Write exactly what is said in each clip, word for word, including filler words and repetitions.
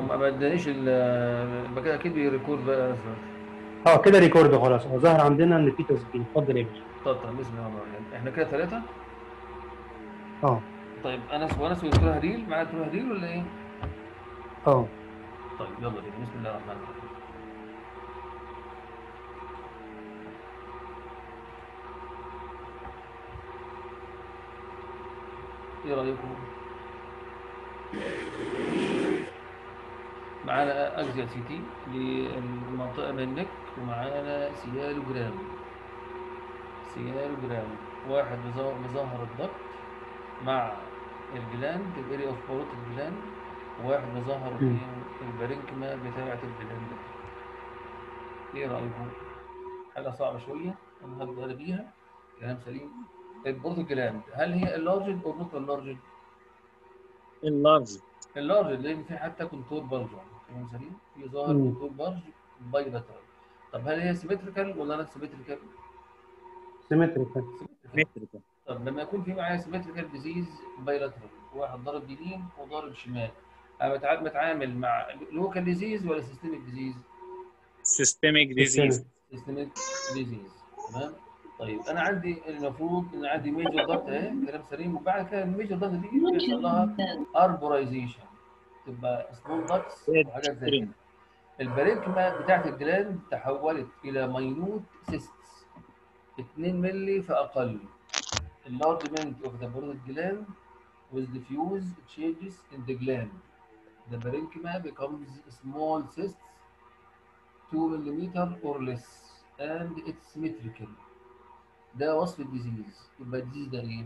ما ادانيش ال يبقى كده اكيد بيريكورد بقى أصلاً. اه كده ريكورد خلاص، هو ظاهر عندنا ان في تسجيل. اتفضل يا باشا. طب طب بسم الله الرحمن الرحيم، احنا كده ثلاثة. اه طيب انس وانس ودكتور هديل، معايا دكتور هديل ولا ايه؟ اه طيب يلا بينا، بسم الله الرحمن الرحيم. ايه رايكم؟ معانا اجزاء سي تي للمنطقه من النك، ومعانا سيالوجرام. سيالوجرام واحد مظا- مظهر الضغط مع الجلاند، الاريا اوف بوروت الجلاند، وواحد مظهر مم. الايه البارينكما بتاعه الجلاند. ايه رايكم؟ حاجه صعبه شويه انا هبدا بيها. كلام سليم. البوروت الجلاند هل هي اللارجد او نوت اللارجد؟ اللارج. اللارجد لان في حتى كونتور بلج. كلام سليم، في ظاهر مم. كونتور بلج بايلاترال. طب هل هي سيمتريكال ولا نون سيمتريكال؟ سيمتريكال. سيمتريكال. مترك. طب لما يكون في معايا سيمتريكال ديزيز بايلاترال، واحد ضارب يمين وضارب شمال، انا بتع- بتعامل مع لوكال ديزيز ولا سيستميك ديزيز؟ سيستميك ديزيز. سيستمك. سيستميك ديزيز. تمام. طيب انا عندي المفروض ان عندي ميجر ضغط اهي، كلام سليم، وبعد كده الميجر ضغط دي بيحصل لها اربورايزيشن، تبقى سمول ضغط وحاجات زي كده. البارينكما بتاعت الجلاند تحولت الى ماينوت سيستس اتنين مللي فاقل. enlargement of the parotid gland with diffuse changes in the gland. The parenchyma becomes small cysts two millimeter or less and it's symmetrical. ده وصف الديزيز. يبقى الديزيز ده ايه؟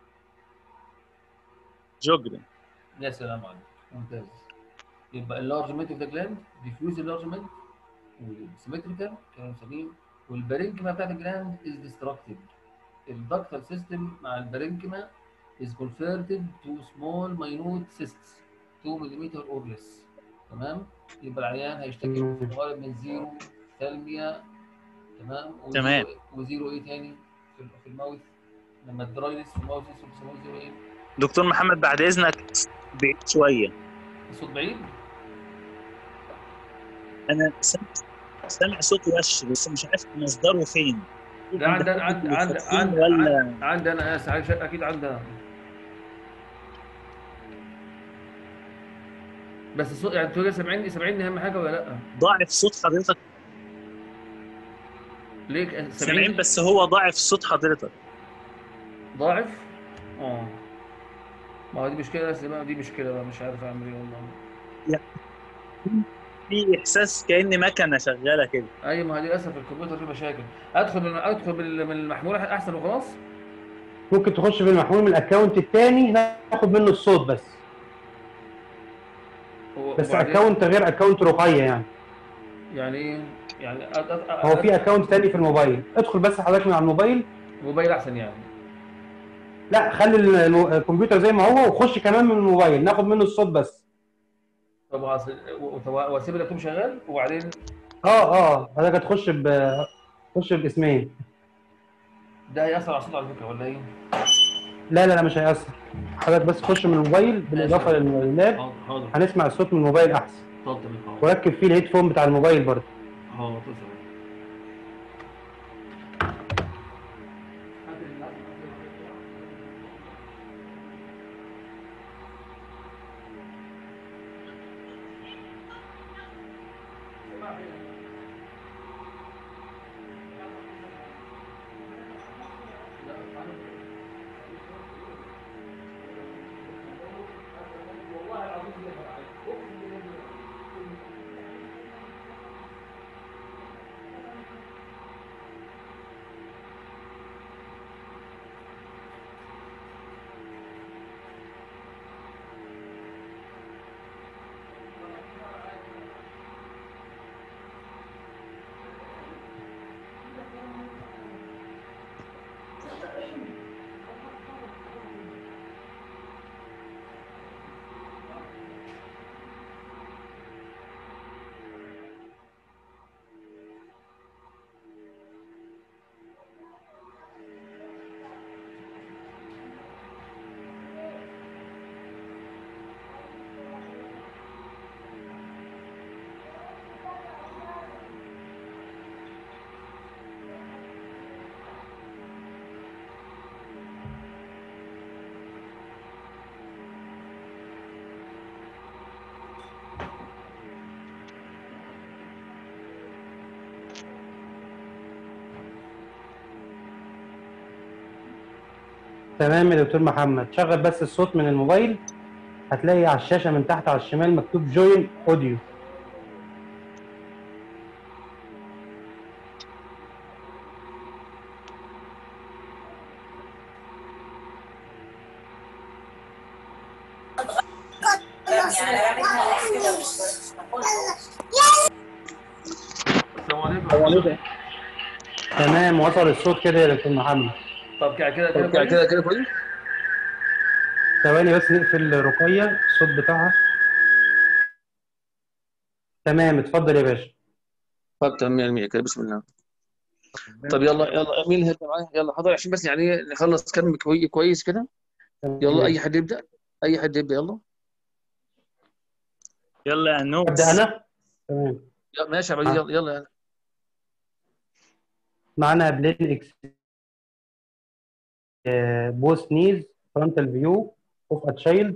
جوجري. يا سلام عليك، ممتاز. يبقى enlargement of the gland، diffuse enlargement، والسيمتريكال، كلام سليم. والبارينكما بتاعت الجلاند is destructive. الدكتال سيستم مع البارينكما is converted to small minute cysts two millimeter or less. تمام. يبقى العيان هيشتكي في تمام. الغالب من زيرو ثالميا. تمام. وزيرو تمام. وزيرو ايه تاني في في الماوث، لما الدراينس في الماوث بيسموه زيرو ايه؟ دكتور محمد بعد اذنك بعيد شويه. الصوت بعيد. انا سامع سامع صوت وش بس مش عارف مصدره فين. ده عند عندنا حد عند اللي عند فاتحين عند عند ولا؟ عندنا اسف اكيد عندنا. بس الصوت يعني انتوا سامعيني سامعيني اهم حاجه ولا لا؟ ضاعف صوت حضرتك. ليك سامعين سامعيني؟ بس هو ضاعف صوت حضرتك. ضاعف. اه. ما هو دي مشكله، بس بقى دي مشكله بقى، مش عارف اعمل ايه والله. يعني في احساس كأن مكنه شغاله كده. اي ما هو للاسف الكمبيوتر فيه مشاكل. ادخل من ادخل من من المحمول احسن وخلاص. ممكن تخش في المحمول من الاكونت الثاني ناخد منه الصوت بس. بس وبعدين اكونت غير اكونت رقية يعني. يعني ايه؟ يعني أد أد هو أد في أد اكونت ثاني في الموبايل، ادخل بس حضرتك من على الموبايل. موبايل احسن يعني. لا خلي المو- الكمبيوتر زي ما هو، وخش كمان من الموبايل ناخد منه الصوت بس. طب خلاص، و- واسيب اللابتوب شغال وبعدين. اه اه حضرتك هتخش ب خش باسمين. ده هيأثر على الصوت على فكره ولا ايه؟ لا لا لا مش هيأثر. حضرتك بس خش من الموبايل ماشي بالاضافه حاضر. لللاب. حاضر حاضر. هنسمع الصوت من الموبايل احسن. اتفضل تمام حاضر. وركب فيه الهيدفون بتاع الموبايل برضه. حاضر تمام. تمام يا دكتور محمد، شغل بس الصوت من الموبايل، هتلاقي على الشاشه من تحت على الشمال مكتوب جوين اوديو. السلام عليكم. تمام، وصل الصوت كده يا دكتور محمد. طب كده كده كده كده كده كده كويس. ثواني بس نقفل رقية الصوت بتاعها. تمام، اتفضل يا باشا. طب تمام مية بالمية كده، بسم الله. طب يلا يلا مين اللي هيبدا معايا؟ يلا حضر عشان بس يعني إيه، نخلص كلام كوي- كويس كده. يلا اي تمام. حد يبدا، اي حد يبدا يلا. يلا يا ابدا نوس. انا. تمام. يلا ماشي يا عبد العزيز، يلا يلا يلا. معانا بلين اكس بوث نيز فرونتال فيو اوف ا تشايلد.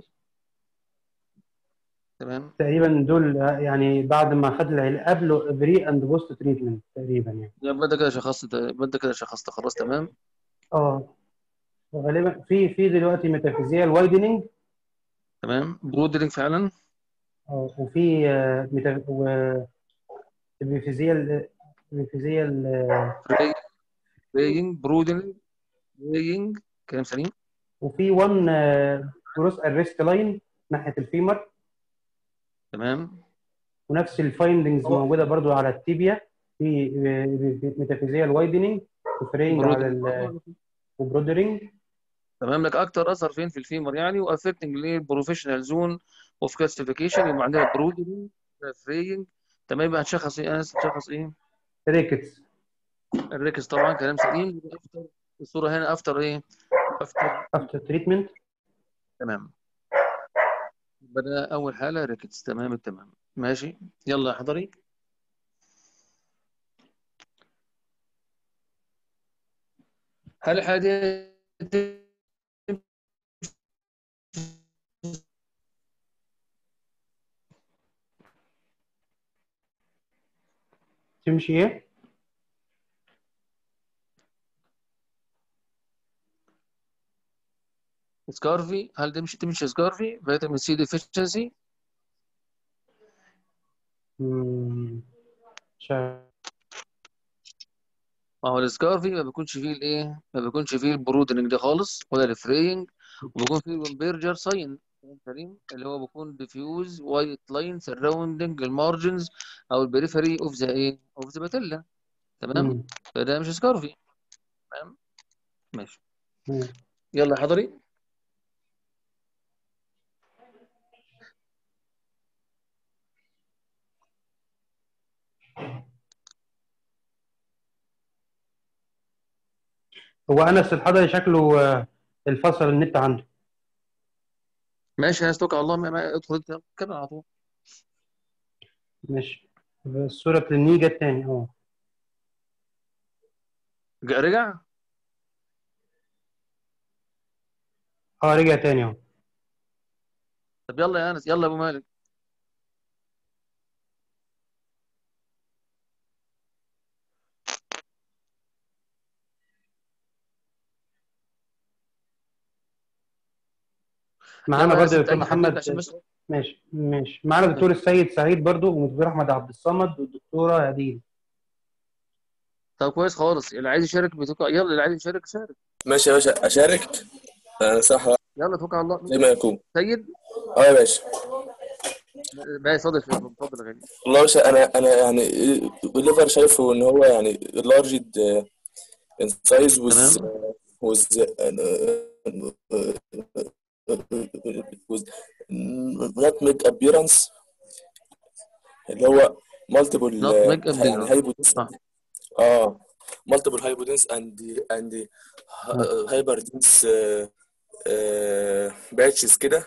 تمام تقريبا دول آه، يعني بعد ما خد العلاج قبله بري اند بوست تريتمنت تقريبا يعني. يبقى انت كده شخصت، يبقى انت كده شخصت خلاص تمام. اه غالبا في في دلوقتي ميتافيزيال وايدنينج. تمام برودرينج فعلا. اه وفي آه، ميتا- و- ميتافيزيال ميتافيزيال آه، رينج برودرينج رينج كلام سليم. وفي وان كروس اريست لاين ناحيه الفيمر، تمام ونفس الفايندنجز هو موجوده برضو على التيبيا، في ميتافيزيال وايدنينج وفرينج على برودرينج ال- وبرودرينج. تمام. لك اكتر اثر فين في الفيمر يعني، وافكتنج للبروفيشنال زون اوف كلاسيفيكيشن. يبقى عندنا برودرينج فرينج. تمام يبقى هنشخص ايه؟ انا هنشخص ايه؟ ريكتس. الريكس طبعا كلام سليم. افتر الصوره هنا افتر ايه؟ افتر. افتر تريتمنت. تمام يبقى ده اول حاله ريكتس. تمام التمام ماشي. يلا يا حضري. هل الحاله دي تمشي ايه؟ سكارفي؟ هل تمشي تمشي سكارفي فيتامين سي ديفيشنسي؟ مم، مش عارف. ما هو السكارفي ما بيكونش فيه الايه، ما بيكونش فيه البرودنج ده خالص ولا الفرينج، وبيكون فيه البيرجر ساين سليم، اللي هو بيكون ديفيوز وايت لاين سراوندنج المارجنز او البريفري اوف ذا ايه، اوف ذا باتيلا. تمام مم، فده مش سكارفي. تمام ماشي. مم. يلا يا حضري. هو انس الحضري شكله آه، الفصل النت عنده. ماشي هنستوكل على الله. ما ما ادخل انت كمل على طول. ماشي. الصوره كلينيكا الثاني اه. جا- رجع. اه رجع تاني اهو. طب يلا يا انس، يلا يا ابو مالك. معانا يلا يا برضو انس يا انت دكتور اي حد يبدا محمد. عشان بس. ماشي ماشي، معانا دكتور ماشي. السيد سعيد برضو، والدكتور احمد عبد الصمد، والدكتوره هديل. طب كويس خالص. اللي عايز يشارك بتوقع، يلا اللي عايز يشارك شارك. ماشي يا باشا اشارك. انا صح يلا توكل على الله. زي ما يكون. سيد. اه يا باشا. بقى اتفضل يا فندم، اتفضل يا غالي. والله يا باشا انا انا يعني الليفر شايفه ان هو يعني لارج ان سايز وز تمام وز وز نوت ميك ابيرنس، اللي هو مالتيبل نوت ميك يعني ابيرنس. هايبودنس. صح. اه مالتيبل هايبودنس اند اند ها. هايبردنس باتشز كده.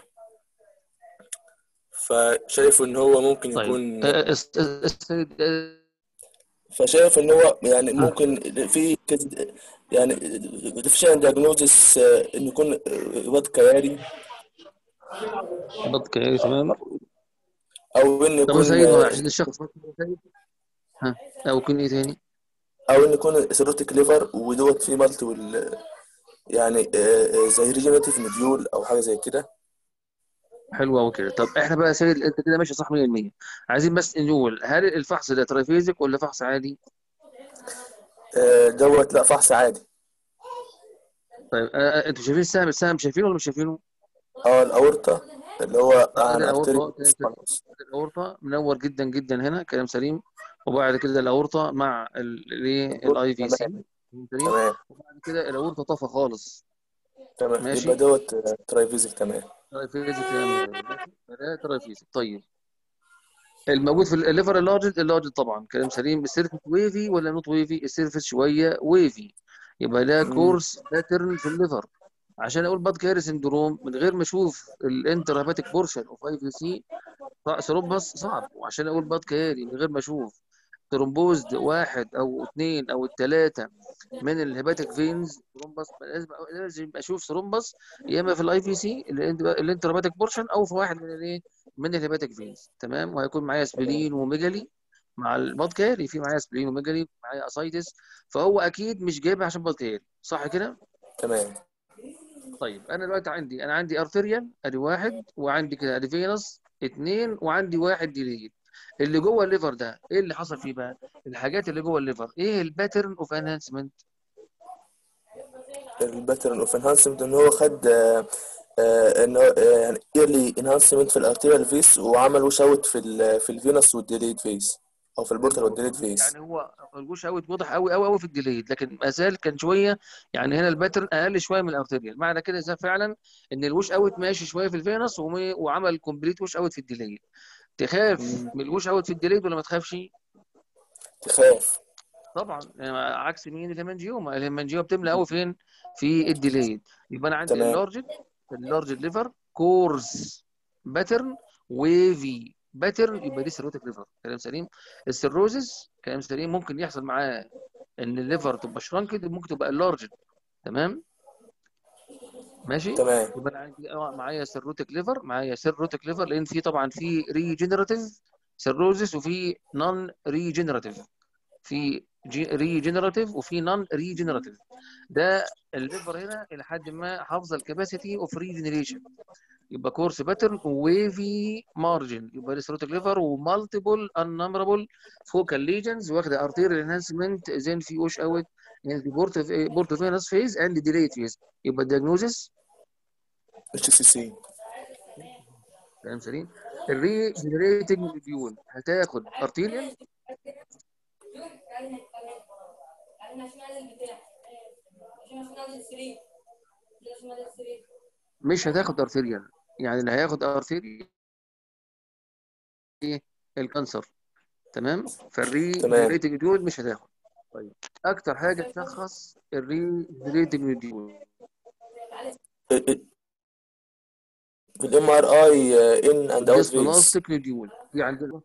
فشايف ان هو ممكن طيب يكون آه، است- السيد آه، فشايف ان هو يعني ها. ممكن في كز- يعني ديفيشن دياجنوزس انه يكون واد كياري، ضبط كياري. تمام. او انه طب يا يكون سيد، هو عشان الشخص بس يا سيد. ها. او يكون ايه تاني؟ او انه يكون سيروتيك ليفر ودوت في مالتيبل يعني آه، آه، زي ريجنريتيف نوديول او حاجه زي كده. حلو قوي كده. طب احنا بقى يا سيد انت كده ماشي صح مية في المية. عايزين بس نقول هل الفحص ده تريفيزيك ولا فحص عادي؟ آه، دوت لا فحص عادي. طيب آه آه، انتوا شايفين السهم السهم شايفينه ولا مش شايفينه؟ اه الاورطه اللي هو اه ادي عن الاورطه ارتري اهو كلام سليم. خلاص. ادي الاورطه منور جدا جدا هنا كلام سليم. وبعد كده الاورطه مع الايه الاي في سي تمام. كلام سليم. تمام. وبعد كده الاورطه طفى خالص. تمام يبقى ماشي. دوت آه، ترايفيزيك. تمام. ترايفيزيك يا مغرب ماشي. فده ترايفيزيك. طيب الموجود في الليفر اللارج اللارج طبعا كلام سليم. السيرفس ويفي ولا نوت ويفي؟ السيرفس شويه ويفي. يبقى ده مم. كورس باترن في الليفر. عشان اقول باد كاري سندروم من غير ما اشوف الانتر هيباتيك بورشن اوف اي في سي ثرومبس صعب. وعشان اقول باد كاري من غير ما اشوف ثرومبوزد واحد او اثنين او الثلاثه من الهيباتيك فينز ثرومبس لازم لازم اشوف ثرومبس يا اما في الاي في سي الانتر هيباتيك بورشن او في واحد من الايه من الهيباتيك فينز. تمام. وهيكون معايا تمام. سبلين وميجالي مع الباد كاري. في معايا سبلين وميجالي معايا اسايتس. فهو اكيد مش جايبها عشان باد كاري صح كده. تمام. طيب انا دلوقتي عندي انا عندي ارتريال ادي واحد وعندي كده ادي فينس اثنين وعندي واحد ديليد. اللي جوه الليفر ده ايه اللي حصل فيه بقى؟ الحاجات اللي جوه الليفر ايه الباترن اوف انهانسمنت؟ الباترن اوف انهانسمنت ان هو خد آه، آه، انه آه، يعني ايرلي انهانسمنت في الارتيريال فيس، وعمل وش اوت في ال في الفينس والديليد فيس، او في البورتال حلو والديليد قوي. فيس. يعني هو الجوش اوت واضح قوي قوي قوي في الديليد لكن ما زال كان شويه. يعني هنا الباترن اقل شويه من الارتريال. معنى كده ده فعلا ان الوش اوت ماشي شويه في الفينس وم- وعمل كومبليت وش اوت في الديليد. تخاف مم. من الوش اوت في الديليد ولا ما تخافش؟ تخاف. طبعا يعني عكس مين؟ الهيمانجيوما. الهيمانجيوما بتملى قوي فين؟ في الديليد. يبقى انا عندي تمام. اللارج اللارج ليفر كورس باترن ويفي باترن. يبقى دي سيروتيك ليفر كلام سليم. السيروزس كلام سليم ممكن يحصل معاه ان الليفر تبقى شرانكد وممكن تبقى اللارج. تمام ماشي. تمام. يبقى انا عندي آه معايا سيروتيك ليفر معايا سيروتيك ليفر لان في طبعا في ريجنراتيف سيروزس وفي نون ريجنراتيف. في ريجنراتيف وفي نون ريجنراتيف. ده الليفر هنا الى حد ما حافظه الكباسيتي اوف ريجنريشن. يبقى كورس باترن ويفي مارجن. يبقى ريستروتيك ليفر ومالتيبل انمربل فوكال ليجنز واخده ارتيريال انهانسمنت زين في وش اوت ان دي بورت بورت فينس فيز اند ديليت فيز. يبقى الدياجنوزس اتش سي سي. كلام سليم. الريجنريتنج موديول هتاخد ارتيريال مش هتاخد ارتيريال. يعني اللي هياخد ارتيريال ايه؟ الكانسر. تمام. تمام. فالريجنريتنج موديول مش هتاخد. طيب اكتر حاجه تشخص الريجنريتنج موديول في الام ار اي ان اند اوت فيس. الديسبلاستيك موديول في عندنا.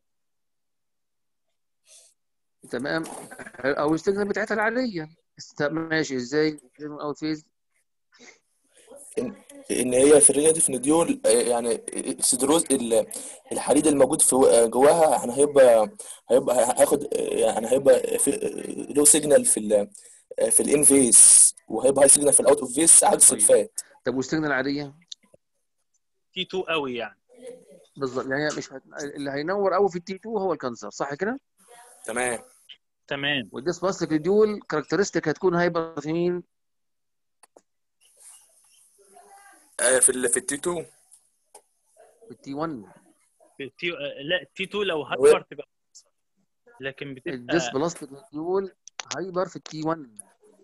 تمام. او الاستخدام بتاعتها العاديه. است- ماشي ازاي اوت فيز. ان ان هي في الريجنريتيف نديول آه، يعني السيدروز ال- الحديد الموجود في آه، جواها يعني هيبقى هيبقى هياخد آه، يعني هيبقى في له سيجنال في ال في الان فيس، وهيبقى هاي سيجنال في الاوت اوف فيس عكس طيب الفات. طب والاستخدام العاديه تي اتنين قوي يعني. بالظبط. يعني مش هت... اللي هينور قوي في التي اتنين هو الكانسر صح كده. تمام. تمام. والديسبلاستيك موديول كاركترستيك هتكون هايبر في مين؟ آه، في ال في التي اتنين. في التي واحد. التي... لا تي اتنين لو هو هايبر تبقى، لكن بتبقى. الديسبلاستيك موديول هايبر في التي واحد.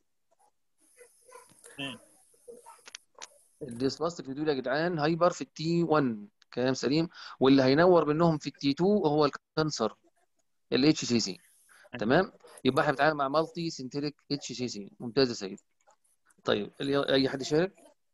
تمام. الديسبلاستيك موديول يا جدعان هايبر في التي واحد كلام سليم. واللي هينور منهم في التي اتنين هو الكانسر الاتش سي سي. تمام. يبقى احنا بنتعامل مع مالتي سنتريك اتش سي سي. ممتاز يا سيد. طيب اللي- اي حد يشارك.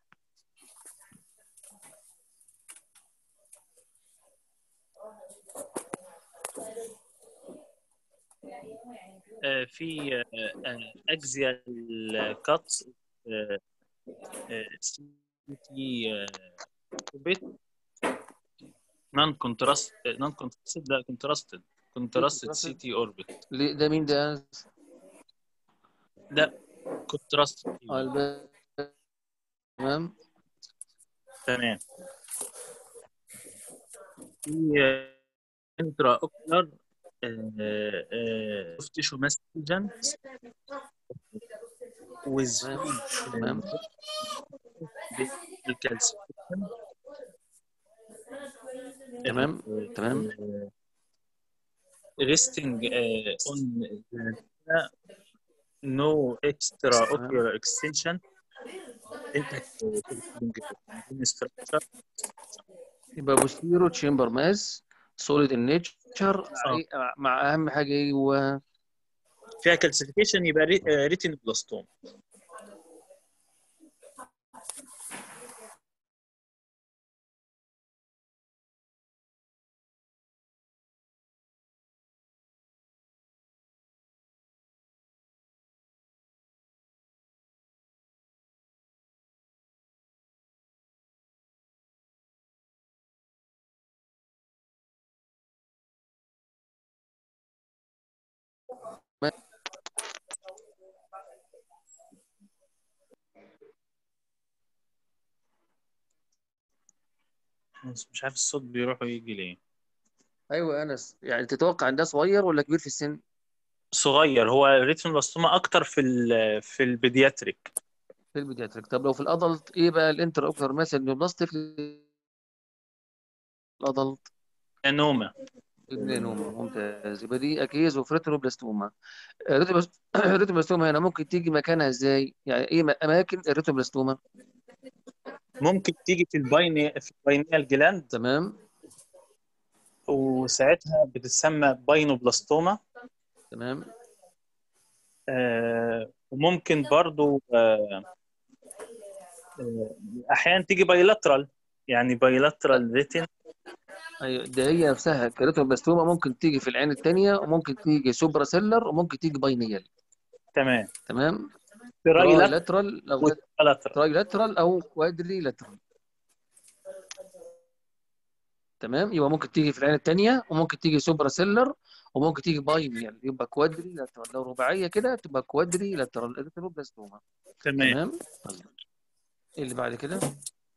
آه، في آه، آه، اجزاء الكاتس سي تي بيت نون كونتراست نون كونتراستد لا كونتراستد كونتراستد سي تي اوربت. ليه ده مين ده؟ لا كونتراستد. آه، الب- تمام. تمام. في انترا اوكلر تيشو ماس ليجن with تمام تمام calcification تمام تمام resting uh, on the no extraocular extension intact structure. يبقى بوستيرو تشامبر ماس سوليد النيتشر اه مع اهم حاجه ايه هو فيها كالسيفيكيشن يبقى ريتينوبلاستوم. مش عارف الصوت بيروح ويجي ليه. ايوه انس، يعني تتوقع ان ده صغير ولا كبير في السن؟ صغير، هو الريتينوبلاستوما اكتر في ال في البيدياتريك. في البيدياتريك. طب لو في الادلت ايه بقى الانتر اوكلر ماس النيوبلاستيك الادلت؟ انوما. الميلانوما. ممتاز. يبقى دي اكيز اوف ريتينوبلاستوما. الريتينوبلاست- الريتينوبلاستوما هنا ممكن تيجي مكانها ازاي؟ يعني ايه م- اماكن الريتينوبلاستوما؟ ممكن تيجي في البايني في الباينيال جلاند، تمام وساعتها بتسمى باينوبلاستوما. تمام آه وممكن برضو آه آه احيانا تيجي بايلاترال، يعني بايلاترال ريتين. ايوه، ده هي نفسها كريتوبلاستوما ممكن تيجي في العين الثانيه، وممكن تيجي سوبرا سيلر، وممكن تيجي باينيال. تمام. تمام. تراي ترايلات لاترال لو جت، وترالاترال. تراي لاترال او كوادري لاترال. تمام. يبقى ممكن تيجي في العين الثانيه، وممكن تيجي سوبرا سيلر، وممكن تيجي باينيال. يبقى كوادري لاترال. لو رباعيه كده تبقى كوادري لاترال اريثروبلاستوما. تمام. تمام. طيب ايه اللي بعد كده؟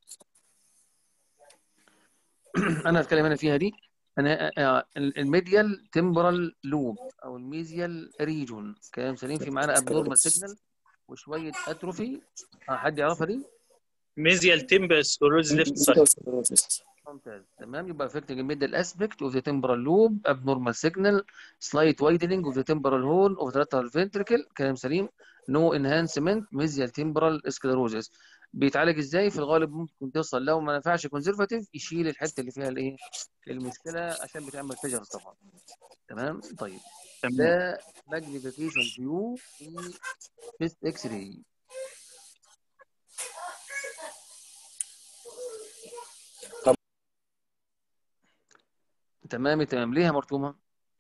انا هتكلم هنا فيها دي. انا آه، الميديال تمبرال لوب او الميزيال ريجون. كلام سليم. في معانا ابنورمال سيجنال وشويه اتروفي. آه، حد يعرفها دي؟ ميزيال تيمبس اوروز ليفت سايد. ممتاز. تمام. يبقى affecting الميدل اسبكت اوف ذا temporal lobe abnormal signal slight widening of the temporal horn of the lateral ventricle. كلام سليم. no enhancement mesial temporal sclerosis. بيتعالج ازاي؟ في الغالب ممكن توصل، لو ما نفعش كونسرفاتيف يشيل الحته اللي فيها الايه المشكله عشان بتعمل فيجرز طبعا. تمام. طيب تمام. ده ماجنيفيكيشن فيو في تيست اكس راي. تمام تمام. ليها مرسومه.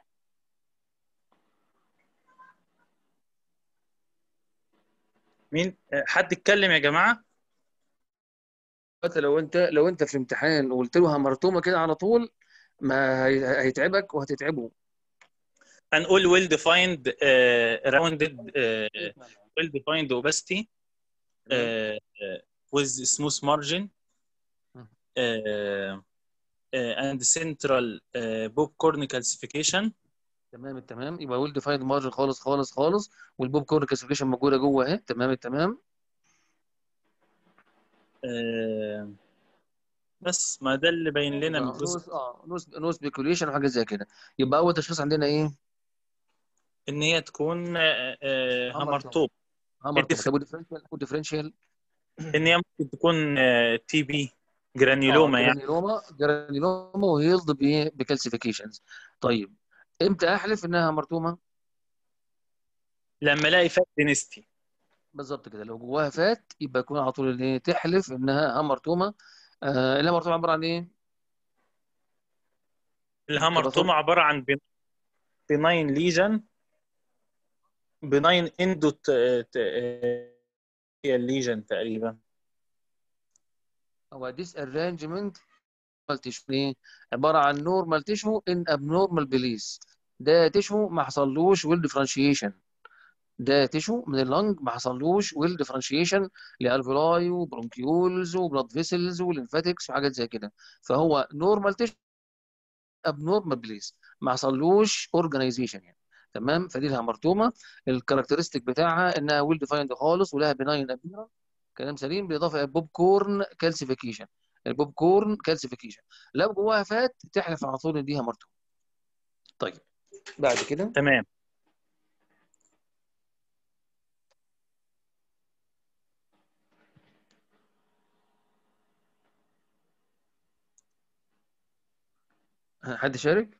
مين آه، حد يتكلم يا جماعه؟ حتى لو انت لو انت في امتحان وقلت له مرسومه كده على طول، ما هي- هيتعبك وهتتعبه. هنقول well defined uh, rounded uh, well defined opacity تمام uh, uh, with smooth margin uh, uh, and central uh, popcorn calcification. تمام تمام. يبقى ويل ديفايند مارجن خالص خالص خالص، والبوب كورن كلاسيفيكيشن موجوده جوه اهي. تمام تمام. uh, بس ما ده اللي باين لنا من يبقى الجزء نو اه نو نو سبيكوليشن وحاجه زي كده. يبقى اول تشخيص عندنا ايه؟ ان هي تكون uh, uh, هامرتوما. همرطوب. هامرتوما. طب وديفرنشال وديفرنشال ان هي ممكن تكون تي بي اه جرانيولوما يعني. جرانيلوما. جرانيلوما وهيلد بايه؟ بكالسيفيكيشنز. طيب امتى احلف انها هامرتوما؟ لما الاقي فات دينستي. بالظبط كده. لو جواها فات يبقى يكون على طول ايه؟ تحلف انها هامرتوما. آه الهامرتوما عباره عن ايه؟ الهامرتوما تبصر. عباره عن بناين ليجن، بناين اندو الليجن تقريبا. هو ديس ارانجمنت تيشو ايه؟ عباره عن نورمال تيشو ان ابنورمال بليس. ده تيشو ما حصلوش ويل ديفرنشيشن. ده تيشو من اللنج ما حصلوش ويل ديفرنشيشن لالفولاي وبرونكيولز وبلاد فيسلز وليمفاتكس وحاجات زي كده، فهو نورمال تيشو ابنورمال بليس، ما حصلوش اورجانيزيشن يعني. تمام، فدي لها مرتومه. الكاركترستيك بتاعها انها ويل ديفايند خالص ولها بناين ابيرنس، كلام سليم، بالاضافه الى البوب كورن كالسيفيكيشن. البوب كورن كالسيفيكيشن لو جواها فات تحلف على طول ان ديها مرتومه. طيب بعد كده تمام. حد شارك؟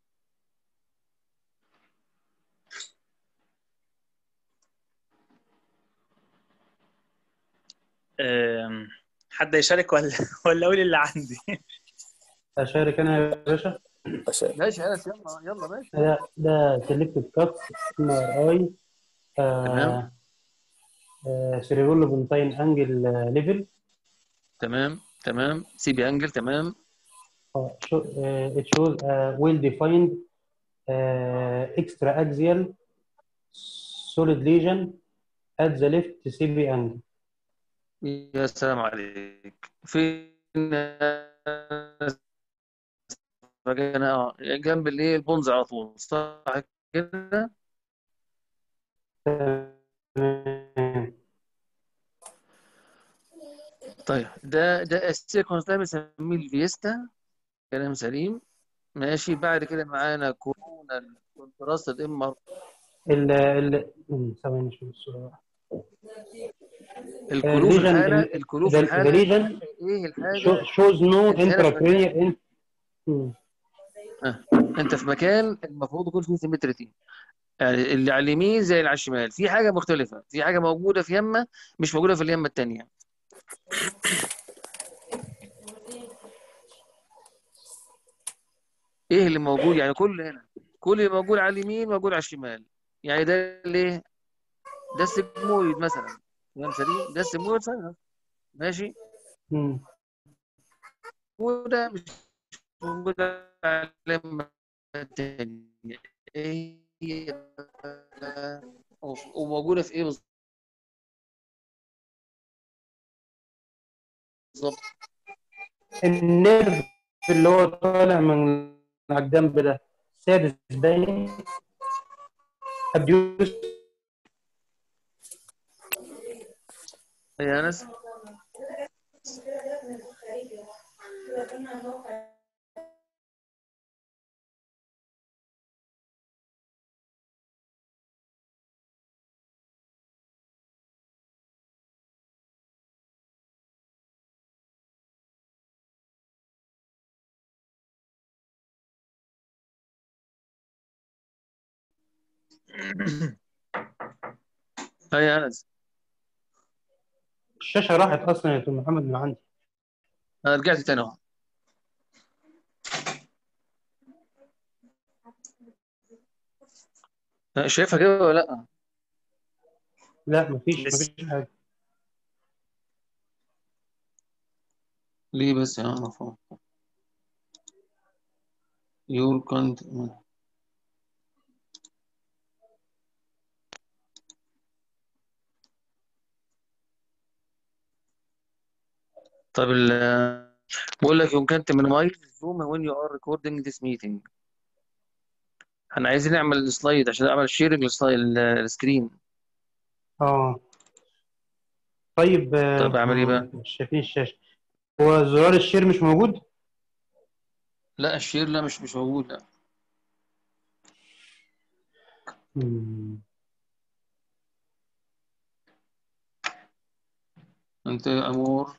أم، حد يشارك ولا ولا اقول اللي عندي؟ اشارك انا يا باشا. عشان ماشي انس، يلا يلا ماشي. ده ده سيلكتد كاتس ام ار اي تمام سيريبولو بنتاين انجل ليفل. تمام تمام، سي بي انجل، تمام. it shows a well defined extra axial solid lesion at the left C B angle. يا سلام عليك. فين مكانها؟ اه جنب الايه البونز على طول، صح كده؟ تمام. طيب ده ده السيكونس ده بنسميه الفيستا، كلام سليم. ماشي، بعد كده معانا كورونا كونتراستد ام ار. ال ال مم، ثواني شوف الصورة. الكلو في الحاله، الليجن الكلو في ذا الحاله ليجن ايه الحاجه؟ shows no انت هنا في مكان، intracranial. آه. انت في مكان المفروض يكون فيه سيمتريتي، يعني اللي على اليمين زي اللي على الشمال، في حاجه مختلفه، في حاجه موجوده في يمه مش موجوده في اليمه الثانيه. ايه اللي موجود؟ يعني كل هنا كل اللي موجود على اليمين موجود على الشمال. يعني ده ليه؟ ده السجمويد مثلا، كلام سليم، ده السجمويد ساينس، ماشي، وده مش موجود على اليمه الثانيه. ايه هي بقى؟ وموجوده في ايه بالظبط؟ النيرف اللي هو طالع من على الجنب ده سادس باين ابديوس. يا انس يا انس، الشاشه راحت اصلا يا دكتور محمد من عندي. انا رجعت تاني اهو. شايفها كده ولا لا؟ لا مفيش لسه. مفيش حاجه. ليه بس يا مفهوم؟ يور كنت. طب ال بقول لك يمكن to minimize zoom when you are recording this meeting. احنا عايزين نعمل سلايد عشان اعمل شيرنج للسكرين. اه طيب طب اعمل ايه آه، بقى؟ مش شايفين الشاشه. هو زرار الشير مش موجود. لا الشير لا مش مش موجود، لا. مم. انت امور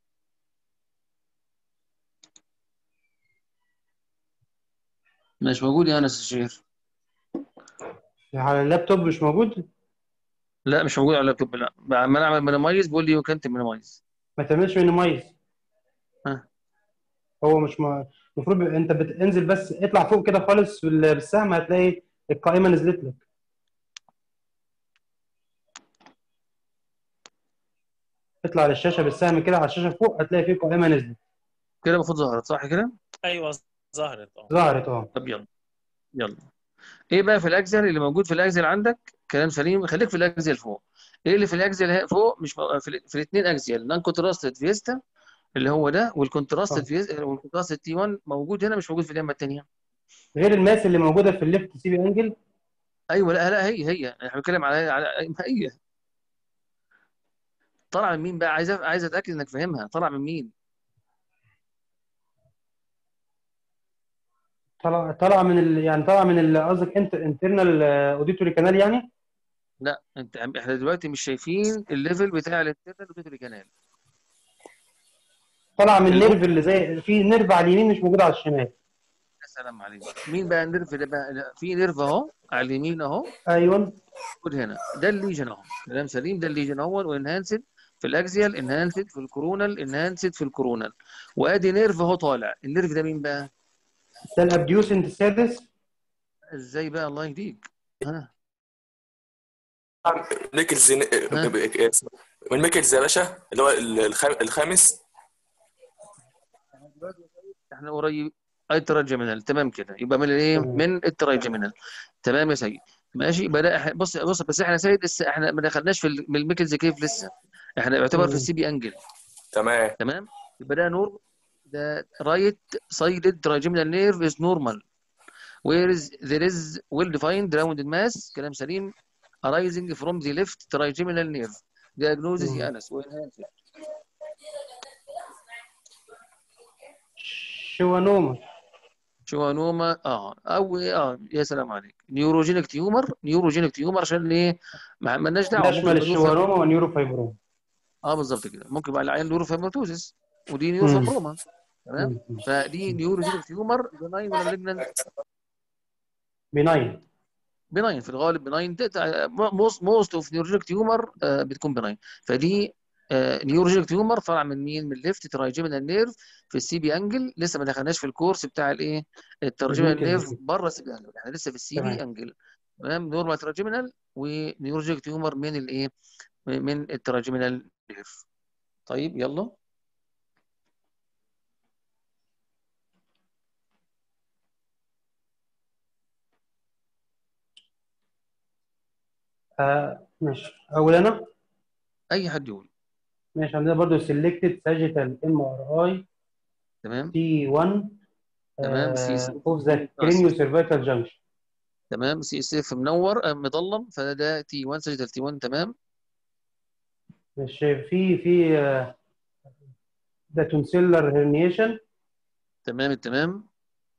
مش موجود يا انس الشير. على اللابتوب مش موجود. لا مش موجود على اللابتوب، لا. لما اعمل مينيمايز بيقول لي يمكن to minimize. ما تعملش مينيمايز. ها هو مش م- المفروض بيبقى انت بتنزل بس اطلع فوق كده خالص بال- بالسهم هتلاقي القائمه نزلت لك. اطلع للشاشه بالسهم كده على الشاشه فوق هتلاقي فيه قائمه نزلت. كده المفروض ظهرت، صح كده؟ ايوه ظهرت اه. ظهرت اه. طب يلا يلا. ايه بقى في الاجزاء اللي موجود في الاجزاء اللي عندك كلام سليم. خليك في الاكزيال فوق. ايه اللي في الاكزيال فوق؟ مش في, في, في الاثنين اكزيال نان كونتراستد فيستا اللي هو ده، والكونتراستد اه فيستا والكونتراستد تي واحد موجود هنا، مش موجود في اليمه الثانيه. غير الماس اللي موجوده في الليفت سي بي انجل. ايوه لا لا، هي هي احنا بنتكلم على على هي طالعه من مين بقى؟ عايز أ- عايز اتاكد انك فاهمها. طالعه من مين؟ طالعه طالعه من ال... يعني طالعه من ال- قصدك انت انترنال اوديتوري كانال يعني. لا انت احنا دلوقتي مش شايفين الليفل بتاع الانترنال اوديتوري كانال. طالعه من اللي هو النيرف اللي زي في نيرف على اليمين مش موجود على الشمال. يا سلام عليك. مين بقى النيرف ده بقى؟ لا، في نيرف اهو على اليمين اهو ايوه. موجود هنا، ده الليجن اهو. كلام سليم، ده الليجن اهو، وانهانسد في الاكزيال، انهانسد في الكورونال، انهانسد في الكورونال. وادي نيرف اهو طالع. النيرف ده مين بقى؟ ده الابديوسنت السادس. ازاي بقى؟ الله يهديك. ها ميكلز ها من ميكلز يا باشا، اللي هو الخام- الخامس. احنا دلوقتي احنا قريب التراجمينال. تمام كده، يبقى من الايه؟ تمام. من التراجمينال. تمام يا سيد. ماشي. بدا إح- بص بص بس احنا يا سيد لسه احنا ما دخلناش في ال- من الميكلز كيف لسه. احنا يعتبر في مم. السي بي انجل. تمام. تمام. يبقى ده نور. ده رايت سايدد تراجمينال نيرف از نورمال where is there is well defined rounded mass. كلام سليم. arising from the left trigeminal nerve. diagnosis مم. يا انس وانهانسد. شوانوما. شوانوما اه او اه يا سلام عليك. نيوروجينيك تيومر. نيوروجينيك تيومر عشان ايه؟ ما مالناش دعوه. ممكن تشمل يبقى نيورو فايبر. الشوانوما والنيوروفايبروما. اه بالظبط كده. ممكن يبقى العيان نيورو فايبروتوزيس ودي نيورو مم. فايبروما. تمام. مم. فدي نيوروجينيك تيومر. بناين ولا مالجنانت؟ بناين. بناين في الغالب. بناين. موست موست اوف نيوروجينيك تيومر بتكون بناين. فدي نيوروجينيك تيومر طالع من مين؟ من الليفت ترايجيمينال نيرف في السي بي انجل. لسه ما دخلناش في الكورس بتاع الايه؟ الترايجيمينال الميكلز نيرف كده. بره السي بي انجل. احنا لسه في السي بي تمام. انجل. تمام. نورمال ترايجيمينال ونيوروجينيك تيومر من الايه؟ من الترايجيمينال نيرف. طيب يلا. آه ماشي اقول انا. اي حد يقول. ماشي عندنا برضو سيلكتد ساجيتال ام ار اي تمام. تي واحد تمام. سي اس اوف ذا كرينيو سيرفيكال جانكشن. تمام. سي اس اف منور آه، مضلم، فده تي واحد سجل تي واحد. تمام. مش في في ده تونسيلر هيرنيشن تمام. تمام.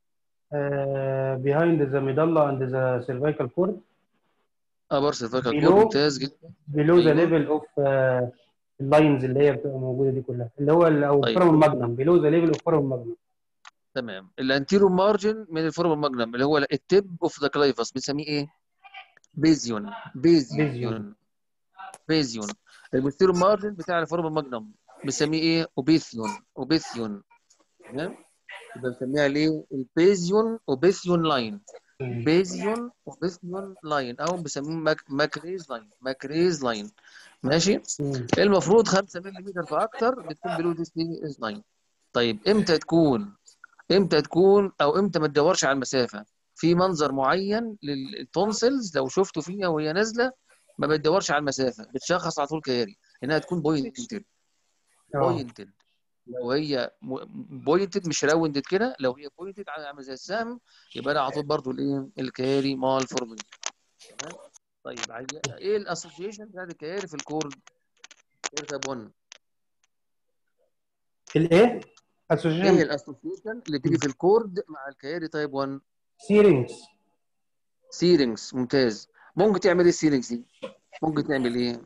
behind the medulla and the cervical cord ابر سيرفيكال كورد. below ممتاز جدا. below the ايوه. level of uh, اللاينز اللي هي بتبقى موجوده دي كلها اللي هو ال- او طيب فرم الماجنم below the level of فرم الماجنم. تمام. الانتيرو مارجن من الفورم الماجنم اللي هو التب اوف ذا كلايفس بنسميه ايه؟ بيزيون. فيزيون. بيزيون. بيزيون. البوستيرو مارجن بتاع الفورم الماجنم بنسميه ايه؟ اوبيثيون. اوبيثيون. تمام. يبقى بنسميها ليه؟ البيزيون اوبيثيون لاين. بيزيون اوبيثيون لاين او بنسميه ماك... ماكريز لاين. ماكريز لاين. ماشي. مم. المفروض خمسة ملم فاكتر بتكون بلو ديس لاين. طيب امتى تكون؟ امتى تكون او امتى ما تدورش على المسافه؟ في منظر معين للتونسلز لو شفته فيها وهي نازله ما بتدورش على المسافه، بتشخص على طول كياري انها تكون بوينتد. اه بوينتد. لو هي بوينتد مش راوندد كده، لو هي بوينتد عامله زي السهم يبقى انا على طول برضه الايه؟ الكياري مال فورميشن. تمام. طيب عايز ايه الاسوشيشن بتاعت الكياري في الكورد؟ كياري تايب واحد. الايه؟ ايه اسوشيشن. الاسوشيشن اللي بتيجي في الكورد مع الكياري تايب واحد؟ سيرينجز. سيرينجز. ممتاز. ممكن تعمل ايه السيرينجز دي؟ ممكن تعمل ايه؟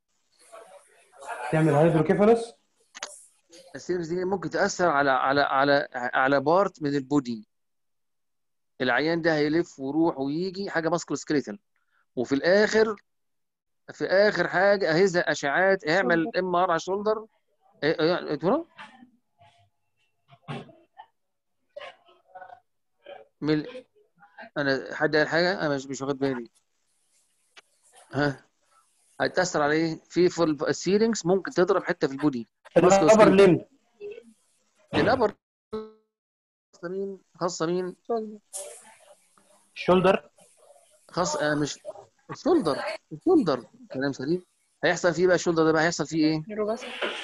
تعمل هيدروكيفالوس. السيرينجز دي ممكن تاثر على على على على بارت من البودي. العيان ده هيلف ويروح ويجي حاجه ماسكو سكريتال، وفي الاخر في اخر حاجه هيزق اشعاعات، هيعمل ام ار على الشولدر. ايه يعني تقول من انا حد قال حاجه انا مش مش واخد بالي. ها هتاثر على ايه؟ في فول السيرينجز ممكن تضرب حته في البودي ماسكو الابر سكريتال. ليم. الابر خاصه مين؟ خاصه مين؟ شولدر. خاص آه مش الشولدر الشولدر كلام سليم. هيحصل فيه بقى الشولدر ده بقى هيحصل فيه ايه؟ نيوروباثيك.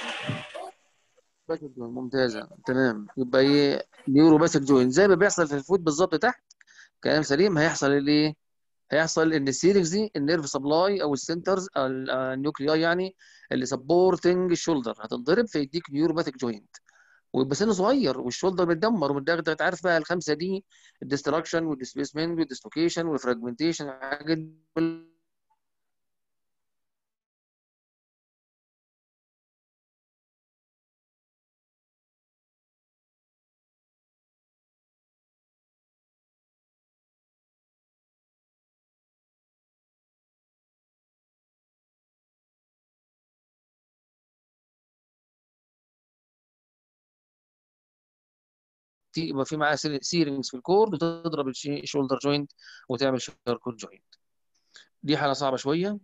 باسك جوينت. ممتازه تمام. يبقى ايه؟ نيورو باسك جوينت زي ما بيحصل في الفوت بالظبط تحت. كلام سليم. هيحصل الايه؟ هيحصل ان السيرينجز دي النيرف سبلاي او السنترز او النيوكلياي يعني اللي سبورتنج الشولدر هتنضرب فيديك نيوروباثيك جوينت. ويبقى سن صغير والشولدر متدمر ومتدغدغ. انت عارف بقى الخمسه دي الديستراكشن والديسبيسمنت والديسلوكيشن والفراجمنتيشن والحاجات دي يبقى في معاها سيرنجز في الكور بتضرب الشولدر جوينت وتعمل شاركوت جوينت. دي حاله صعبه شويه.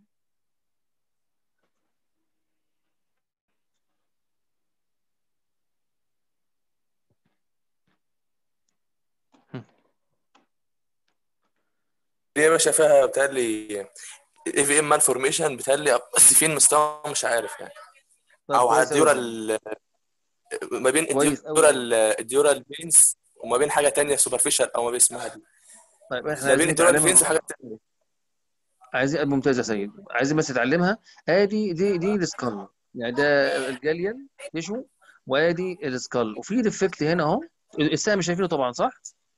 دي يا باشا فيها بتهيألي اي في ام مال فورميشن بتهيألي، بس فين مستوى مش عارف يعني، طب او على كويس قوي يا الديورا سيدي. ال- ما بين كويس قوي الديورا قوي. ال- الديورا الفينس وما بين حاجه تانية سوبرفيشال او ما بين اسمها دي، طيب احنا ما بين عايزين الديورا نتعلمها الفينس مع وحاجه بعض. تانية. عايزين ممتاز يا سيد. عايزين بس نتعلمها. ادي دي دي السكال يعني ده الجاليان تيشو. وادي السكال وفي ديفكت هنا اهو. السهم مش شايفينه طبعا صح؟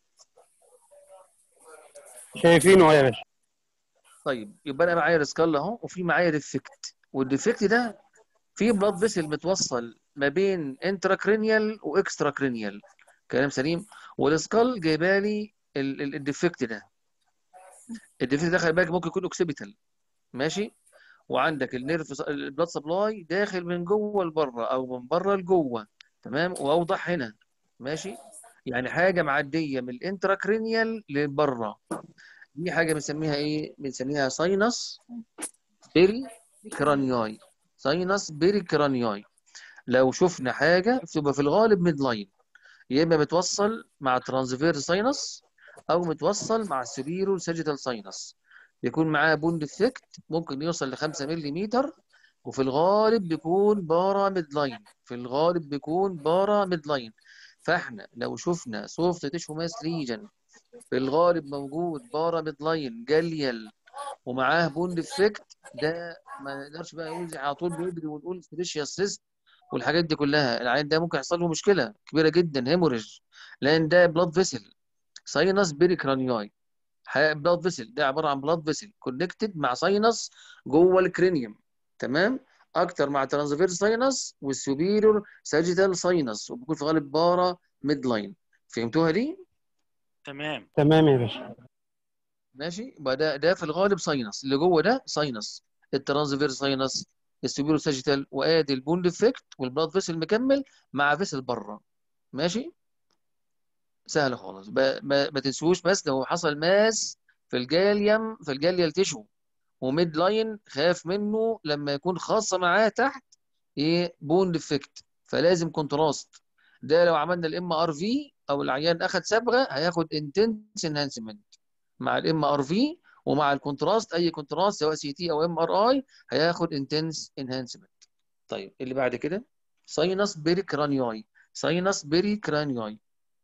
شايفينه يا باشا. طيب يبقى انا معايا السكال اهو وفي معايا ديفكت. والديفكت ده في بلاد فيسل متوصل ما بين انتراكرينيال واكستراكرينيال. كلام سليم. والسكال جايبه لي ال- ال- الديفكت ده. الديفكت ده خلي بالك ممكن يكون اوكسيبيتال. ماشي. وعندك النيرف البلاد سبلاي داخل من جوه لبره او من بره لجوه. تمام. واوضح هنا. ماشي. يعني حاجه معديه من الانتراكرينيال لبره. دي حاجه بنسميها ايه؟ بنسميها ساينس بيري كرانياي. ساينس بيري كرانياي. لو شفنا حاجه بتبقى في الغالب ميد لاين. يا اما متوصل مع ترانسفير ساينس او متوصل مع السبيرو ساجيتال ساينس. بيكون معاه بوند افكت ممكن يوصل ل خمسة ملم. وفي الغالب بيكون بارا ميد لاين. في الغالب بيكون بارا ميد لاين. فاحنا لو شفنا سوفت تيشو ماس ليجن في الغالب موجود بارا ميد لاين جاليال ومعاه بوند افكت ده ما نقدرش بقى نقول زي على طول بيجري ونقول سبيشيال سيست والحاجات دي كلها. العين ده ممكن يحصل له مشكله كبيره جدا هيموريج لان ده بلاد فيسل ساينس بيريكرانياي. بلاد فيسل ده عباره عن بلاد فيسل كونكتد مع ساينس جوه الكرينيوم. تمام. اكتر مع ترانسفيرس ساينس والسوبيريور ساجيتال ساينس وبيكون في غالب بارا ميد لاين. فهمتوها دي؟ تمام. تمام يا باشا. ماشي. يبقى ده ده في الغالب ساينس اللي جوه ده ساينس. الترانسفيرس ساينس السوبيريور ساجيتال وادي البوند افكت والبلاد فيسل مكمل مع فيسل بره. ماشي. سهل خالص. ب- ما, ما تنسوش بس لو حصل ماس في الجاليوم في الجاليال تيشو وميد لاين خاف منه لما يكون خاصه معاه تحت ايه بون ديفكت فلازم كونتراست. ده لو عملنا الام ار في او العيان اخذ صبغه هياخد انتنس انهانسمنت مع الام ار في ومع الكونتراست اي كونتراست سواء سي تي او ام ار اي هياخد انتنس انهانسمنت. طيب اللي بعد كده ساينس بيري كرانيوي. ساينس بيري كرانيوي.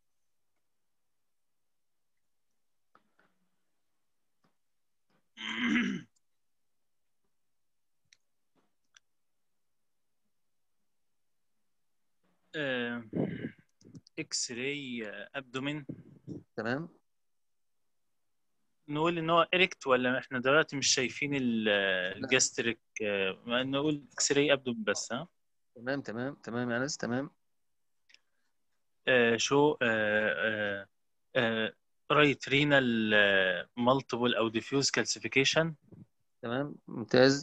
آه، اكس راي ابدومين. تمام. نقول ان هو اريكت ولا احنا دلوقتي مش شايفين ال- لا. الجاستريك؟ آه، نقول اكس راي ابدومين بس. ها. تمام تمام تمام يا انس. تمام. آه، شو آه، آه، رايت رينال مالتيبل او ديفيوز كالسيفيكيشن تمام ممتاز.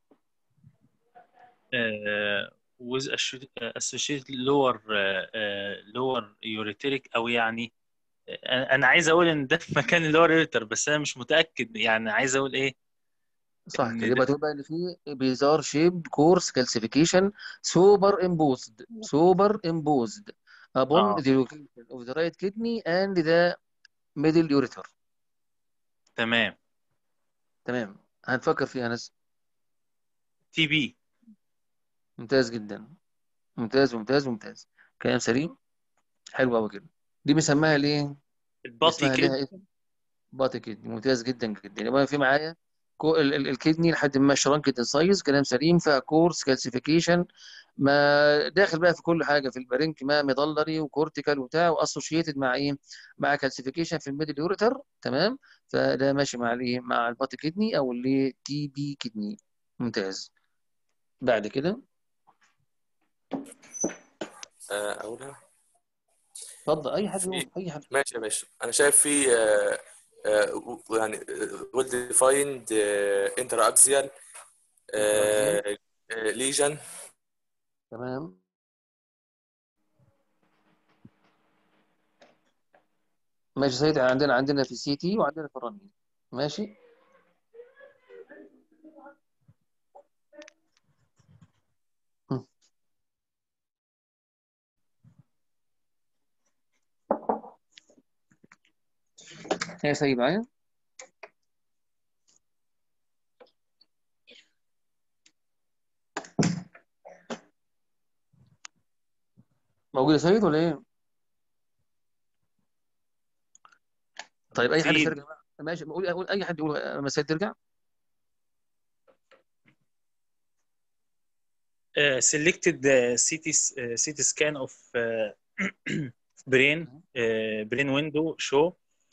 with associated lower lower ureteric او يعني انا أنا عايز اقول ان ده في مكان اللور يوريتر بس انا مش متاكد يعني عايز اقول ايه صح كده. ان ده. يبقى تقول بقى ان في بيزار شيب كورس كالسيفيكيشن سوبر امبوزد سوبر امبوزد upon اه the location of the right kidney and the middle ureter. تمام. تمام. هنفكر فيها ناس. تي بي. ممتاز جدا، ممتاز ممتاز ممتاز، كلام سليم، حلو قوي كده. دي بنسميها ليه؟ الباطي اسمها ليها كده. ايه؟ باتي كدني، ممتاز جدا جدا. يبقى في معايا كو ال- ال- الكدني لحد ما شرنكت ان سايز، كلام سليم، فيها كورس كالسيفيكيشن، ما داخل بقى في كل حاجه، في البارينك ما ميدلري وكورتيكال وبتاع، واسوشيتد مع ايه؟ مع كالسيفيكيشن في الميدل يوريتر، تمام. فده ماشي مع الايه؟ مع الباتي كدني او اللي تي بي كدني. ممتاز. بعد كده آه، اقولها. اتفضل، اي حد في يقول، اي حد. ماشي يا باشا، انا شايف في آه، آه، و- يعني ويل ديفايند انتر اكسيال انتراكزيال، ليجن. تمام. ماشي سيد، عندنا عندنا في السي تي وعندنا في الرنين. ماشي. هم. يا سيد معايا؟ موجود يا سيد ولا ايه؟ طيب اي حد في يرجع بقى. ماشي، بقول اقول اي حد يقول لما سيد ترجع. سيلكتد سيتي سيتي سكان اوف برين برين ويندو شو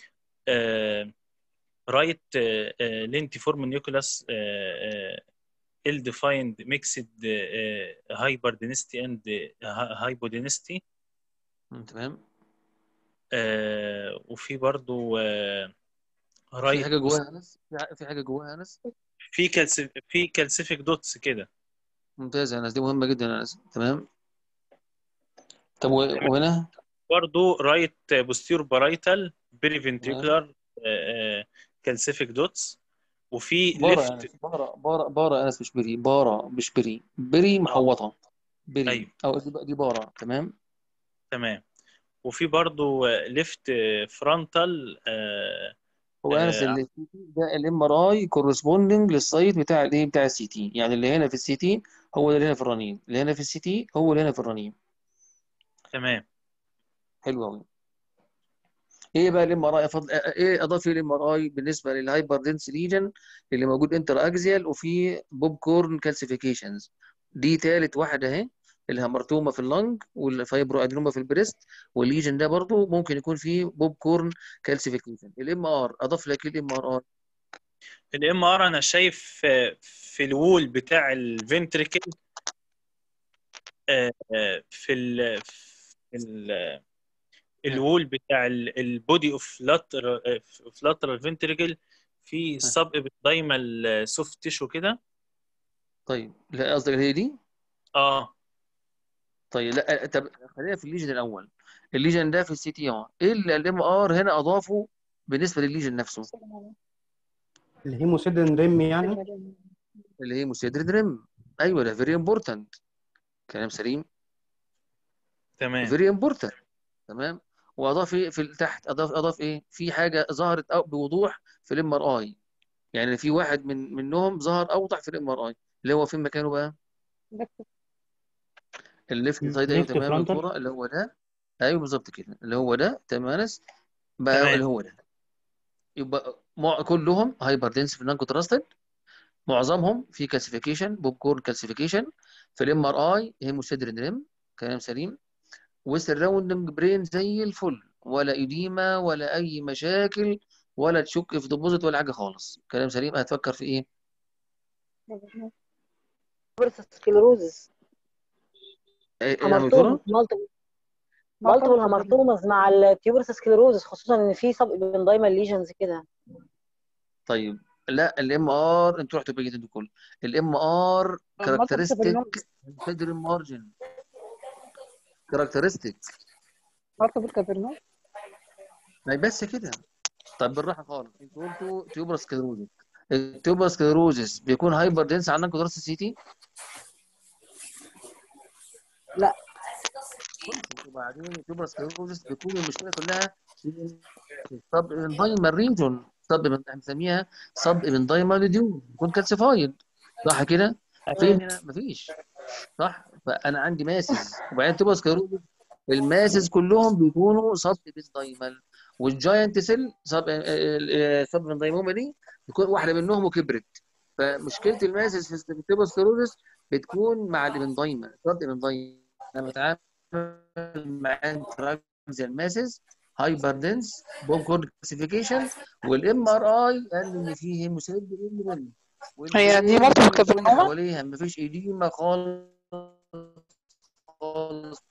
رايت لينتيفورم نيوكلاس ال defined mixed هايبر density and hypodensity. مم، تمام. وفي برضو في رايت حاجه جواها يا انس، في ح- في حاجه جواها يا انس. في كالسيف في كالسيفيك دوتس كده. ممتاز يا انس، دي مهمه جدا يا انس، تمام. طب و- وهنا؟ برضو رايت بوستير بارايتال بيري تمام. فنتريكولار كالسيفيك دوتس. وفي بارا يا ليفت. انس، بارا بارا بارا يا انس، مش بري، بارا مش بري، بري اه محوطه. بري ايوه او دي دي بارا، تمام. تمام. وفي برضو ليفت فرونتال. هو انس اللي في تي ده الام ار اي كورسبوندنج للسايت بتاع الايه؟ بتاع السي تي، يعني اللي هنا في السي تي هو اللي هنا في الرنين، اللي هنا في السي تي هو اللي هنا في الرنين. تمام. حلو قوي. ايه بقى الام ار اي؟ ايه اضاف الام ار اي بالنسبه للهايبر دنس ليجن اللي موجود انتر اكزيال وفي بوب كورن كالسيفيكيشنز؟ دي ثالث واحده اهي، الهامرتوما في اللنج والفايبرو ادينوما في البريست، والليجن ده برضو ممكن يكون فيه بوب كورن كالسيفيكيشن. الام ار اضاف لك الام ار اي. الام ار انا شايف آه، في الوول بتاع الفنتريكل، في ال في ال الوول بتاع البودي اوف لاترال اوف لاترال فنتريكل، في سب ابيدايمال سوفت تيشو كده. طيب لا، قصدك هي دي؟ اه طيب لا، طب خلينا في الليجن الاول. الليجن ده في السي تي اه، ايه اللي الام ار هنا اضافه بالنسبه للليجن نفسه؟ الهيموسيدين ريم يعني. اللي هي مسيدرين ريم. ايوه، ده فيري امبورتنت، كلام سليم، تمام. فيري امبورتنت، تمام. واضاف ايه في تحت؟ اضاف اضاف ايه في حاجه ظهرت أو بوضوح في الام ار اي، يعني في واحد من منهم ظهر اوضح في الام ار اي، اللي هو فين مكانه بقى؟ الليفت سايد، ايوه ليفت تمام يا فرونتال. دكتوره، اللي هو ده. ايوه بالظبط كده، اللي هو ده، تمام. بقى تمام. اللي هو ده. يبقى مع كلهم هايبر دنس في النون كونتراستد، معظمهم في كالسيفيكيشن، بوب كورن كالسيفيكيشن. في الام ار اي هيموسيدرين ريم، كلام سليم. والسراوندنج برين زي الفل، ولا إديمة ولا أي مشاكل، ولا تشك في ديبوزيت ولا حاجة خالص، كلام سليم. هتفكر في إيه؟ سكليروزس، إيه إيه يا هامرتوما، دكتورة؟ مالتيبل هامرتومز مع التيوبرس سكليروزس، خصوصا ان في سب ابندايمال ليجنز كده. طيب لا، الام ار انتوا رحتوا بعيد، انتوا كل الام ار كاركترستيك فيدرين مارجن، كاركترستيك. ما بس كده. طيب بالراحه خالص، انتوا قلتوا تيوبرس سكليروزس. التيوبرس سكليروزس بيكون هايبر دنس عندك كونتراست سي تي؟ لا، وبعدين التيوبرس سكليروزس بيكون المشكله كلها في السب انفايرمنت ريجون، سب بنسميها سب ابندايمال ديو، بيكون كالسيفايد، صح كده؟ فين هنا؟ مفيش، صح؟ فانا عندي ماسز وبعدين تبقى سكلروز، الماسز كلهم بيكونوا سب ابندايمال، والجاينت سيل سب سب ابندايموما دي بتكون واحده منهم وكبرت. فمشكله الماسز في التيبوسكلروزس بتكون مع الابندايما، سب ابندايما. انا بتعامل مع انتراكزيال الماسز هايبر دنس بوم كورد كلاسيفيكيشن، والام ار اي قال ان فيه هيموسيد ريم، هي دي والبرين مالتيبل زي الفل كافرنوما؟ حواليها مفيش ايديما خالص خالص.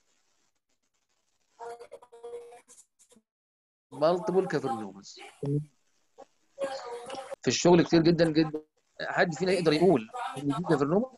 مالتيبل كافرنومز في الشغل كتير جدا جدا. حد فينا يقدر يقول ان دي كافرنوما؟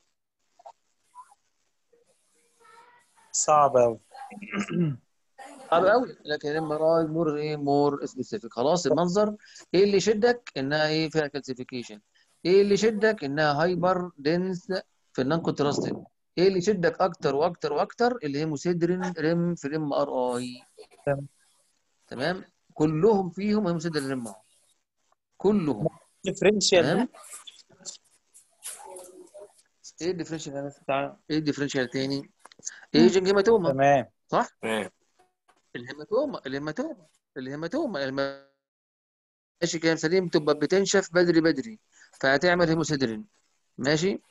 صعب أوي. صعب قوي، لكن ام ار اي مور ايه مور سبيسيفيك. خلاص المنظر ايه اللي يشدك؟ انها ايه فيها كالسيفيكيشن. ايه اللي يشدك؟ انها هايبر دنس في النون كونتراستد. ايه اللي يشدك اكتر واكتر واكتر؟ اللي هي موسيدرين ريم في الام ار اي. تمام، كلهم فيهم هيموسيدرين ريم اهو، كلهم. ديفرنشال تمام. دي ايه الديفرنشال بتاع ايه الديفرنشال تاني؟ ايجنج هيماتوما، تمام. صح؟ تمام. الهيماتوما الهيماتوما الهيماتوما الم- ماشي كلام سليم، تبقى بتنشف بدري بدري فهتعمل هيموسيدرين، ماشي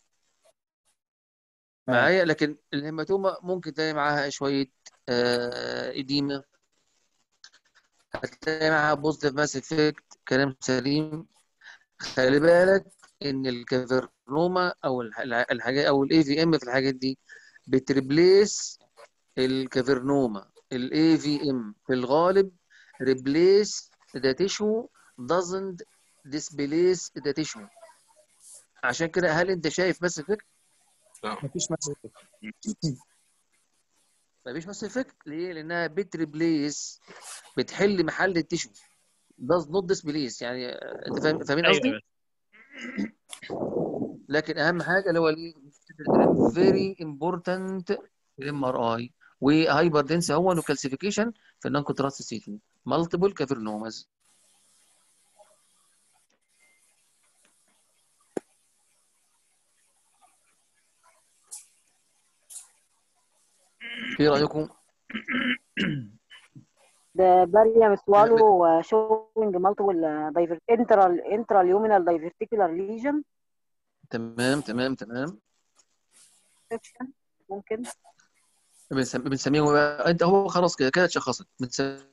تمام. معايا. لكن الهيماتوما ممكن تلاقي معاها شويه آه اديمه، هتلاقي معاها بوزيتيف ماس افكت، كلام سليم. خلي بالك ان الكافرنوما او الح- الحاجات او الاي في ام في الحاجات دي بتريبليس الكافرنوما. الاي في ام في الغالب replace the tissue doesn't displace the tissue. عشان كده هل انت شايف بس افكت؟ لا. مفيش مسافة. مفيش بس افكت ليه؟ لانها بتريبليس، بتحل محل التيشو، does not displace. يعني آه، انت فاهم فاهمين ايوه قصدي؟ يا لكن اهم حاجه اللي هو الايه فيري امبورتنت الام ار اي وهايبر دنس هو انه كالسيفيكيشن في النون كونتراست سيتي مالتيبل كافرنوماز. ايه رايكم؟ The barium swallow uh, showing multiple uh, diver intral intraluminal diverticular lesion تمام تمام تمام. section ممكن. بنسم- بنسميه هو انت هو خلاص كده كده اتشخصت. بنسميه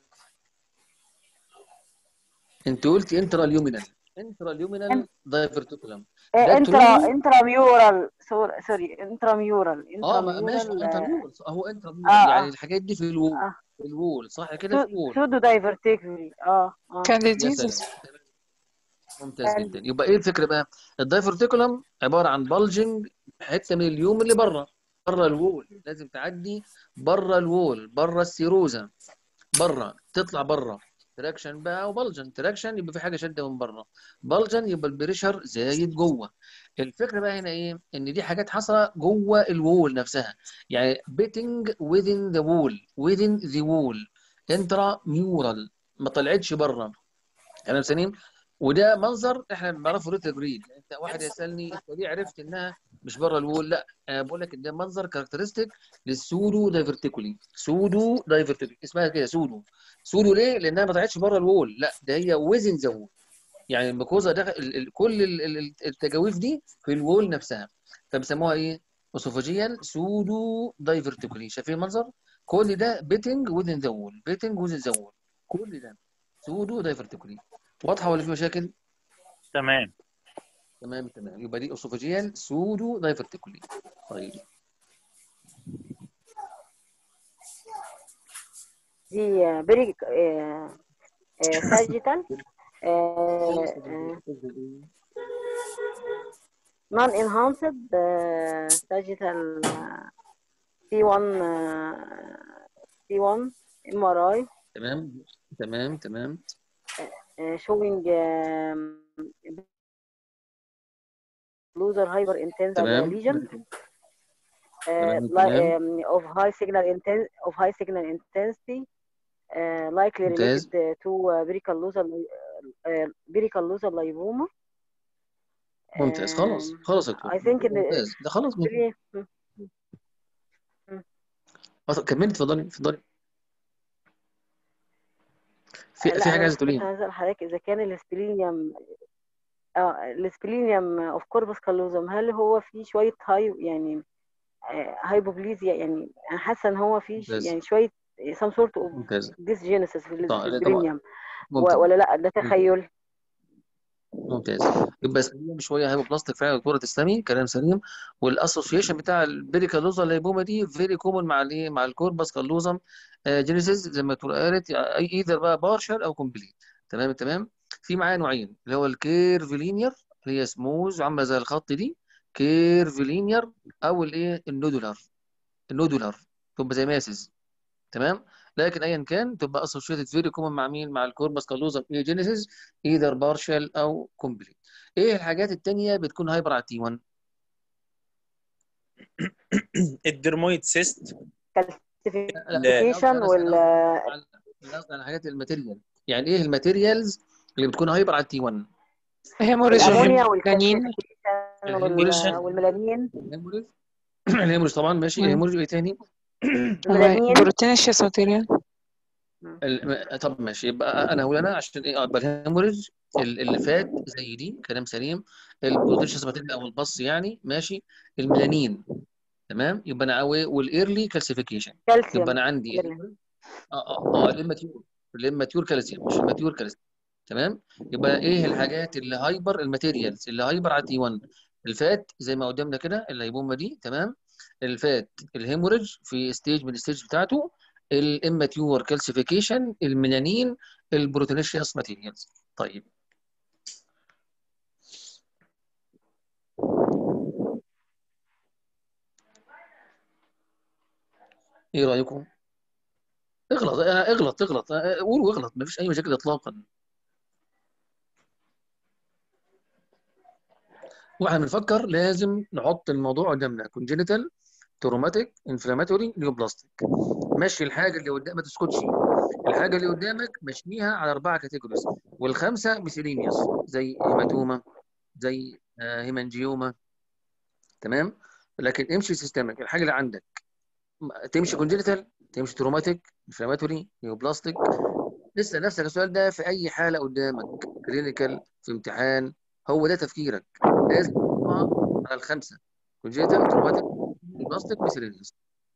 انت قلتي انترا اليومينال انترا اليومينال دايفرتيكولم ده انترا ترو. انتراميورال سوري سوري انتراميورال اه ما- ماشي انتراميورال انترا اه ميورال، هو انترا اه ميورال يعني اه الحاجات دي في الوول، اه في الوول صح كده، في الوول. سودو دايفرتيكولي اه اه يا كانديديزس. سلام، ممتاز جدا. يبقى ايه الفكره بقى؟ الدايفرتيكولم عباره عن بلجنج حته من اليوم اللي بره، بره الوول، لازم تعدي بره الوول، بره السيروزا، بره تطلع بره. تراكشن بقى وبلجن، تراكشن يبقى في حاجه شاده من بره، بلجن يبقى البريشر زايد جوه. الفكره بقى هنا ايه؟ ان دي حاجات حصلت جوه الوول نفسها، يعني بيتنج within the wall within the wall انترا ميورال، ما طلعتش بره. كلام سليم. وده منظر احنا بنعرفه ريتروجريد. انت واحد يسالني انت ليه عرفت انها مش بره الوول؟ لا انا بقول لك ان ده منظر كاركترستيك للسودو دايفرتيكولي، سودو دايفرتيكولي اسمها كده سودو. سودو ليه؟ لانها ما طلعتش بره الوول، لا ده هي ويزن ذا وول، يعني الميكوزا دخل ال- ال- كل ال- ال- التجاويف دي في الوول نفسها، فبيسموها ايه؟ اسوفاجيال سودو دايفرتيكولي. شايفين المنظر؟ كل ده بيتنج وذن ذا وول، بيتنج وذن ذا وول، كل ده سودو دايفرتيكولي. واضحه ولا في مشاكل؟ تمام. تمام تمام. يبقى دي اسوفاجيال سودو دايفرتيكولي. طيب دي بري ساجيتال non enhanced sagittal سي واحد سي واحد ام ار اي تمام تمام تمام showing loser hyper intense تمام lesion تمام تمام of high signal inten of high signal intensity likely ممتاز. related to vertical loser بيريكالوزا لايبوما. ممتاز. خلاص خلاص يا دكتور، اي ثينك ان ممتاز ده خلاص. really- خلاص، كملي، اتفضلي اتفضلي. في لا في حاجه انا عايزه بس كنت تقوليها؟ عايزه اسال حضرتك اذا كان السبلينيوم اه السبلينيوم اوف كوربس كالوزم هل هو فيه شويه هاي يعني هايبوبليزيا، يعني انا حاسه ان هو فيه ش- ممتاز يعني شويه some sort of ممتاز. dysgenesis في ال- في طبعا طبعا السبلينيوم ممتاز ولا لا ده ممتاز تخيل؟ ممتاز. يبقى سليم شويه هايبوبلاستيك فعلا، دكتوره تسلمي، كلام سليم. والاسوشيشن بتاع البيريكالوزا لايبوما دي فيري كومن مع الايه، مع الكوربس كالوزم جينيسيس زي ما الدكتوره قالت، اي ايذر بقى بارشل او كومبليت. تمام تمام. في معاه نوعين، اللي هو الكيرفلينير اللي هي سموز عامله زي الخط دي، كيرفلينير، او الايه النودولار. النودولار تبقى زي ماسز. تمام. لكن ايا كان تبقى اسوشيتد فيري كومن مع مين؟ مع الكوربس كالوزم جينيسيس، ايذر بارشل او كومبليت. ايه الحاجات التانية بتكون هايبر على تي واحد؟ الدرمويد سيست. لا لا، انا قصدي كالسيفيكيشن انا قصدي انا وال قصدي على انا قصدي على الحاجات الماتيريال. يعني ايه الماتيريالز اللي بتكون هايبر على تي واحد؟ هيموريج الامونيا والميلانين. والكالسيفيكيشن الهيموريج. والميلانين. الهيموريج. الهيموريج طبعا ماشي. مم. الهيموريج ايه تاني؟ الميلانين. بروتينيشيوس ماتيريال. ال- طب ماشي، يبقى انا هقول انا عشان ايه ابقى الهيموريج اللي فات زي دي، كلام سليم. البروتينشس ماتيريال او البص يعني ماشي. الميلانين. تمام. يبقى انا عاوي والايرلي كالسيفيكيشن. يبقى كالسيوم. انا عندي الهيموريج. اه اه اه الاماتيور. الاماتيور كالسيوم مش الماتيور كالسيوم. تمام. يبقى ايه الحاجات اللي هايبر؟ الماتيريالز اللي هايبر على تي واحد. الفات زي ما قدامنا كده اللايبوما دي. تمام. الفات، الهيموريج في ستيج من الستيج بتاعته، الاماتيور كالسيفيكيشن، الميلانين، البروتينيشيوس ماتيريالز. طيب ايه رايكم؟ اغلط آه، اغلط اغلط آه، قول واغلط، مفيش اي مشاكل اطلاقا. واحنا بنفكر لازم نحط الموضوع قدامنا: كونجينيتال، تروماتيك، انفلاماتوري، نيوبلاستيك. مشي الحاجه اللي قدامك، ما تسكتش. الحاجه اللي قدامك مشيها على اربعه كاتيجوريز، والخمسه ميسيلينيوس زي هيماتوما، زي آه، هيمانجيوما. تمام. لكن امشي سيستمك. الحاجه اللي عندك تمشي كونجينيتال، تمشي تروماتيك، انفلاماتوري، نيوبلاستيك. لسه نفسك السؤال ده في اي حاله قدامك، كلينيكال، في امتحان، هو ده تفكيرك. لازم تحطها على الخمسه: كونجينيتال، تروماتيك، نيوبلاستيك، ميسيلينيوس.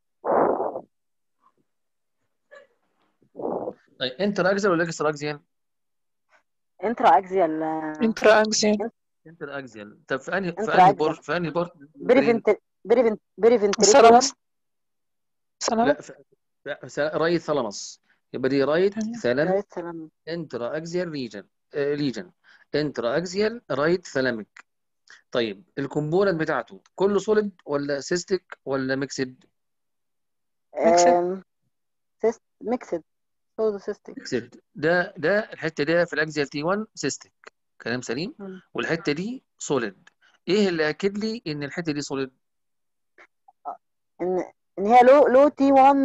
طيب انتر اكزل ولا اكسترا اكزيال؟ انترا اكزيال. انترا اكزيال. انتر اكزيال. طب في انهي في انترا انهي اكزيال. بور في انهي بور برين؟ بريفنت بريفنت بريفنتريكولار. ثالاموس. ثالاموس. لا في في رايت ثالاموس. يبقى دي رايت تمام. ثالاميك رايت سلام. انترا اكزيال ريجن آه ليجن انترا اكزيال رايت ثالاميك. طيب الكومبوننت بتاعته كله سوليد ولا سيستيك ولا ميكسد؟ ميكسد. سيست ميكسد سودو سيستيك. ميكسد. ده ده الحته دي في الاكزيال تي واحد سيستيك، كلام سليم. والحته دي سوليد. ايه اللي اكد لي ان الحته دي سوليد؟ ان ان هي لو لو تي واحد،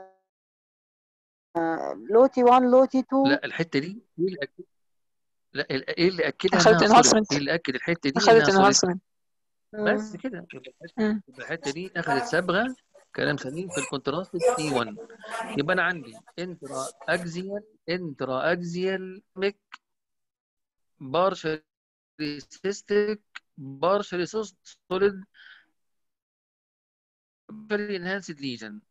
لو تي واحد لو تي اتنين. لا الحته دي ايه اللي أكد... لا ال- ايه اللي اكدها اخذت انها سوليد؟ انهانسمنت. ايه اللي اكد الحته دي انها اخذت سوليد؟ انهانسمنت. بس كده. يبقى الحته يبقى الحته دي اخذت صبغه، كلام سليم، في الكونتراست تي واحد. يبقى انا عندي انترا اكزيال انترا اكزيال ميك، بارشلي سيستيك، بارشلي سوليد، بارشلي انهانسد ليجن.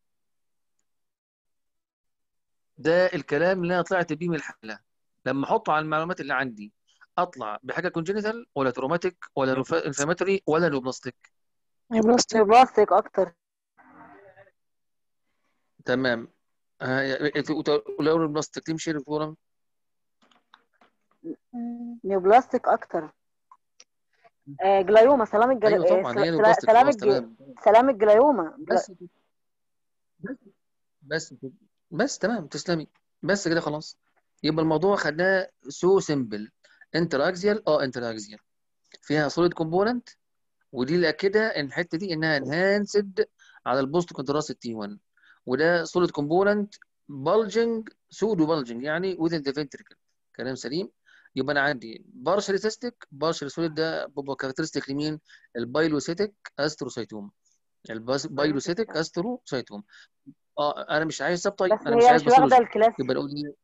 ده الكلام اللي انا طلعت بيه من الحاله. لما احطه على المعلومات اللي عندي، اطلع بحاجه كونجينيتال ولا تروماتيك ولا انفلاماتوري ولا نيوبلاستيك؟ نيوبلاستيك. نيوبلاستيك اكتر. تمام. ولو نيوبلاستيك تمشي الفورم. نيوبلاستيك اكتر. آه جلايوما، سلام الجل... ايوه آه طبعا هي سل... نيوبلاستيك، سلام خلاص الج... تمام. سلام الجلايوما جلا... بس بس بس بس تمام تسلمي. بس كده خلاص. يبقى الموضوع خدناه سو سيمبل. انتر اكزيال اه انتر اكزيال فيها سوليد كومبوننت، ودي اللي اكدها ان الحته دي انها انهانسد على البوست كونتراست تي واحد. وده سوليد كومبوننت، بلجنج، سودو بلجنج يعني within the ventricle، كلام سليم. يبقى انا عندي بارشلي سيستيك بارشلي سوليد، ده بيبقى كاركترستيك لمين؟ البايلوسيتيك استروسايتوم، البايلوسيتيك استروسايتوم. اه انا مش عايز سب تايب، بس انا مش هي عايز مش واخده باثولوجي، الكلاس. يبقى نقول ايه؟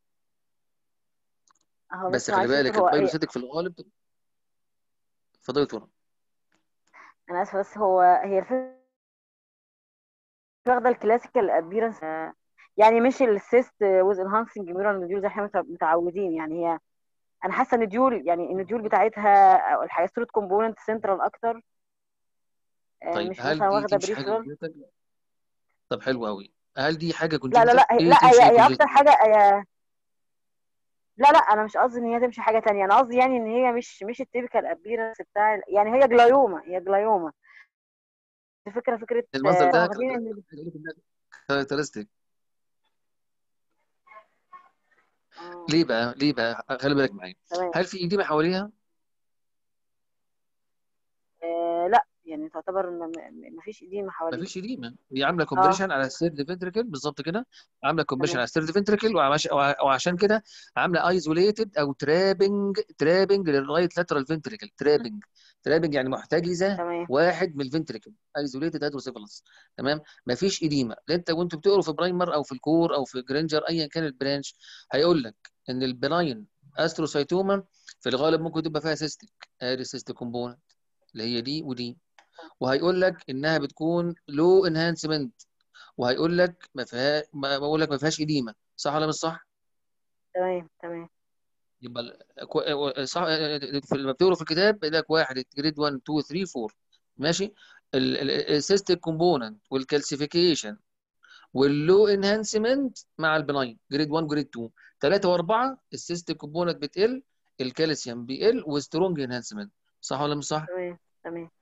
اهو بس بس خلي معلش يا دكتور، بالك هو هي البايلوسيتيك في الغالب فضيله. انا اسفه، بس هو هي الفكره واخده الكلاسيكال ابيرنس، يعني مش السيست ويز انهانسنج نيورال نديول زي احنا متع- متعودين. يعني هي انا حاسه ان الديول، يعني النديول بتاعتها او الحاجات ستروت كومبوننت سنترال اكتر، آه، طيب مش هل مثلا دي واخده تمشي حاجه بريفرال. كونجنتال؟ طب حلو قوي. هل دي حاجه لا لا كونجنتال؟ لا هي- ايه لا تمشي هي هي اكتر كونجنتال؟ حاجه هي. لا لا انا مش قصدي ان هي تمشي حاجه تانية، انا قصدي يعني ان هي مش مش التيبيكال ابيرنس بتاع ال- يعني هي جلايوما، هي جلايوما. الفكره فكره المنظر آه، ده واخدين ان كاركترستيك. اه ليه بقى؟ ليه بقى؟ خلي بالك معايا. تمام. هل في ايديما حواليها؟ آه لا يعني تعتبر ما ما- ما فيش ايديما حواليه. مفيش ايديما، هي عامله اه كومبريشن على السيرد فنتركل بالظبط كده، عامله كومبريشن تمام. على السيرد فنتركل، وعشان كده عامله ايزوليتد او ترابنج ترابنج للرايت لاترال فنتركل. ترابنج ترابنج يعني محتجزه تمام. واحد من الفنتركل، ايزوليتد هيدروسيفالس. تمام. مفيش ايديما. انت وانتوا بتقروا في برايمر او في الكور او في جرينجر ايا كان البرانش، هيقول لك ان البناين استروسايتوما في الغالب ممكن تبقى فيها سيستيك، ادي سيستيك كومبوننت اللي هي دي ودي، وهيقول لك انها بتكون لو انهانسمنت، وهيقول لك ما فيها، ما بقول لك ما فيهاش اديمه. صح ولا مش صح؟ تمام. تمام. يبقى ال- كو- صح. في لما بتقروا في الكتاب يقول لك واحد جريد واحد اتنين تلاته اربعه. ماشي. السيستيك كومبوننت والكالسيفيكيشن واللو انهانسمنت مع البناين جريد واحد جريد اتنين تلاته و4 السيستيك كومبوننت بتقل، الكالسيوم بيقل، وسترونج انهانسمنت. صح ولا مش صح؟ تمام. تمام.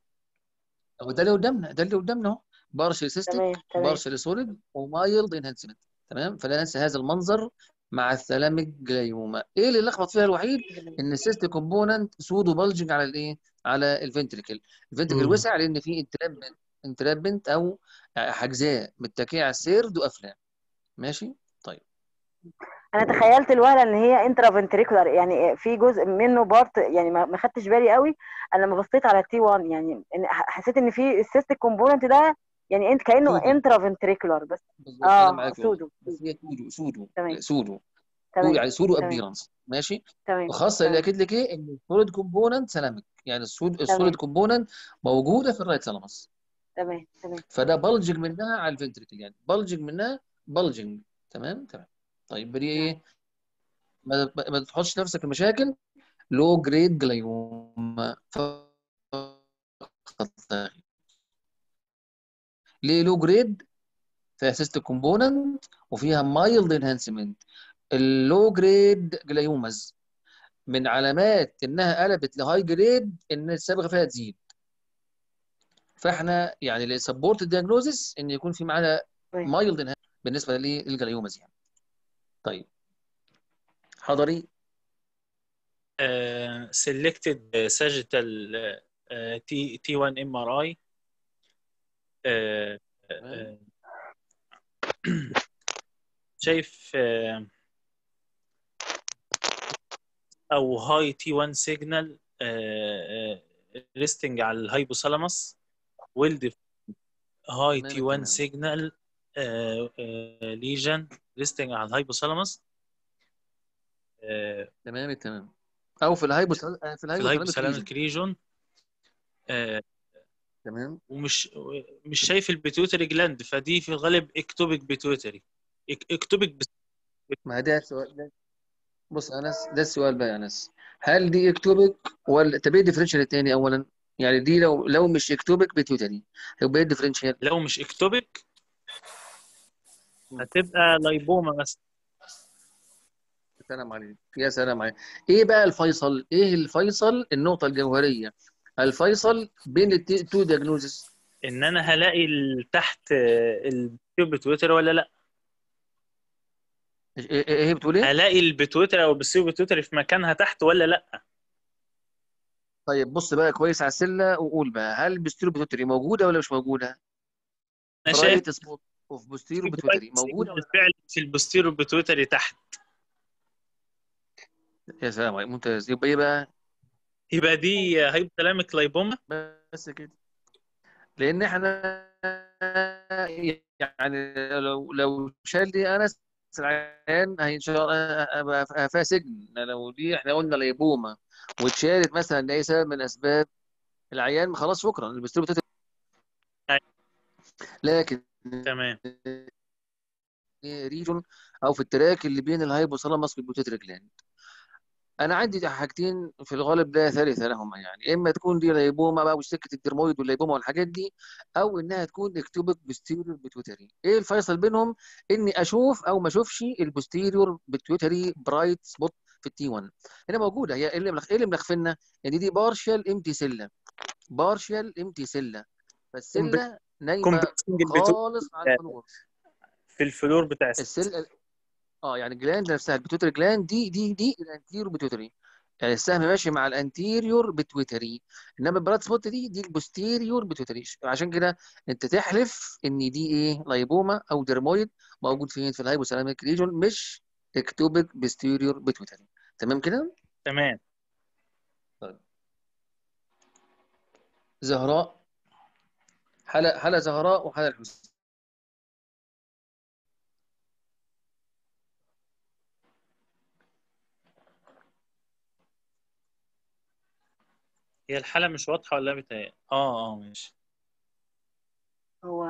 هو ده اللي قدامنا، ده اللي قدامنا اهو. بارشل سيستيك، تمام. تمام. بارشل سوليد، ومايلد انهانسمنت. تمام. فلا ننسى هذا المنظر مع الثلاميك جلايوما. ايه اللي لخبط فيها الوحيد؟ ان السيستيك كومبوننت سودو بلجنج على الايه؟ على الفنتريكل. الفنتريكل مم. وسع لان في انترابنت، انترابنت او حجزاء متكئه على السيرد وقافله. ماشي. طيب. انا تخيلت الوهله ان هي انترا فنتريكولار، يعني في جزء منه بارت، يعني ما ما خدتش بالي قوي. انا لما بصيت على تي واحد يعني إن ح- حسيت ان في السيستيك كومبوننت ده، يعني انت كانه سودو انترا فنتريكولار بس. بالظبط، انا اه معاك والله، سودو بس سودو. هي سودو سودو تمام. سودو سودو تمام. يعني سودو تمام. ابيرنس. ماشي. تمام. وخاصه اللي تمام. اكيد لك ايه؟ ان السوليد كومبوننت سلامك، يعني السوليد السوليد تمام. كومبوننت موجوده في الرايت سلامس. تمام. تمام. فده بلجنج منها على الفنتريكل، يعني بلجنج منها، بلجنج. تمام تمام. طيب دي تمام. ايه؟ ما, ما ما تحطش نفسك في مشاكل. لو جريد جلايوما فقط لا غير. ليه لو جريد؟ فيها سيستم كومبوننت وفيها مايلد انهانسمنت. اللو جريد جلايومز من علامات انها قلبت لهاي جريد ان الصبغه فيها تزيد. فاحنا يعني لسبورت الدياجنوزس ان يكون في معانا تمام. مايلد بالنسبه للجلايومز يعني. طيب حضري. uh, selected sagittal uh, T T1 M R I. uh, تمام. uh, شايف uh, او هاي تي واحد سيجنال ريستنج على الهايبوثالاموس، ويلد هاي تمام تي واحد التمام. سيجنال ليجن ريستنج على الهايبوثالاموس uh, تمام التمام. او في الهايبو في في الهايبوثالاميك ريجن. الهايبوثالاميك ريجون. تمام. ومش مش شايف البيتوتري جلاند، فدي في الغالب اكتوبيك بيتوتري. اكتوبيك بس. ما ده السؤال ده. بص يا انس، ده السؤال بقى يا انس، هل دي اكتوبيك ولا؟ طب ايه الديفرنشال الثاني اولا؟ يعني دي لو لو مش اكتوبيك بيتيوتري يبقى ايه الديفرنشال؟ لو مش اكتوبيك هتبقى لايبوما مثلا. يا سلام عليك، يا سلام عليك. ايه بقى الفيصل؟ ايه الفيصل؟ النقطه الجوهريه الفيصل بين التو دياجنوزس. ان انا هلاقي ال- تحت البيتوتري ولا لا. ايه إيه- إيه بتقول ايه؟ هلاقي البيتوتري او البسيو بيتوتري في مكانها تحت ولا لا. طيب بص بقى كويس على السله وقول بقى، هل البوستيرو بيتوتري موجوده ولا مش موجوده؟ انا شايف برايت سبوت اوف بوستيرو في بيتوتري برايت موجوده ولا سيجنال لا؟ فعلا في البوستيرو بيتوتري تحت. يا سلام عليك، ممتاز. يبقى ايه بقى؟ يبقى دي هايبوثالاميك لايبوما. بس كده. لان احنا يعني لو لو شال دي انا العيان هي ان شاء الله ابقى فيها سجن. لو دي احنا قلنا ليبوما واتشالت مثلا لاي سبب من الاسباب، العيان خلاص شكرا البستيرو. أيوة. لكن تمام. ريجون او في التراك اللي بين الهايبوثالاموس والبيوتيتري جلاند، انا عندي حاجتين في الغالب لا ثالث لهما، يعني اما تكون دي ليبوما بقى وسكه الدرمويد والليبوما والحاجات دي، او انها تكون اكتوبيك بوستيريور بيتويتري. ايه الفيصل بينهم؟ اني اشوف او ما اشوفش البوستيريور بيتويتري برايت سبوت في التي واحد. هنا موجوده، هي إيه اللي ملخ... ايه اللي ملخفنا؟ ان دي بارشال امتي سيلا، بارشال امتي سيلا، فالسله نايمه كومبريسنج البتو خالص على الفلور. في الفلور بتاع الست. السل اه يعني الجلاند نفسها البيتوتري جلاند دي دي دي الانتيريور بيتوتري، يعني السهم ماشي مع الانتيريور بيتوتري، انما البلاد سبوت دي دي البوستيريور بيتوتري. عشان كده انت تحلف ان دي ايه لايبوما او ديرمويد موجود فين في الهايبوثالاميك ريجون، مش اكتوبيك بوستيريور بيتوتري. تمام كده؟ تمام. طيب زهراء، حالة حالة زهراء وحالة الحسين. هي الحالة مش واضحة ولا بتهيألي؟ اه اه ماشي. هو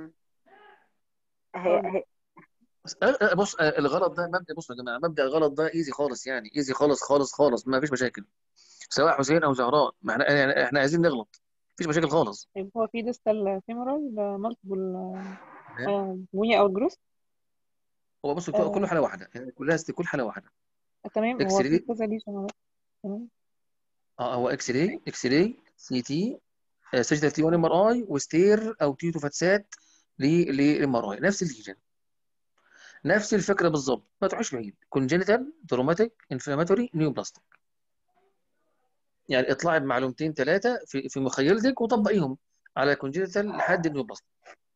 هي هي بص أه، بص، أه، الغلط ده مبدأ، بص يا جماعة، مبدأ الغلط ده ايزي خالص، يعني ايزي خالص خالص خالص، ما فيش مشاكل سواء حسين او زهراء. ما احنا يعني احنا عايزين نغلط، مفيش مشاكل خالص. طيب هو في ديستال فيمورال مالتيبل تمام. بويا او جروس. هو بص كل كل آه حاله واحده، يعني كلها ست- كل حاله واحده. تمام، اكس هو في راي، كذا ليجن. تمام. اه هو اكس راي، اكس راي سي تي، سجل تي واحد ام ار اي، وستير او تيتو فاتسات للام ار اي، نفس الليجن، نفس الفكره بالظبط، ما تروحش بعيد. كونجينيتال تروماتيك انفلاماتوري نيوبلاستيك، يعني اطلعي بمعلومتين ثلاثه في في مخيلتك وطبقيهم على كونجينيتال لحد النيوبلاستيك.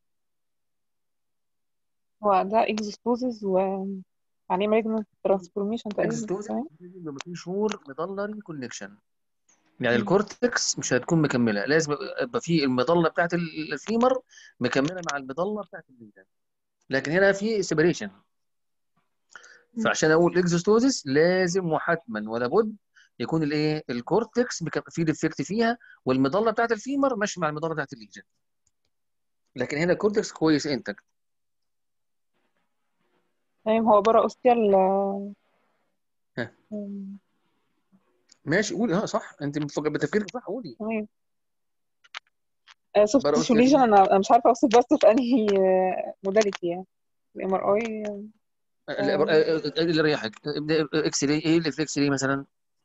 هو ده اكزوسبوزز و عليه مالجنت ترانسفورميشن تقريبا. اكزيتوز تمام. بيبقى فيه شهور مضلري كونكشن، يعني مم. الكورتكس مش هتكون مكمله، لازم يبقى في المظله بتاعت الفيمر مكمله مع المظله بتاعت الليجن، لكن هنا في سيبريشن. مم. فعشان اقول اكزوستوزيس لازم وحتما ولا بد يكون الايه الكورتكس بك- في ديفكت فيها، والمظله بتاعت الفيمر ماشيه مع المظله بتاعت الليجن، لكن هنا الكورتكس كويس انتك. تمام. هو برا اوستيال. ها مم. ماشي قولي، ها صح، انت بتفكر بتفكيرك صح، قولي. تمام. سوفت بره تيشو اوستيال ليجن، ايه؟ انا أنا مش عارفه اوصف بس في انهي موداليتي يعني. الام ار اي. لا، بر- ايه اللي يريحك؟ ابدا اكس راي، ايه اللي في الاكس راي مثلا؟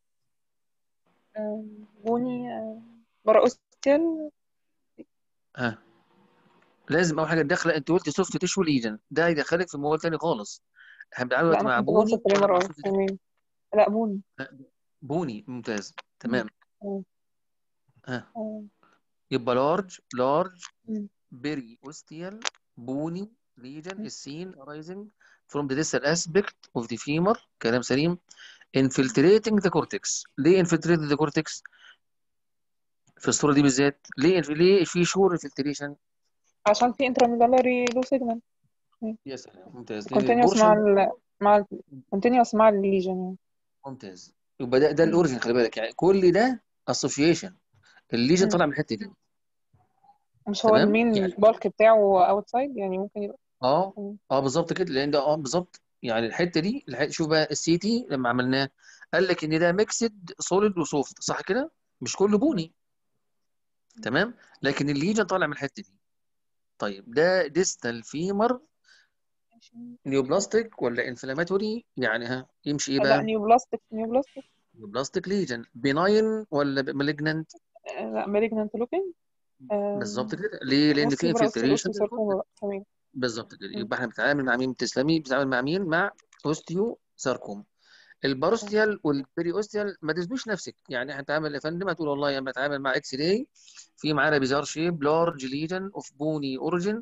بوني. آه، برا اوستيال. ها لازم اول حاجه تدخل، انت قلت سوفت تيشو ليجن، ده هيدخلك في موال تاني خالص. احنا بنتعامل لا دلوقتي انا مع كنت بوصف بوني في الام ولا ار مع اي. سوفت تيشو؟ تمام. لا بوني. بوني، ممتاز، مم. تمام. تمام. ها آه. يبقى لارج لارج مم. بيري اوستيال بوني ليجن مم. السين arising from the distal aspect of the femur، كلام سليم. infiltrating the cortex، ليه infiltrating the cortex في الصوره دي بالذات؟ ليه ليه في شور infiltration؟ عشان في انتراميدالري لو سيجنال يا سلام، ممتاز، لان كونتينيوس مع البورشن ده ال مع ال كونتينيوس مع الليجن يعني. ممتاز. يبقى ده ده مم. الاوريجن، خلي بالك، يعني كل ده اسوشيشن، الليجن مم. طالع من الحته دي. مش هو تمام المين يعني بالك بتاعه اوتسايد يعني، ممكن يبقى. اه مم. اه بالظبط كده، لان ده اه بالظبط يعني الحته دي الحتة، شوف بقى السي تي لما عملناه قال لك ان ده ميكسد سوليد وسوفت، صح كده؟ مش كله مم. بوني. تمام، لكن الليجن طالع من الحته دي. طيب ده ديستال فيمر نيوبلاستيك ولا انفلاماتوري؟ يعني ها يمشي ايه لا، بقى؟ نيو بلاستيك نيو بلاستيك. نيوبلاستيك ليجن، بيناين ولا مالجنانت؟ لا مالجنانت لوكينج. بالظبط كده، ليه؟ لان في موستلي برا انفلتريشن اوستيوساركوما بقى. تمام. بالظبط كده. مم. يبقى احنا بنتعامل مع مين؟ تسلمي، بنتعامل مع مين؟ مع اوستيو ساركوم. تمام. الباروستيال والبري اوستيال ما تسبوش نفسك، يعني احنا هنتعامل يا فندم هتقول والله انا بتعامل مع اكس راي في معانا بيزار شيب لارج ليجن اوف بوني اوريجن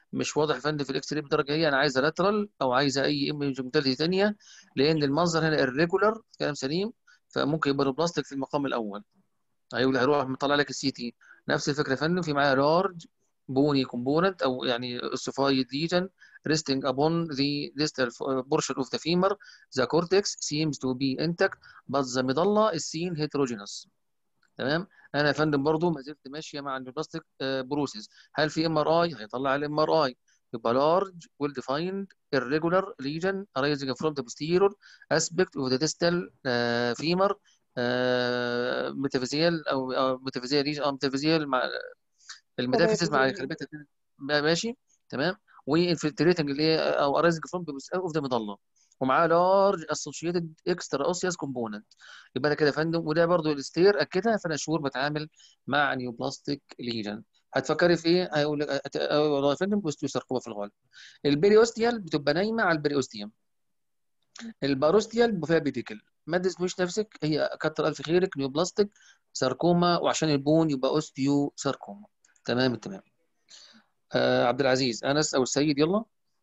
مش واضح يا فندم في الاكس راي بدرجه هي انا عايزه لاترال او عايزه اي ايمج موداليتي ثانيه، لان المنظر هنا irregular، كلام سليم، فممكن يبقى بلاستيك في المقام الاول. هيقول هيروح مطلع لك السي تي. نفس الفكره يا فندم في معايا لارج بوني كومبوننت او يعني ossified lesion resting upon the distal portion of the femur. The cortex seems to be intact but the medulla is seen heterogeneous. تمام. انا يا فندم برضو ما زلت ماشيه مع البلاستيك بروسيس. هل في ام ار اي؟ هيطلع الام ار اي. يبقى لارج ويل ديفايند irregular lesion arising from the posterior aspect of the distal uh, femur ميتافيزيال او او ميتافيزيال ليجن او ميتافيزيال مع الميتافيزيس مع خربات ماشي. تمام. وانفلتريتنج اللي هي او arising from the posterior of the medulla، ومعاه لارج اسوشيتد اكسترا اوسياس كومبوننت. يبقى انا كده يا فندم، وده برضو الستير اكدها، فانا شهور بتعامل مع نيوبلاستيك ليجن. هتفكري في ايه؟ هيقول لك والله يا فندم اوستيوساركوما في الغالب. البريوستيال بتبقى نايمه على البريوستيوم. الباروستيال بيبقى فيها بيتيكل. ما تسميش نفسك، هي كتر الف خيرك نيوبلاستيك ساركوما، وعشان البون يبقى اوستيو ساركوما. تمام تمام. آه عبد العزيز، انس او السيد، يلا.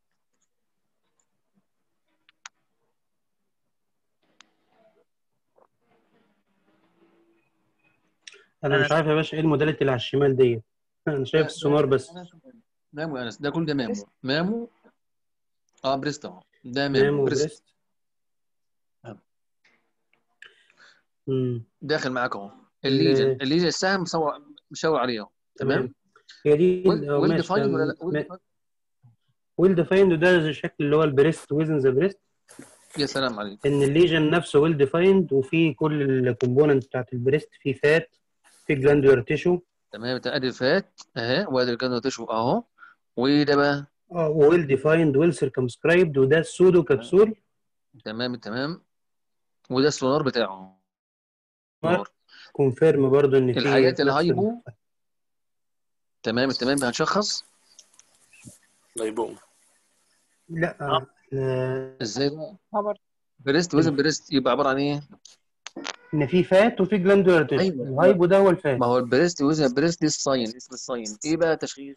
انا مش انا عارف يا باشا ايه الموداليتي اللي على الشمال ديت. انا شايف ده ده السونار بس. مامو يا انس، ده كل ده مامو مامو. اه بريست اهو، ده مامو مامو بريست. بريست. امم داخل معاك اهو. الليجن ال- الليجن السهم مصور مشاور عليه اهو. تمام. تمام. هي دي ال- اه ويل ماشي ديفايند ولا تمام. لا؟ ويل ديفايند. ويل ديفايند، وده زي الشكل اللي هو البريست ويزن ذا بريست. يا سلام عليك. ان الليجن نفسه ويل ديفايند، وفي كل الكومبوننت بتاعت البريست، في فات، في جلاندولار تيشو. تمام. ادي فات اهي، وادي الجنة تشوف اهو. وده بقى اه ويل ديفايند ويل سيركمسكرايبد، وده السودو كبسول. تمام تمام. وده السونار بتاعه. سونار. كونفيرم برضو ان في الحاجات نفس ال... الهايبو. تمام تمام. هنشخص لايبوم. لا اه آه، ازاي بقى؟ خبر. بريست وزن بريست يبقى عباره عن ايه؟ ان في فات وفي جلاندولار تيشو. ايوه هو، الهايبو ده هو الفات. ما هو البريست وزن بريست دي الصين، اسم الصين ايه بقى تشخيص؟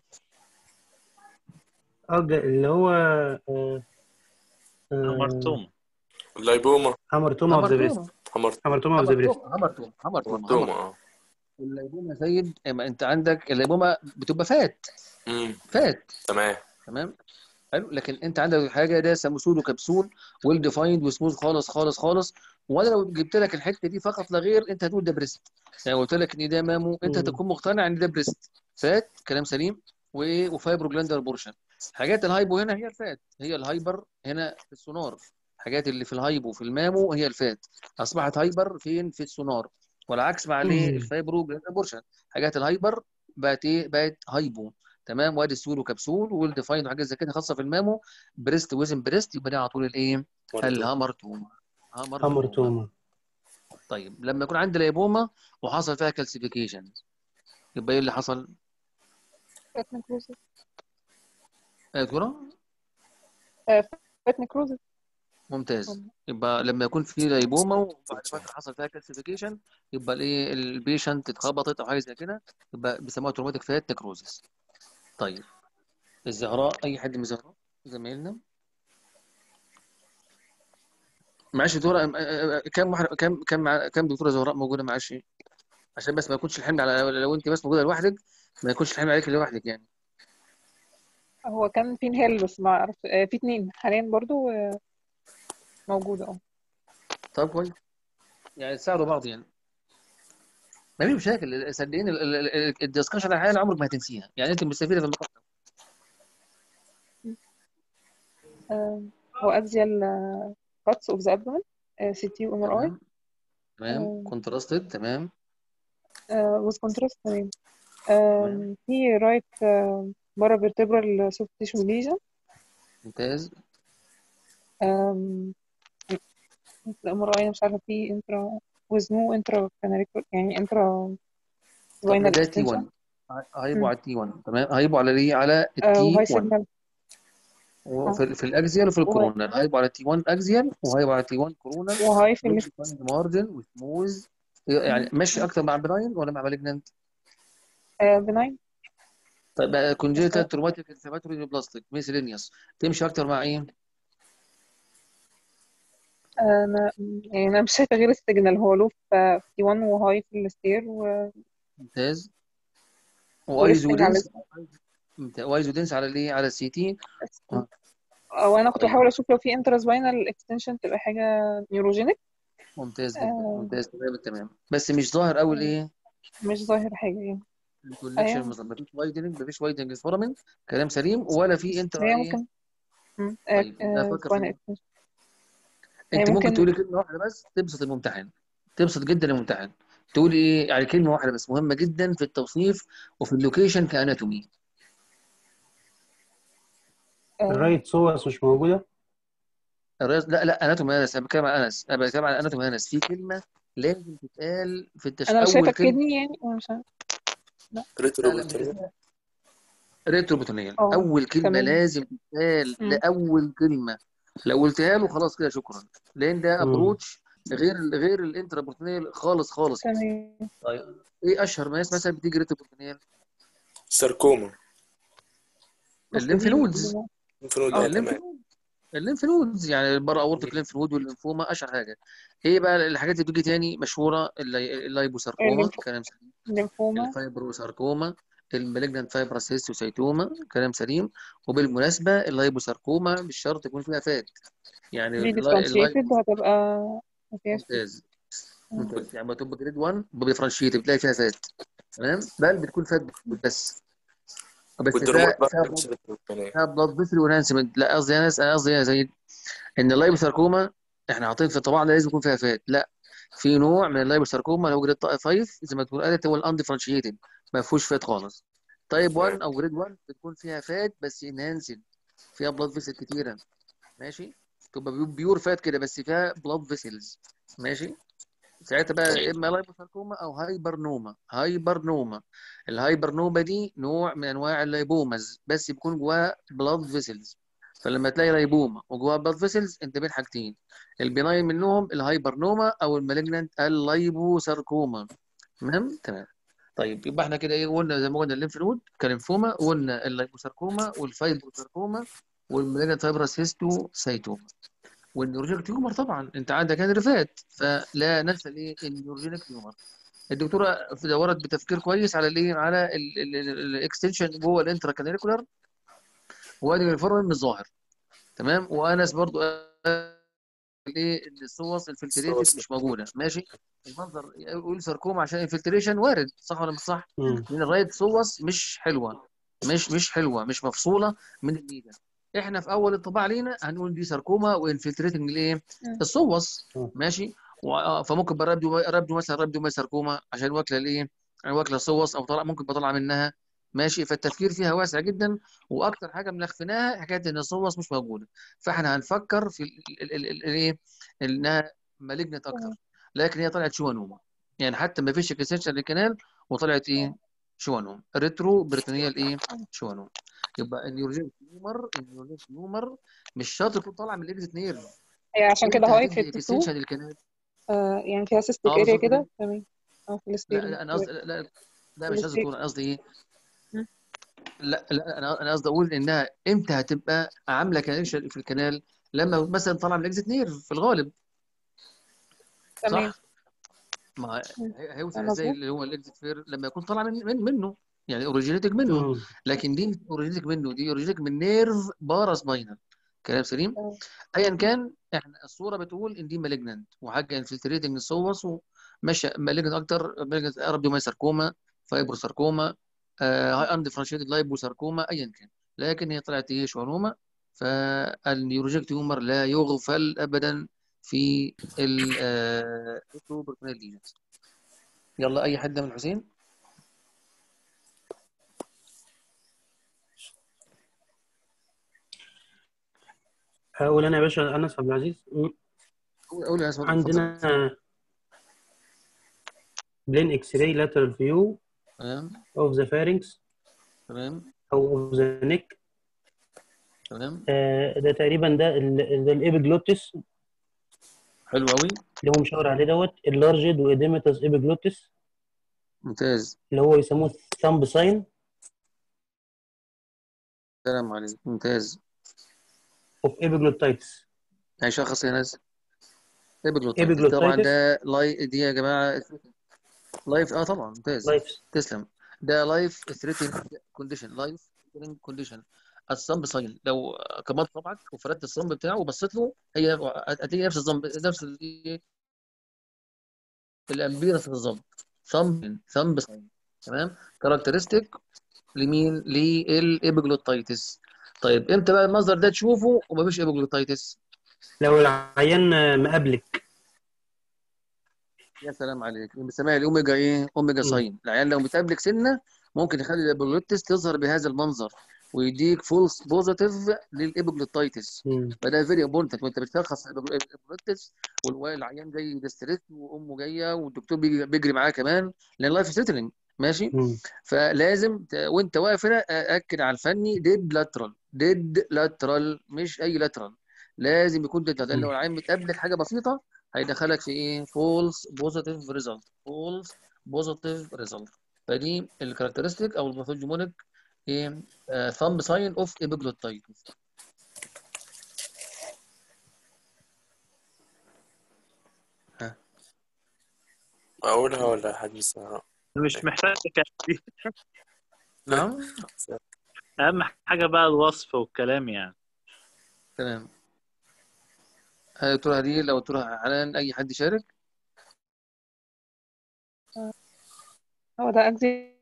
اه ج- اللي هو آه، آه، همرتوم. اللايبوما. هامرتوما اوف ذا بريست. همرتوما. حمرت هامرتوما اوف ذا بريست. همرتوما همرتوما همرتوما حمرتوما همرتوما. اه. الليبومه يا سيد، اما انت عندك الليبومه بتبقى فات. امم فات. تمام. تمام. حلو. لكن انت عندك حاجه ده سموسود وكبسول ويل ديفايند وسموث خالص خالص خالص. وانا لو جبت لك الحته دي فقط لا غير، انت هتقول ده بريست. يعني قلت لك ان ده مامو، انت مم. هتكون مقتنع ان ده بريست. فات، كلام سليم. و- وفايبرو جلاندر بورشن. حاجات الهايبو هنا هي الفات، هي الهايبر هنا في السونار. الحاجات اللي في الهايبو في المامو هي الفات، اصبحت هايبر فين؟ في السونار. والعكس مع الايه؟ مم. الفايبرو جلاندر بورشن. حاجات الهايبر بقت ايه؟ بقت هايبو. تمام. وادي السولو كبسول ويل ديفايند وحاجات زي كده خاصه في المامو. بريست وزن بريست يبقى دي على طول الايه؟ برضو. الهامرتوما. هامرتوما. هامرتوما. طيب لما يكون عندي ليبوما وحصل فيها كالسيفيكيشن، يبقى ايه اللي حصل؟ فات نكروزس. ايه يا دكتوره؟ آه، فات نكروزس. ممتاز. يبقى لما يكون في ليبوما وبعد فتره حصل فيها كالسيفيكيشن، يبقى الايه؟ البيشنت اتخبطت او حاجه زي كده، يبقى بيسموها تروماتيك فات نكروزس. طيب الزهراء، اي حد من الزهراء زمايلنا؟ معلش يا دكتوره، كم واحد كم كم مع- كم دكتوره زهراء موجوده؟ معلش عشان بس ما يكونش الحمل على، لو انت بس موجوده لوحدك ما يكونش الحمل عليك لوحدك يعني. هو كان في نهال بس ما اعرف. آه، في اتنين حاليا برضو آه، موجودة اه. طب كويس، يعني تساعدوا بعض يعني. ما فيش مشاكل صدقيني. الدسكشن على الحياه عمرك ما هتنسيها، يعني انت مستفيده في المقام. آه، هو اكزيال كاتس اوف ذا ابدومن، سي تي وام ار اي تمام تمام. كونتراستد. تمام وذ كونتراست. تمام. تمام. آم، في رايت بارا فيرتبرال سوفت تيشو ليجن. ممتاز. الام ار اي مش عارفه في انترا وذ نو انترا كاناليكول، يعني انترا طب فاينال ده تي اكستنشن. واحد. هيبقوا على التي واحد. تمام. هيبقوا على ايه؟ على التي وهاي واحد. سيجنال. اه وفي في الاكزيال وفي وهاي الكورونال هيبقوا على تي واحد اكزيال، وهيبقوا على تي واحد كورونال. وهاي في ويل الليفت. ديفايند مارجن وسموز. يعني ماشي اكتر مع براين ولا مع مالجنانت؟ بناين. طيب بقى كونجيتال تروماتيك انفلاماتوري بلاستيك ميسيلينيوس تمشي اكتر مع ايه؟ انا يعني انا مش شايفه غير السيجنال، هو له في تي واحد وهاي في الستير و... ممتاز. وريستنج على وايزودنس وايزودنس على الايه؟ على السي تي. السي. او انا كنت طيب بحاول اشوف لو في انتراسباينال اكستنشن تبقى حاجه نيوروجينيك. ممتاز جدا، آه ممتاز تمام تمام، بس مش ظاهر قوي الايه؟ مش ظاهر حاجه يعني. الكونكشن، ايوه مفيش وايدنج، مفيش وايدنج فورامين، كلام سليم، ولا في انترا هي ايه؟ ممكن. مم. آه طيب يبقى آه افكر في سباينال ايه؟ اكستنشن. هي انت ممكن ممكن. تقولي كلمه واحده بس تبسط الممتحن، تبسط جدا الممتحن. تقولي ايه يعني؟ كلمه واحده بس مهمه جدا في التوصيف وفي اللوكيشن كاناتومي. آه الرايت سوس مش موجوده. الرئيس لا لا اناتومي انس، انا بتكلم عن انس، انا بتكلم عن اناتومي انس. في كلمه لازم تتقال في التش... انا مش شايفه اول كلمه. الكدني يعني، انا مش عارفة. لا. لا لا مش ريتروبرتونيل. اسمها ريتروبوتونيل. اه اول كلمه تمام. لازم تتقال مم. لاول كلمه. لو قلتها له خلاص كده شكرا، لان ده امم ابروتش غير غير الانترابوتونيل خالص خالص يعني. تمام. طيب ايه اشهر ناس مثلا بتيجي ريتروبوتونيل؟ ساركوما. الليمف مستديم. نودز. انفلود، اه اه الليمف تمام. نود الليمف نودز يعني البرا اورتيك ليمف نود والليمفوما اشهر حاجه. ايه بقى الحاجات اللي بتيجي تاني مشهوره؟ اللاي- اللايبوساركوما، الليمف- كلام سليم. الليمفوما. الفايبروساركوما، المالجنانت فايبرس هيستوسايتوما، كلام سليم. وبالمناسبه اللايبوساركوما مش شرط يكون فيها فات، يعني دي اللاي- ديفرنشيتد اللايبوس. هتبقى ما فيهاش فيه. ممتاز مم. ممتاز، يعني بتبقى جريد واحد بديفرنشيت بتلاقي فيها فات، تمام، بل بتكون فات بس، بس والدرمات فيها بقى فيها مش بلاد، ريتروبرتونيل. فيها بلاد فيسل وانهانسمنت. لا قصدي انا انا قصدي يا سيد ان اللايبوساركوما احنا حاطين في طبعا لازم يكون فيها فات. لا، في نوع من اللايبوساركوما لو جريد خمسة زي ما تكون قالت هو الاندفرنشيتد، ما فيهوش فات خالص. تايب تمام. واحد او جريد واحد بتكون فيها فات بس انهانسد، فيها بلاد فيسل كتيره، ماشي، تبقى بيو- بيور فات كده بس فيها بلاد فيسلز، ماشي. ساعتها بقى اما لايبوساركوما او هايبرنوما. هايبرنوما، الهايبرنوما دي نوع من انواع اللايبومز بس بيكون جواها بلاد فيسلز. فلما تلاقي لايبوما وجواها بلاد فيسلز انت بين حاجتين، البناين منهم الهايبرنوما او المالجنانت اللايبوساركوما. تمام تمام. طيب يبقى احنا كده ايه قلنا؟ زي ما قلنا الليمف نود كليمفوما، قلنا اللايبوساركوما والفايبروساركوما والمالجنانت فايبرس هيستوسايتوما. والنيوروجينيك تيومر طبعا انت عندك هنرفات، فلا ننسى الايه؟ النيوروجينيك تيومر. الدكتوره دورت بتفكير كويس على الايه؟ على الاكستنشن جوه الانترا كانيكولار، وادي الفورم مش ظاهر، تمام. وانس برضو قال ايه؟ ان الصوص الفلتريتد صوص. مش موجوده، ماشي. المنظر يقول ساركوما عشان انفلتريشن وارد، صح ولا مش صح؟ امم لان الرايت صوص مش حلوه، مش مش حلوه، مش مفصوله من الميدان. احنا في اول الطباعه لينا هنقول دي ساركوما وانفلتريتنج الايه؟ مم. الصوص، ماشي. و- آه، فممكن بقى ربدو ربدو مثلا ربدو ما ساركوما عشان واكله الايه؟ عشان واكله صوص، او طلع ممكن بطلع منها، ماشي. فالتفكير فيها واسع جدا، واكتر حاجه ملخفناها حكايه ان الصوص مش موجوده. فاحنا هنفكر في الايه؟ انها مالجنت اكتر، تمام. لكن هي طلعت شوانوما، يعني حتى ما فيش اكستنشن للكنال وطلعت ايه؟ شوانوما، ريترو بريتونيال ايه؟ شوانوما. يبقى النيوروجين تيومر، النيوروجين تيومر مش شرط تكون طالعه من الاكزيت نيرف. هي عشان كده امتى هاي في هتدي التو. اكستنشن للكنال؟ آه يعني فيها سيستيك اه اريا بالظبط كده. كده. تمام. او في لا الستير. لا انا قصدي لا لا, لا في مش قصدي الستير. كده، انا قصدي ايه؟ مم. لا لا انا انا قصدي اقول انها امتى هتبقى عامله كانكشن في الكنال؟ لما مثلا طالعه من الاكزيت نيرف في الغالب، تمام. صح؟ ما مم. هي- هيوسع ازاي مظبوط. اللي هو الاكزيت فير لما يكون طالع من, من منه، يعني اوريجينيتك منه. امم لكن دي مش اوريجينيتك منه، دي اوريجينيتك من نيرف بارا سباينال، كلام سليم. تمام. ايا كان احنا الصوره بتقول ان دي مالجنانت وحاجه انفلتريتنج الصوص وماشيه مالجنانت اكتر، مالجنانت رابدومايساركوما، فايبروساركوما، آه هاي اندفرنشيتد لايبوساركوما، ايا كان، لكن هي طلعت ايه؟ شوانوما. فالنيوروجيك تيومر لا يغفل ابدا في ال آه يلا اي حد من الحسين. هقول انا يا باشا انس عبد العزيز. مم. قول قول يا اسماء، اتفضل. عندنا بلين اكس راي لاترال فيو تمام اوف ذا فارنكس تمام او اوف ذا نيك. تمام. ده تقريبا ده ال- ده الابيجلوتس حلو قوي. اللي هو مشاور عليه دوت اللارجد واديمتاس ابيجلوتس ممتاز. اللي هو يسموه ثامب ساين. سلام عليك، ممتاز. of epiglottitis. هيشخص يا ناس ايبيجلوتايتس طبعا. epiglottitis ده لاي دي يا جماعه لايف، اه طبعا ممتاز، life. تسلم. ده لايف ثريتنج كونديشن، لايف ثريتنج كونديشن. الصمب صايل، لو كملت صبعك وفردت الصمب بتاعه وبصيت له هي هتلاقي نفس الصمب، نفس ال- الامبيرس في الصمب. ثمب ثمب صايل، تمام. كاركترستيك لمين؟ للايبيجلوتايتس. طيب امتى بقى المصدر ده تشوفه ومفيش ايبيجلوتايتس؟ لو العيان مقابلك. يا سلام عليك، بنسميها الاوميجا ايه؟ اوميجا مم. ساين. العيان لو متقابلك سنه ممكن يخلي الابيجلوتس تظهر بهذا المنظر ويديك فولس بوزيتيف للابيجلوتايتس. مم. فده فيري امبورتنت وانت بتشخص الابيجلوتس، والعيان جاي ديستريس وامه جايه والدكتور بيجري, بيجري معاه كمان، لان لايف ثريتنينج. ماشي. مم. فلازم ت... وانت واقف هنا اكد على الفني ديد لاترال، ديد لاترال مش اي لاترال، لازم يكون ديد لاترال، لان لو مم. العيان متقابلك حاجه بسيطه هيدخلك في ايه؟ فولس بوزيتيف ريزلت، فولس بوزيتيف ريزلت. فدي الكاركترستيك او الباثوجينيك ايه؟ ثامب ساين اوف ايبيجلوتايتس. ها اقولها ولا حديثة؟ مش محتاج كلام. نعم اهم حاجه بقى الوصف والكلام يعني. تمام. هل تروح دي لو تروح على اي حد يشارك؟ هو ده أجزي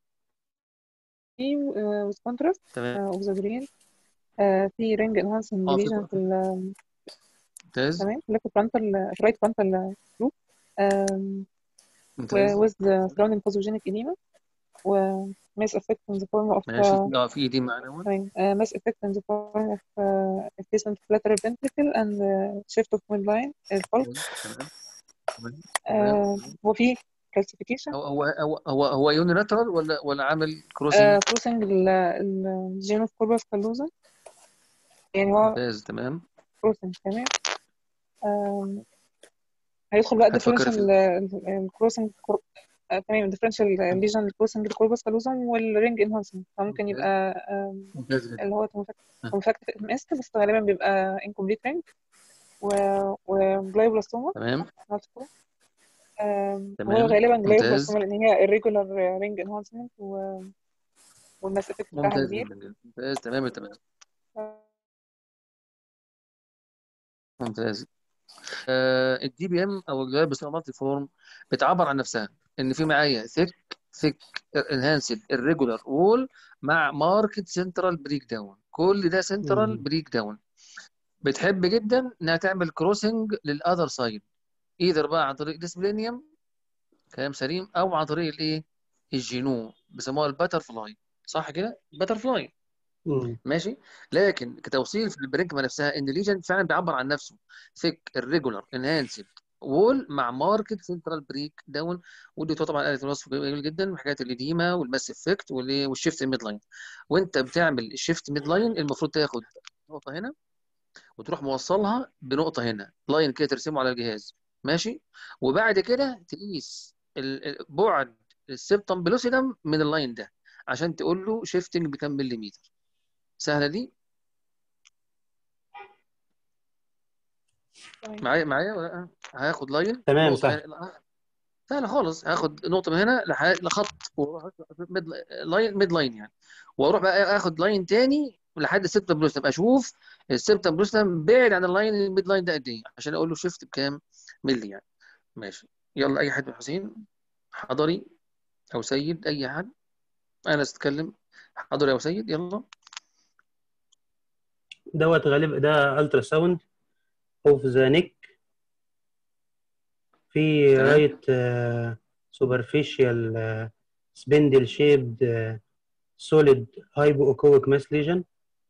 with contrast تمام. of the brain. آه، في ring enhancing اه في lesion في ال- ممتاز تمام left frontal right frontal loop um, ممتاز. with the surrounding pathogenic edema و mass effect in the form of ماشي، uh, اه في دي معانا اول. تمام uh, mass effect in the form of uh, effacement of lateral ventricle and uh, shift of midline الفالك. تمام تمام تمام آه، تمام. وفي calcification هو هو هو هو هو يونيلاترال ولا ولا عامل كروسنج؟ آه، crossing الجين اوف كوربس كالوزا، يعني هو ممتاز تمام. crossing. تمام. آم، هيدخل بقى هتفكر في differential الكروسنج. تمام differential ليجن الكروسنج الكوربس كالوزم والرينج انهانسنج، فممكن ممتاز يبقى آم، ممتاز جدا. اللي هو ها، كونفاكت ام اس، بس غالبا بيبقى incomplete ring وجلايوبلاستوما تمام multiple. آم، وهو تمام غالبا ممتاز جلايوبلاستوما لان هي irregular ring enhancement والماس افكت بتاعها ممتاز كبير. جدا جدا ممتاز تمام تمام ممتاز. آه الدي بي ام او الجلايب بس مالتي فورم بتعبر عن نفسها ان في معايا ثيك ثيك انهانسد الريجولار وول مع ماركت سنترال بريك داون، كل ده سنترال مم. بريك داون. بتحب جدا انها تعمل كروسنج للاذر سايد، ايذر بقى عن طريق ديسبلينيوم، كلام سليم، او عن طريق الايه؟ الجينو، بيسموها الباتر فلاي، صح كده؟ باتر فلاي. مم. ماشي. لكن كتوصيل في البرينكما نفسها ان الليجن فعلا بيعبر عن نفسه ثيك الريجولار انهانسد وول مع ماركت سنترال بريك داون. ودي طبعا قالت الوصف جميل جدا، حاجات الاديما والماس افكت والشيفت ميد لاين. وانت بتعمل الشيفت ميد لاين المفروض تاخد نقطه هنا وتروح موصلها بنقطه هنا، لاين كده ترسمه على الجهاز. ماشي. وبعد كده تقيس ال- ال- بعد السبتم بلوسيدم من اللاين ده عشان تقول له شيفتنج بكام مليمتر. سهله دي؟ تمام. معايا معايا ولا لأ؟ هاخد لاين تمام نقطه سهل. هنا، لا، سهله خالص. هاخد نقطه من هنا لح- لخط واروح ميد لاين، ميد لاين يعني، واروح بقى اخد لاين تاني لحد السبتم بلوسيدم، اشوف السبتم بلوسيدم بعد عن اللاين الميد لاين ده قد ايه عشان اقول له شيفت بكام ملي يعني. ماشي. يلا اي حد من حسين حضري او سيد، اي حد انا استكلم، حضري او سيد يلا. دوت غالبا ده الترا ساوند اوف ذا نيك في تمام رايت سوبرفيشال سبندل شيبد solid hypoechoic mass lesion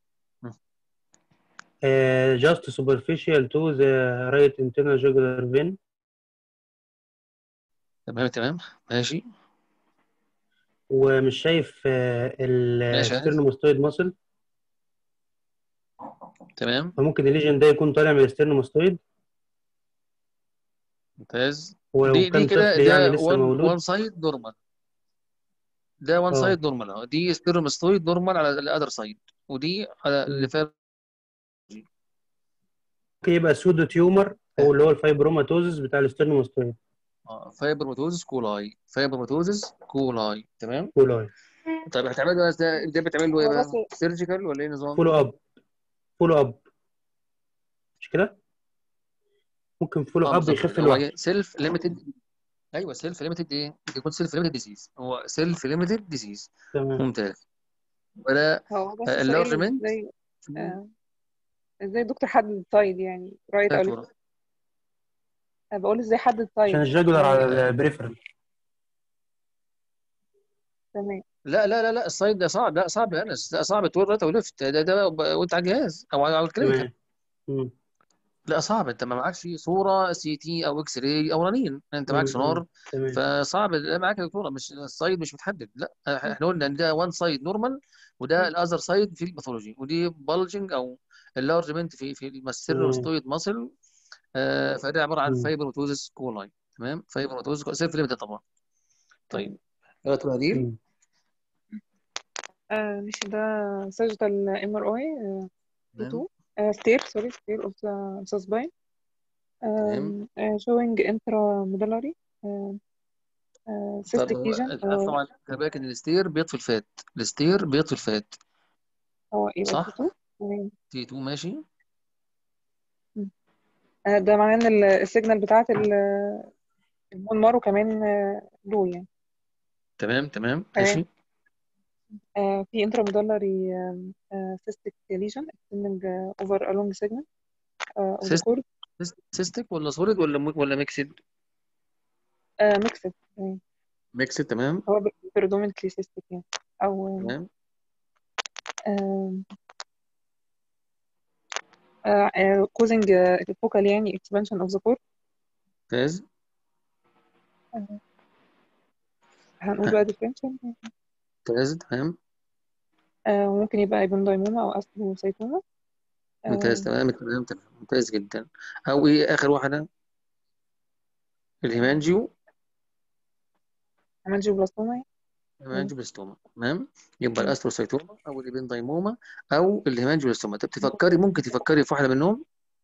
uh, just superficial to the right internal jugular vein. تمام تمام ماشي ومش شايف ماشي يا أنس. السترنوماستويد ماسل، تمام فممكن الليجن ده يكون طالع من السترنوماستويد ممتاز. ولو دي دي كان كده طفل يعني ده لسه وان مولود. وان سايد نورمال، ده وان اه سايد نورمال اهو، دي سبيروماستويد نورمال على الاذر سايد. ودي على اللي مم. فيها ممكن يبقى سودو تيومر هو اللي هو الفايبروماتوزس بتاع الاسترنوماستويد. اه فايبروماتوزس كولاي، فايبروماتوزس كولاي تمام. كولاي. طيب هتعمل له ده ده بتعمل له ايه هو بس بقى؟ سيرجيكال ولا ايه نظام؟ فولو اب. فولو اب مش كده؟ ممكن فولو اه اب بالظبط يخف كده، هو لوحده. ايه سيلف ليميتد. ايوه سيلف ليميتد ايه؟ بيكون سيلف ليميتد ديزيز، هو سيلف ليميتد ديزيز. تمام. ممتاز. ولا هو بس سؤال اللارجمنت ازاي في آه، ازاي الدكتور حدد التايد يعني رايت او ليفت؟ فاتورة. بقول ازاي حدد عشان التايد الجاجولار رايت. على البريفرال. تمام. لا لا لا لا السايد ده صعب، لا صعب يا انس، لا صعب تقول رايت او ليفت، ده ده وانت على الجهاز او على الكلينيكال. تمام. مم. لا صعب، انت ما معكش صوره سي تي او اكس راي او رنين، انت معاك مم. مم. سونار. تمام. فصعب، لا معاك يا دكتوره، مش السايد مش متحدد، لا احنا قلنا ان ده وان سايد نورمال، وده م- الاذر سايد في الباثولوجي، ودي بالجنج او اللارجمنت في في تمام. السيرنوستويد ماسل. آه فده عباره عن مم. فايبروتوزس كولاي تمام، فايبروتوزس سيلف ليميتد طبعا. طيب تمام. يلا تناديل. مم. آه مش ده سيرجيكال ام ار اي تمام اتنين ستير سوري ستير اوف ذا سسباين تمام. شوينج انترا ميدالاري طب سيستيك هو ليجن. انت عارف طبعا، خلي بالك ان الستير بيطفي الفات، الستير بيطفي الفات هو يبقى تي صح؟ اتنين. تمام. تي اتنين ماشي. م. آه، ده معناه ان ال- السيجنال بتاعت ال- البون مارو كمان آه، لو يعني. تمام تمام تمام. ماشي. آه، في انتراميدالري سيستيك ليجن extending uh, over a long segment uh, of the cord. سيستك ولا سوليد ولا ولا ميكسد؟ آه ميكسد. تمام. ميكسد تمام. هو predominantly cystic يعني أو تمام آم، آه، آه، causing uh, focal يعني expansion of the cord. ممتاز. آه، هنقول ها، بقى differential. ممتاز تمام. آه، ممكن يبقى ependyma أو astrocytoma. ممتاز آه، تمام تمام تمام ممتاز جدا. او ايه اخر واحده؟ الهيمانجيو. angioblastima يعني. مم. الهيمانجيوبلاستوما تمام. يبقى مم. الاستروسايتوما او الابندايموما او الهيمانجيوبلاستوما. طب تفكري، ممكن تفكري في واحده منهم.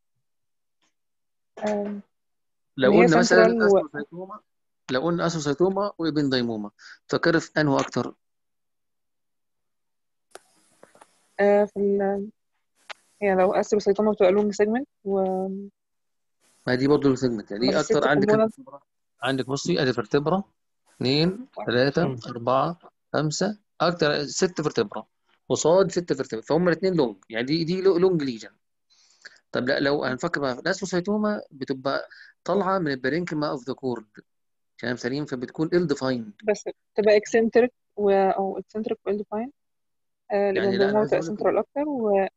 آم، لو اللي هي قلنا مثلا central و استروسايتوما، لو قلنا استروسايتوما وابندايموما، تفكري في انه اكتر؟ آه، في ال... يعني لو astrocytoma بتبقى long segment و ما دي برضه سيجمنت بس دي اكتر. الست عندك كم component فيرتبرا؟ عندك بصي ادي فيرتبرا اثنين ثلاثة مم. أربعة خمسة، أكتر ست فيرتبرا قصاد ست فيرتبرا، فهم الاثنين لونج يعني، دي دي لونج ليجن. طب لا لو هنفكر بقى في الاسوسايتوما، بتبقى طالعة من البرينكما اوف ذا كورد، كلام سليم، فبتكون ill defined. بس تبقى eccentric و أو eccentric well defined. آه، يعني لا انا الإبنديما عايز بتبقى اقول لك central أكتر و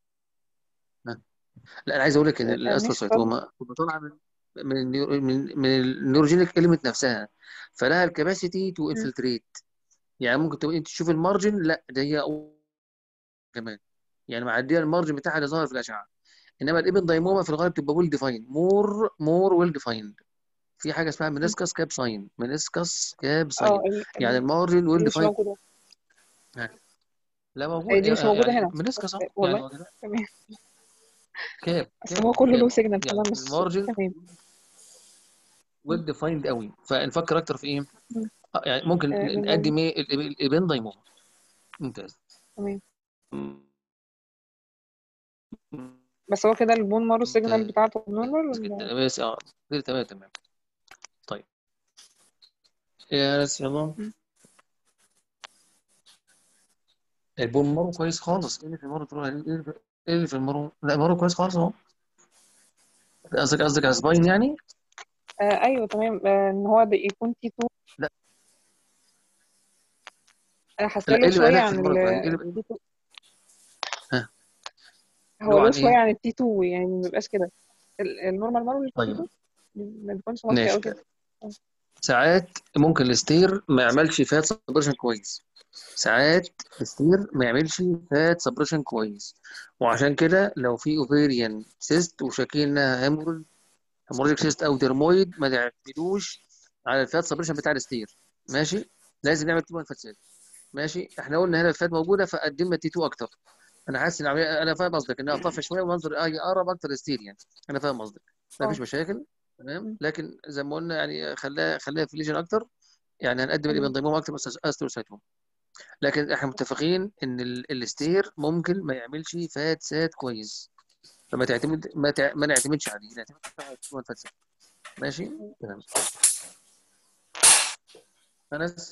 لا انا عايز اقول لك ان آه، مش طب الاسوسايتوما بتبقى طالعة من من النيو- من من النيوروجينيك اليمنت نفسها، فلها الكباسيتي تو مم. انفلتريت. يعني ممكن تبقى انت تشوف المارجن، لا ده هي أول كمان، يعني معديه المارجن بتاعها اللي ظاهر في الاشعه. انما الابن دايموما في الغالب تبقى ويل ديفايند، مور مور ويل ديفايند. في حاجه اسمها منسكس كاب ساين، منسكس كاب اه ساين، ال- يعني ال- المارجن ويل دي مش ديفايند. موجودة. لا آه، موجود دي مش موجودة يعني هنا منسكس بس اهو يعني والله. واخدها. تمام. كاب اصل كاب هو كله له كاب سيجنال فانا يعني مش المارجن تمام. ويل ديفايند قوي. فنفكر اكتر في ايه؟ مم. آه، يعني ممكن آه، من دايما. نقدم ايه الابن دايموما. ممتاز. تمام. بس هو كده البون مارو السيجنال ممتاز بتاعته نورمال ولا؟ جدا بس اه كده تمام تمام. طيب يا ناس يلا. مم. البوم مارو كويس خالص، ايه اللي في المارو تروح ايه اللي في إيه اللي في المارو؟ لا مارو كويس خالص اهو. قصدك قصدك على سباين يعني؟ آه ايوه تمام. آه ان هو ده يكون تي اتنين. لا انا حاسه لا، ايه له اللي شويه مقلق في عن المارو ال كويس؟ ايه اللي تي اتنين. ها اللي هو هو له عن شويه ايه؟ عن التي اتنين يعني ما بيبقاش كده. ال- النورمال مارو اللي في التي طيب اتنين ما بيكونش مصري ماشي. قوي كده. آه. ساعات ممكن الستير ما يعملش فات سبريشن كويس، ساعات الستير ما يعملش فات سبريشن كويس، وعشان كده لو في اوفيريان سيست وشاكين انها هيموريج، هيموريج سيست او درمويد، ما تعتمدوش على الفات سبريشن بتاع الستير. ماشي، لازم نعمل تي واحد فات سيل. ماشي، احنا قلنا هنا الفات موجوده فقدمنا تي اتنين اكتر، انا حاسس ان العمليه، انا فاهم قصدك انها طافيه شويه ومنظر اقرب اكتر للستير يعني. انا فاهم قصدك، ما فيش اه. مشاكل. تمام، مم. لكن زي ما قلنا يعني خليها خليها في ليجن اكتر، يعني هنقدم اللي مم. بنضمهم اكتر بس استروسايتوم. لكن احنا متفقين ان ال- الستير ممكن ما يعملش فات سات كويس، فما تعتمد ما, تع... ما نعتمدش عليه، نعتمد على الفات سات. ماشي تمام. انس.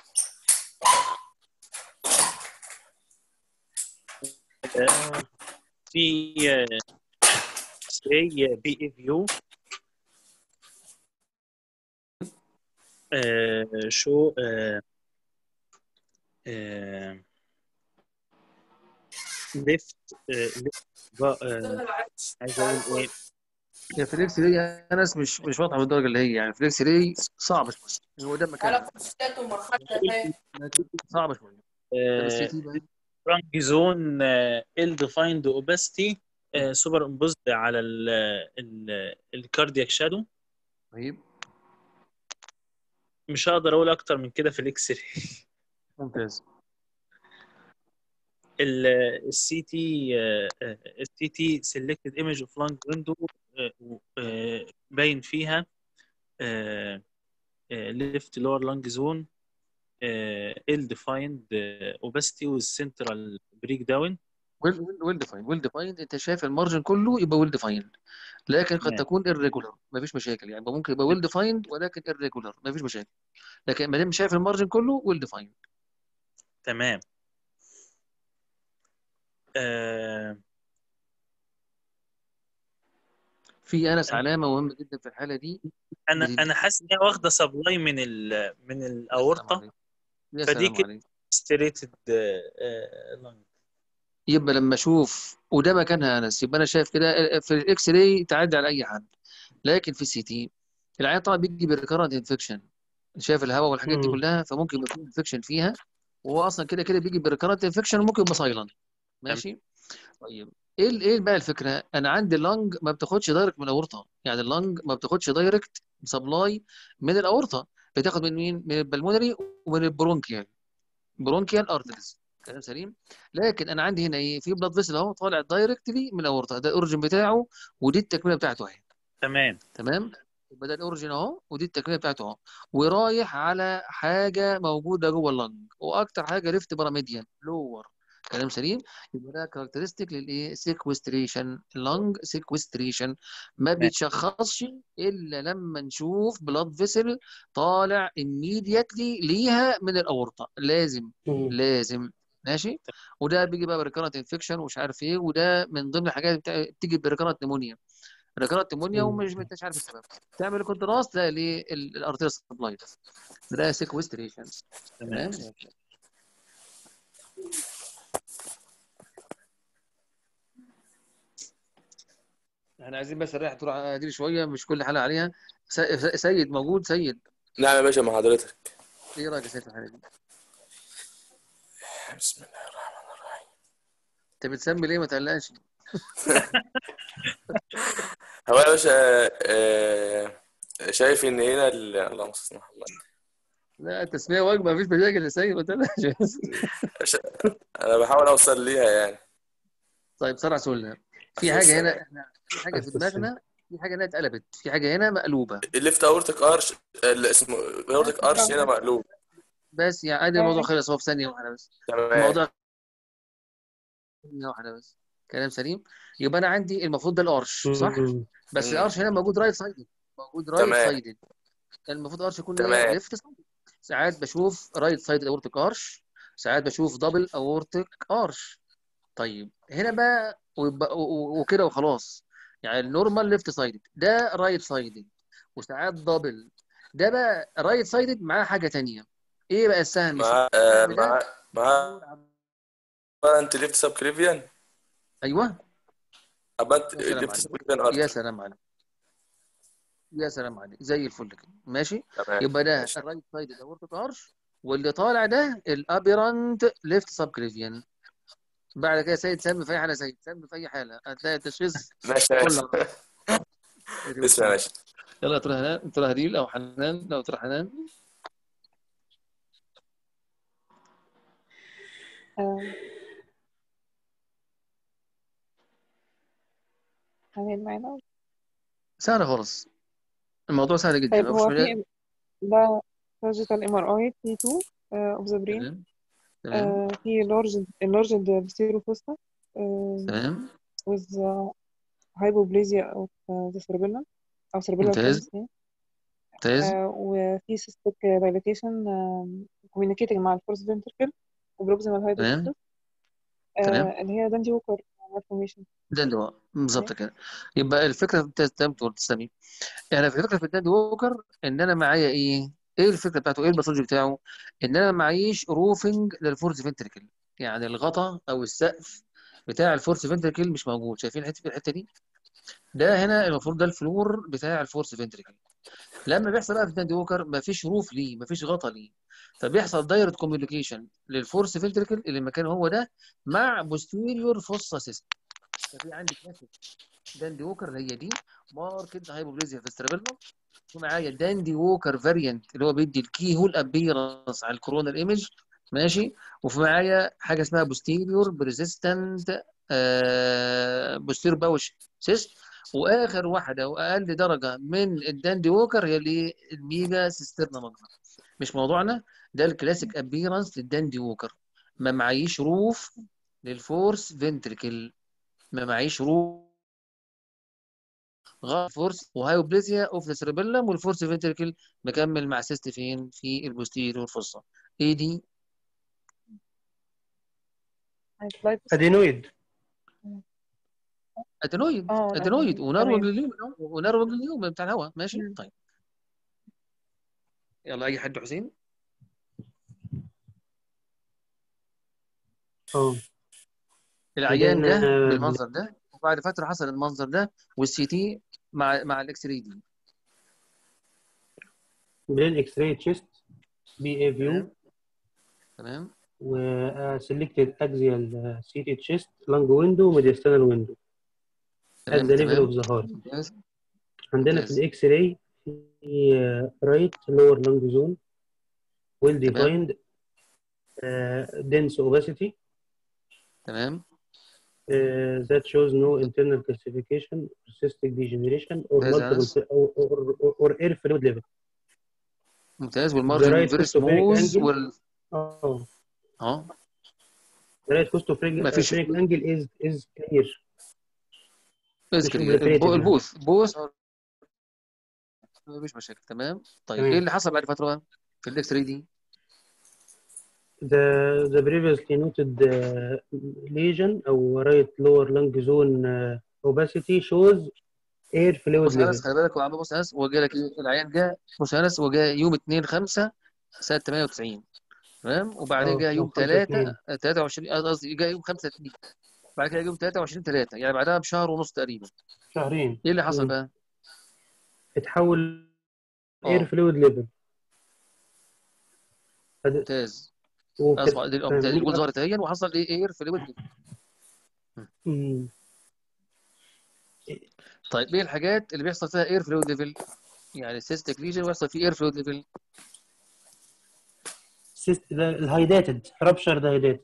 آه، في سي بي اي فيو شو ليفت ليفت عايز اقول ايه، يا فليكس ري يا انس مش مش واضحه بالدرجه اللي هي، يعني فليكس ري صعبه شويه، هو ده مكانها صعبه شويه. طب السي تي بقى. فرانك زون ال ديفايند اوباستي سوبر امبوزد على الكاردياك شادو. طيب مش هقدر اقول اكتر من كده في الاكس راي. ممتاز. السي تي السي تي سيلكتد ايمج اوف لانج ويندو باين فيها ليفت لور لانج زون ال ديفايند اوباستي والسنترال بريك داون. ويل ويل ديفايند ويل ديفايند انت شايف المارجن كله يبقى ويل ديفايند، لكن قد تمام تكون irregular مفيش مشاكل، يعني ممكن يبقى ويل ديفايند ولكن irregular مفيش مشاكل، لكن ما دام شايف المارجن كله ويل ديفايند. تمام. آه في انس علامه مهمه جدا في الحاله دي، انا بتدي. انا حاسس ان هي واخده سبلاي من ال من يا سلام الاورطه، عليك، يا فدي سلام كده عليك. ستريتد لانج. يبقى لما اشوف وده مكانها يا انس، يبقى انا شايف كده في الاكس راي تعدي على اي حد، لكن في السي تي العيان طبعا بيجي بريكارنت انفكشن، شايف الهواء والحاجات دي مم. كلها، فممكن يبقى في انفكشن فيها، وهو اصلا كده كده بيجي بريكارنت انفكشن وممكن يبقى سايلنت. ماشي. طيب ايه ال- ايه بقى الفكره؟ انا عندي اللنج ما بتاخدش دايركت من الاورطه، يعني اللنج ما بتاخدش دايركت سبلاي من الاورطه، بتاخد من مين؟ من البلمونري ومن البرونكيال، برونكيال ارتريز. كلام سليم. لكن انا عندي هنا ايه؟ في بلاد فيسل اهو طالع دايركتلي من الاورطه، ده الاوريجن بتاعه ودي التكمله بتاعته اهي. تمام تمام. يبقى ده الاوريجن اهو ودي التكمله بتاعته اهو، ورايح على حاجه موجوده جوه اللنج، واكتر حاجه ليفت باراميديان لور. كلام سليم. يبقى ده كاركترستيك للايه؟ سيكوستريشن، لنج سيكوستريشن. ما تمام بيتشخصش الا لما نشوف بلاد فيسل طالع immediately ليها من الاورطه، لازم مم. لازم. ماشي. وده بيجي بقى بريكارنت انفكشن ومش عارف ايه، وده من ضمن الحاجات بتاع- بتيجي بريكارنت نمونيا، رجعت نمونيا مم. ومش انتش عارف السبب، تعمل كونتراست تلاقي ليه الارتيريا سبلاي ده، ده سيكوستريشن. تمام. تمام. احنا عايزين بس نريح طول دي شويه، مش كل حلقه عليها. سي- سيد موجود؟ سيد نعم يا باشا مع حضرتك. ايه رايك يا سيد في الحلقه دي؟ بسم الله الرحمن الرحيم. انت بتسمي ليه؟ ما تقلقش. هو يا باشا آه، شايف ان هنا ال- اللهم صل على الله. لا التسميه واجبه، مفيش مشاكل يا سيد، ما تقلقش بس. باشا، انا بحاول اوصل ليها يعني. طيب صلى على رسول الله. في عشان حاجه السلام. هنا احنا في حاجه في ألف السلام. دماغنا، في حاجه هنا اتقلبت، في حاجه هنا مقلوبه. الليفت اورتك ارش، اللي اسمه اورتك ارش هنا مقلوب. بس يعني عادي، الموضوع خلص هو في ثانيه واحده بس. تمام. الموضوع ثانيه واحده بس. كلام سليم. يبقى انا عندي المفروض ده الارش صح؟ مم. بس مم. الارش هنا موجود رايت سايدد، موجود رايت تمام سايدد. كان المفروض الارش يكون ايه؟ تمام. ليفت سايدد. ساعات بشوف رايت سايدد اورتيك ارش، ساعات بشوف دبل اورتيك ارش. طيب هنا بقى ويبقى- و- و- وكده وخلاص، يعني النورمال ليفت سايدد، ده رايت سايدد، وساعات دبل. ده بقى رايت سايدد معاه حاجه تانيه، ايه بقى السهم؟ مع آه، السهم مع ده مع انت ليفت سب كليفيان. ايوه. ابانت يا سلام ليفت عليك، سب كليفيان يا ارتر. سلام عليك، يا سلام عليك، زي الفل كده. ماشي. تمام يبقى ده ماشي. الرايت سايد الاورتيك ارش، واللي طالع ده الابيرنت ليفت سب كليفيان. بعد كده سيد سمي في اي حاله، سيد سمي في اي حاله هتلاقي التشخيص ماشي كله ماشي. على بعض. اسمع يا باشا. يلا يا ترى هنان، ترى هديل او حنان، لو ترى حنان. آه، يعني معانا. سهله خالص، الموضوع سهل جدا، طيب ما فيش هو مجال. في ده surgical ام ار اي تي تو uh, of the brain. تمام تمام uh, في large enlarged posterior fossa uh, تمام with uh, hypoplasia of uh, the cerebellum أو cerebellar ممتاز palsy يعني. ممتاز uh, وفي cystic dilatation um, communicating مع الفورس ventricle وبروكسيمال تمام hydrocephalus تمام uh, اللي هي دانتي ووكر malformation. ده اللي هو بالظبط تمام. كده. يبقى الفكره في تسلمي، يعني الفكره في الداند ووكر ان انا معايا ايه؟ ايه الفكره بتاعته؟ ايه الباثولوجي بتاعه؟ ان انا معيش روفنج للفورس فنتريكل، يعني الغطا او السقف بتاع الفورس فنتريكل مش موجود. شايفين الحته في الحته دي؟ ده هنا المفروض ده الفلور بتاع الفورس فنتريكل. لما بيحصل بقى في الداند ووكر مفيش روف ليه، مفيش غطا ليه، فبيحصل دايركت كوميونيكيشن للفورس فنتريكل اللي مكانه هو ده مع بوستيريور فوسا سيستم. ففي عندي كلاسيك داند ووكر اللي هي دي ماركت هايبوبليزيا في السيربيلوم، ومعايا داندي ووكر فاريانت اللي هو بيدي الكي هول ابيرنس على الكورونال ايمج، ماشي. وفي معايا حاجه اسمها بوستيريور بريزيستنت بوستيريور باوش سيست. واخر واحده واقل درجه من الداندي ووكر هي اللي الميجا سيسترنا ماجنا. مش موضوعنا، ده الكلاسيك ابيرنس للداندي ووكر. ما معيش روف للفورس فنتريكل، ما معيش روف غلط فورس وهايوبليزيا اوف ذا سيربيلم، والفورس فينتريكل مكمل مع سيست فين؟ في البوستيريور فوسا. ايه دي؟ ادينويد. ادينويد اه ادينويد الأدينويد. ونروج تمام. لليوم ونروج لليوم بتاع الهواء، ماشي. مم. طيب يلا اي حد حسين. اه العيان عندنا جه بالمنظر ده، وبعد فتره حصل المنظر ده والسي تي مع مع الاكس راي دي. برين اكس راي تشيست بي اي فيو تمام تمام وسيلكتد اكزيال سي تي تشيست لانج ويندو وميديستانال ويندو at تمام the level تمام of the heart. ممتاز عندنا في ممتاز الاكس راي في رايت لور لانج زون well تمام defined uh, dense opacity تمام uh, that shows no internal calcification or cystic degeneration or ممتاز يا multiple انس، or, or, or, or air fluid level. ممتاز. The والمارجن right فيري costophenic سموث angle وال اه اه the right costophenic ما فيش angle is is clear مش اذكر obliterated يعني. البوث بوث مفيش مشاكل. تمام. طيب ايه تمام. اللي حصل بعد فتره بقى في الاكس راي دي؟ The the previously noted uh, lesion أو right lower lung zone uh, opacity shows air fluid بص يا انس level. خلي بالك، وعم بص يا انس، هو جاي لك ايه؟ العيان جه، بص يا انس، هو جه يوم اتنين خمسة سنه تمانية وتسعين، تمام. وبعدين اه جه أو يوم خمسة تلاتة اتنين تلاتة وعشرين، قصدي جه يوم خمسة اتنين، بعد كده يوم تلاتة وعشرين تلاتة، يعني بعدها بشهر ونص تقريبا. شهرين. ايه اللي حصل مم. بقى؟ اتحول air اه fluid level. فد- ممتاز. وكت... اصبح دي- آه، لما ممتاز، نيجي الجول بقى ظهرت اهي، وحصل ايه؟ اير فلويد. مم. طيب ايه الحاجات اللي بيحصل فيها اير فلويد ليفل؟ يعني السيستيك ليجن ويحصل فيه اير فلويد ليفل. سيست... الهايداتد رابشر هايداتد.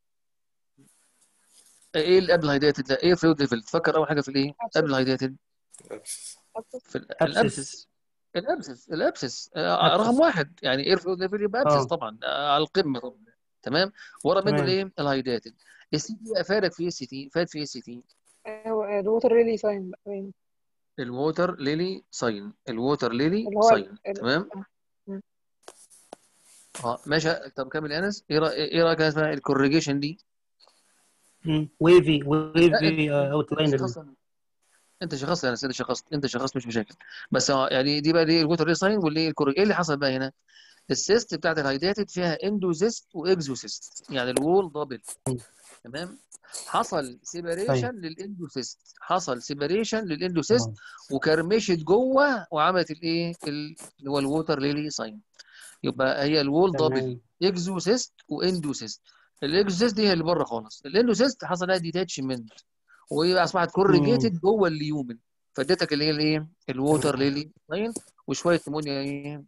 ايه اللي قبل الهايداتد ده؟ اير فلويد ليفل. تفكر اول حاجه في الايه قبل أبسط الهايداتد؟ أبسط. في ال- ابسس الابسس. الابسس الابسس آه، رقم ابسس واحد، يعني اير فلويد ليفل يبقى ابسس اه طبعا، آه، على القمه طبعا. تمام. ورا منه تمام. الايه؟ الهايداتد. السي تي افادك في السي تي، فات في السي تي. هو الووتر ريلي ساين بقى باين. الووتر ليلي ساين، الووتر ليلي اللي هو ال... ساين، ال... تمام. آه. مم. اه ماشي. طب كمل يا انس، ايه رأي- ايه رايك اسمها الكوريجيشن دي؟ ويفي لا انت ويفي انت انت اوتلاينر. شخص، انت شخصت يا انس، انت شخصت انت شخصت مش مشاكل. بس اه يعني دي بقى دي الووتر ليلي ساين واللي الكوريج. ايه اللي حصل بقى هنا؟ السيست بتاعت الهايداتد فيها اندوزيست واكزوسيست، يعني الوول دبل، تمام. حصل سيبريشن ايوه للاندوسيست، حصل سيبريشن للاندوسيست اه وكرمشت جوه وعملت الايه اللي هو الووتر ليلي ساين. يبقى هي الوول دبل، تمام. اكزوسيست واندوسيست. الاكزوسيست دي هي اللي بره خالص، الاندوسيست حصل لها ديتاتشمنت وهي اصبحت مم. كورجيتد جوه اليومن، فادتك اللي هي الايه الووتر ليلي ساين وشويه نمونيا ايه.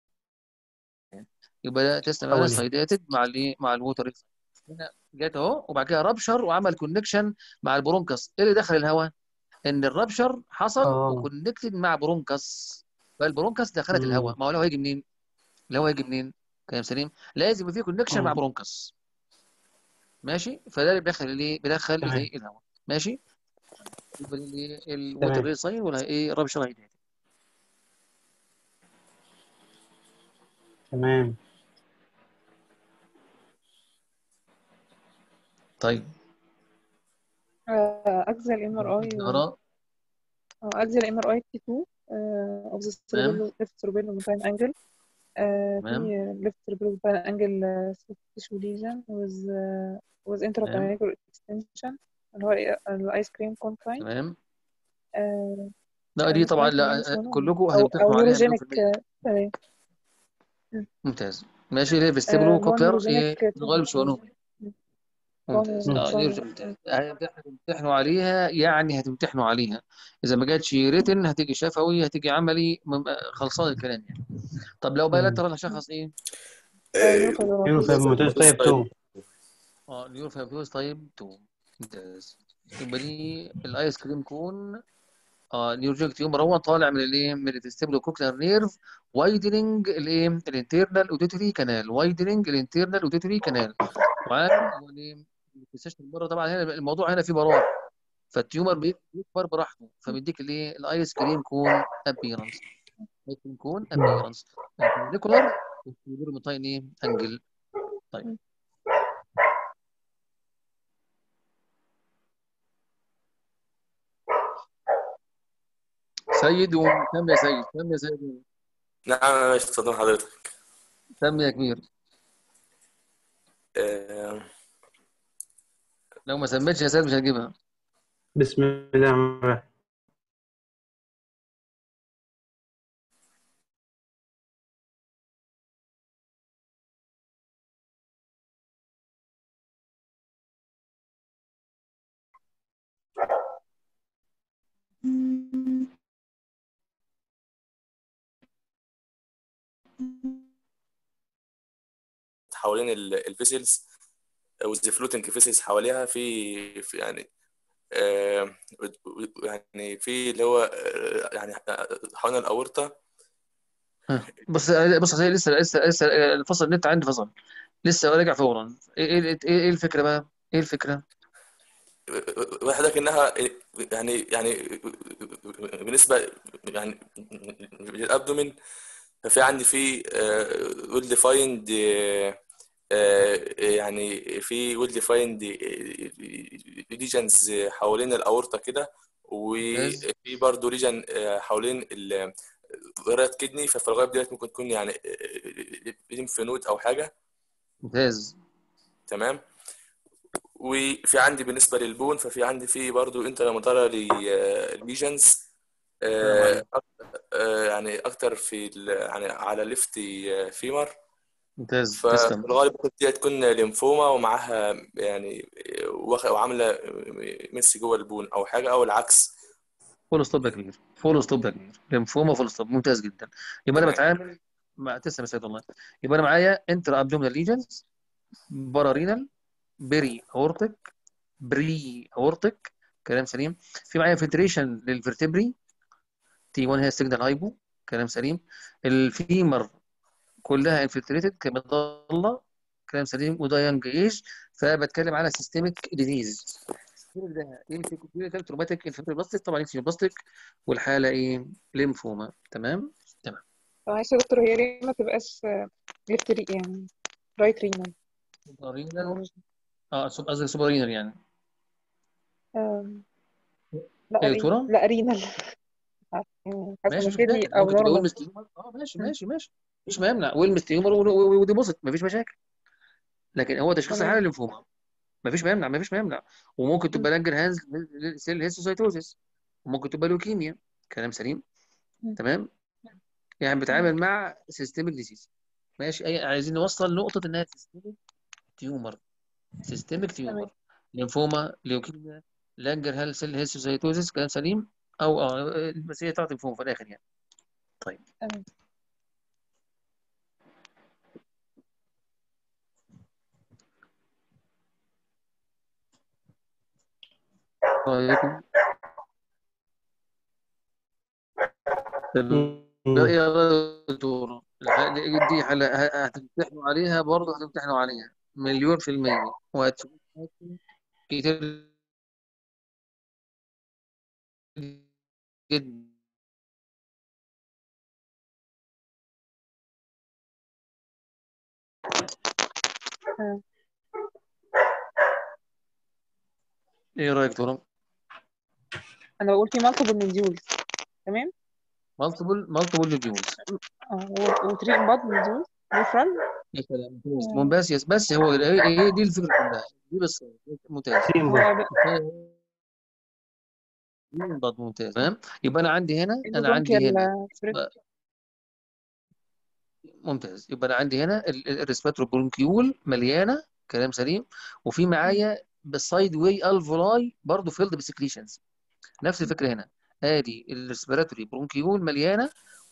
يبقى ده تيست مانس حوالي هايداتد مع الايه مع الووتر. هنا جت اهو، وبعد كده رابشر وعمل كونكشن مع البرونكس. ايه اللي دخل الهواء؟ ان الرابشر حصل اه وكونكتد مع برونكس، فالبرونكس دخلت امم الهواء. ما هو الهواء هيجي منين؟ الهواء هيجي منين؟ كلام سليم، لازم يبقى فيه كونكشن مع اه برونكس. ماشي، فده اللي بيدخل الايه، بيدخل تمام الايه، الهواء. ماشي، يبقى الايه الووتر تمام ري ساين ولا ايه رابشر هيدي. تمام طيب آه، أجزاء ال إم آر آي زهراء. آه، أجزاء ال إم آر آي تي تو of the تمام cerebellar left cerebellar montane angle. آه، في تمام left cerebellar montane angle uh, soft tissue lesion with uh, with تمام intracranial extension اللي هو الآيس كريم كون كاين. تمام. آه، لا دي آه، طبعا ممكن نقول لا، اسمه كلكم أو أو هتمتحنوا عليها مليون نيوروجينيك. في المية. تمام. م. ممتاز. ماشي، ليه آه، فيستيبلو اللي هو كوكلر نيوروجينيك ايه في الغالب تومر. شؤونهم. ممتاز، مم. اه نيوروجين، ممتاز. هتمتحنوا عليها يعني هتمتحنوا عليها. اذا ما جاتش ريتن هتيجي شفوي، هتيجي عملي، م- خلصان الكلام يعني. طب لو مم. بايلاترال هشخص ايه؟ نيوروفيبروماتوز تايب اتنين. اه نيوروفيبروز تايب اتنين. ممتاز. يبقى دي الايس كريم كون. اه نيوروجيك تيومر هو طالع من الايه، من الفيستيبلو كوكلر نيرف، وايدنينج الايه الانترنال اوديتوري كانال، وايدنينج الانترنال اوديتوري كانال. وعامل هو الايه الكسيشن بره. طبعا هنا الموضوع هنا فيه براح، فالتيومر بيكبر براحته، فبيديك الايه الايس كريم كون ابيرنس. ايس كريم كون مم. ابيرنس موليكولار والسيبيروميتاين ايه انجل. طيب سيد وكم يا سيد، كم يا سيد، نعم ماشي، اتفضل حضرتك. كم يا كبير. آه، لو ما سميتش يا سيد مش هجيبها. بسم الله الرحمن الرحيم. حوالين الفيسلز والفلوتنج فيسلز حواليها في, في يعني آه، يعني في اللي هو آه، يعني حوالين الأورطة. ها. بص بص يا سيد، لسه لسه لسه الفصل النت عندي فصل، لسه راجع فورا. ايه ايه ايه إيه الفكره بقى؟ ايه الفكره؟ وحدك انها يعني يعني بالنسبه يعني للابدومين، ففي عندي في ويل ديفايند، يعني في ويل ديفايند ليجنز حوالين الاورطه كده، ممتاز وفي برضه ليجن حوالين الغرات كدني. ففي الغرب ديت ممكن تكون يعني ليمف نود او حاجه. ممتاز. تمام. وفي عندي بالنسبه للبون، ففي عندي في برضو انترامودالاري ليجنز، كلام عليك. يعني اكتر في ال- يعني على ليفت فيمر. ممتاز ففي تسلم. الغالب ممكن دي تكون ليمفوما ومعاها يعني واخ- وعامله ميسي جوه البون او حاجه او العكس. فول ستوب يا كبير، فول ستوب يا كبير، ليمفوما فول ستوب، ممتاز جدا. يبقى انا تمام. بتعامل مع، تسلم يا سيد الله. يبقى انا معايا انترا ابدومينال ليجنز، بارارينال، بيري اورتيك، بري اورتيك، كلام سليم. في معايا فلتريشن للفرتبري، تي واحد هي السيجنال هايبو، كلام سليم. الفيمر كلها انفلتريتد كمظله، كلام سليم، وده يانج ايج. فبتكلم على سيستميك ديزيز. ده انفيكوبيوتال تروماتيك انفيكوبلاستيك، طبعا انفيكوبلاستيك، والحاله ايه؟ ليمفوما. تمام تمام. معلش يا دكتور، هي ليه ما تبقاش ليفت ري يعني رايت رينال؟ سوبرينال، اه سوب- قصدي سوبرينال يعني. لا ايه يا ري دكتوره؟ لا رينال. حاسه ماشي ان مش الكدني مشاكل، او ممكن تبقى نورمال. ويلمس تيومر، اه ماشي ماشي ماشي، مفيش ما يمنع ويلمس تيومر وديبوزيت، مفيش مشاكل. لكن هو تشخيص تمام. الحاله الليمفوما، مفيش ما يمنع، مفيش ما يمنع. وممكن مم. تبقى لانجر هانز سيل هيستوسايتوزيس، وممكن تبقى لوكيميا، كلام سليم. مم. تمام. يعني تمام. بتعامل مع سيستميك ديزيز. ماشي، اي عايزين نوصل نقطه انها سيستميك تيومر، سيستميك تمام. تيومر، ليمفوما، ليوكيميا، لانجر هانز سيل هيستوسايتوزيس، كلام سليم. او اه بس هي تعطي ليمفوما في الاخر يعني. طيب تمام. رايكم؟ طب مم. ايه يا دكتور؟ الح- دي حل- ه- هتمتحنوا عليها برضه، هتمتحنوا عليها مليون في المية، وهتشوفوا كتير جدا. آه. ايه رايك دكتور؟ انا بقول في multiple nodules. تمام. مالتيبل مالتيبل نوديولز. اه وتري امباد nodules ريفرال. يا سلام، ممتاز ممتاز. يس بس هو هي هي دي الفكره كلها، دي بس. ممتاز. تري هو امبارح. ب- بالضبط، ممتاز. تمام. يبقى انا عندي هنا انا عندي البرونكيال هنا سبريد. ممتاز. يبقى انا عندي هنا الريسبيراتوري برونكيول مليانه، كلام سليم. وفي معايا بالسايد واي الفولاي برضه فيلد بسكريشنز، نفس الفكره هنا. ادي الريسبيراتوري برونكيول مليانه،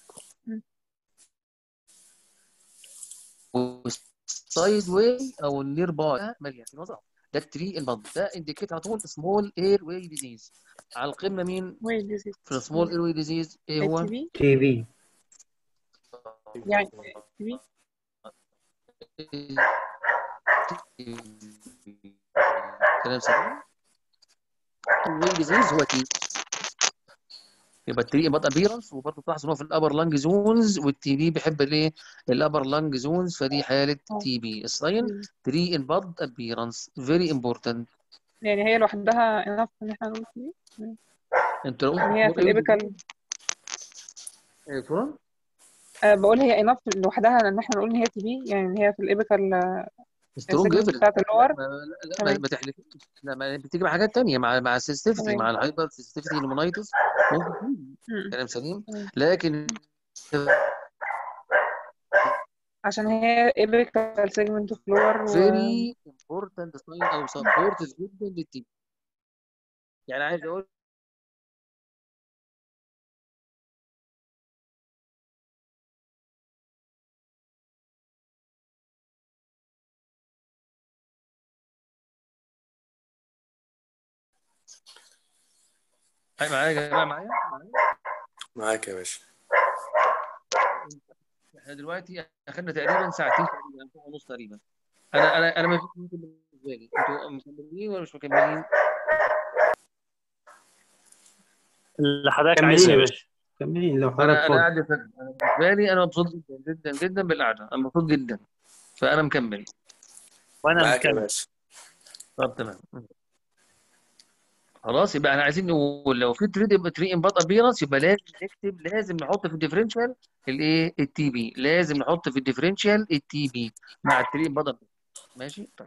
والسايد واي او النير باي مليان في الوسط. ده التري البض، ده انديكيت على طول سمول اير واي ديزيز. على القمه مين ويت ديزيز. في السمول اير واي ديزيز؟ ايه هو؟ تي بي تي بي. يعني تي بي. كلام سليم. واي ديزيز هو تي. يبقى التري امبات ابيرنس، وبرضه تلاحظ ان هو في الابر لانج زونز، والتي بي بيحب الايه؟ الابر لانج زونز، فدي حاله اه تي بي. الساين تري امبات ابيرنس فيري امبورتنت. يعني هي لوحدها enough ان احنا نقول تي بي. انت لو قلت ان هي سمول في اير الابيكال. ايه فرن؟ أه بقول هي enough لوحدها ان احنا نقول ان هي تي بي، يعني ان هي في الابيكال سترونج السيجمنت ايفيدنس. بتاعت لا اللور. ما لا ما, تمام ما تحلفيش. لا، ما بتيجي مع حاجات تانية، مع مع السنسيتيفيتي، تمام. مع الهايبر سنسيتيفيتي نمونايتس ممكن تيجي. م- كلام سليم. تمام. لكن عشان هي apical segment of lower و فيري امبورتنت ساين او سبورت جدا للتيم. يعني عايز اقول معايا يا جماعه، معايا معايا معاك يا باشا. احنا دلوقتي اخذنا تقريبا ساعتين، تقريبا ساعه ونص تقريبا. انا انا انا ما فيش ممكن بالنسبه لي. انتوا مكملين ولا مش مكملين؟ اللي حضرتك كملين عايزه يا يا باشا. باشا، كملين لو حضرتك انا انا فاضي. قاعد فاكر. انا بالنسبه لي انا مبسوط جدا جدا جدا بالقعده، انا مبسوط جدا، فانا مكمل. وانا معاك يا مكمل. باشا. طب تمام. خلاص، يبقى احنا عايزين نقول لو في تري تري امبات ابيرنس، يبقى لازم نكتب، لازم نحط في الديفرنشال الايه؟ التي بي. لازم نحط في الديفرنشال التي بي مع التري امبات ابيرنس. ماشي. طيب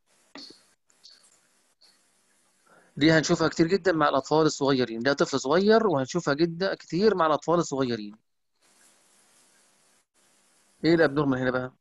دي هنشوفها كتير جدا مع الاطفال الصغيرين، ده طفل صغير، وهنشوفها جدا كتير مع الاطفال الصغيرين. ايه الابنورمال هنا بقى؟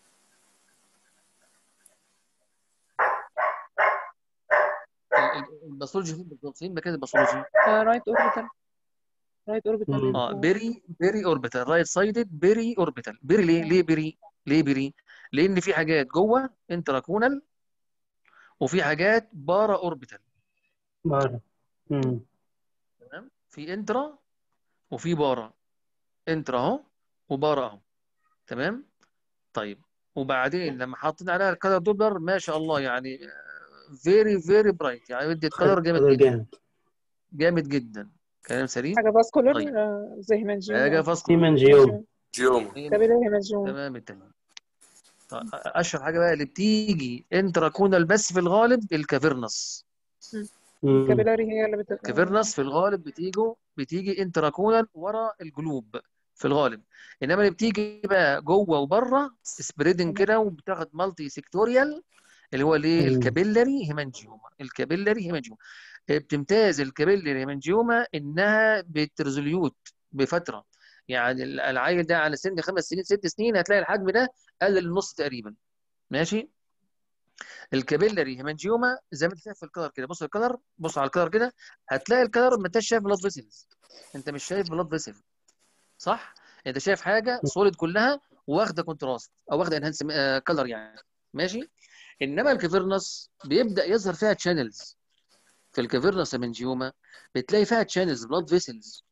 الباثولوجي فين بالظبط؟ فين مكان الباثولوجي؟ رايت اوربيتال. رايت اوربيتال. مم. اه بيري بيري اوربيتال، رايت سايدد بيري اوربيتال. بيري ليه؟ ليه بيري؟ ليه بيري؟ لان في حاجات جوه انتراكونال، وفي حاجات بارا اوربيتال. بارا. مم. تمام. في انترا وفي بارا. انترا اهو وبارا اهو. تمام. طيب وبعدين لما حاطين عليها الكلر دوبلر، ما شاء الله يعني فيري فيري برايت، يعني ادت كلر جامد قدر جدا. جامد. جامد جدا. كلام سليم. حاجة فاسكولار طيب زي هيمانجيوما حاجه أو فاسكولار. هيمانجيوم. جيوم. كابيلاري هيمانجيوما. تمام التمام. اشهر حاجه بقى اللي بتيجي انتراكونال بس في الغالب الكافيرنس. مم. الكابيلاري هي اللي بتبقى. الكافيرنس في الغالب بتيجي بتيجي انتراكونال ورا الجلوب في الغالب. انما اللي بتيجي بقى جوه وبره سبريدنج كده، وبتاخد مالتي سيكتوريال، اللي هو الايه؟ مم. الكابيلاري هيمانجيوما. الكابيلاري هيمانجيوما بتمتاز الكابيلاري هيمانجيوما انها بترزوليوت بفتره. يعني العيل ده على سن خمس سنين ست سنين هتلاقي الحجم ده قل للنص تقريبا. ماشي. الكابيلاري هيمانجيوما زي ما انت شايف في الكلر كده، بص الكلر، بص على الكلر كده، هتلاقي الكلر ما انتش شايف بلاد فيسلز. انت مش شايف بلاد فيسل، صح؟ انت شايف حاجه سوليد كلها، واخده كونتراست او واخده انهانس كلر يعني. ماشي. انما الكافيرنس بيبدا يظهر فيها تشانلز. في الكافيرنس هيمانجيوما بتلاقي فيها تشانلز بلاد فيسلز،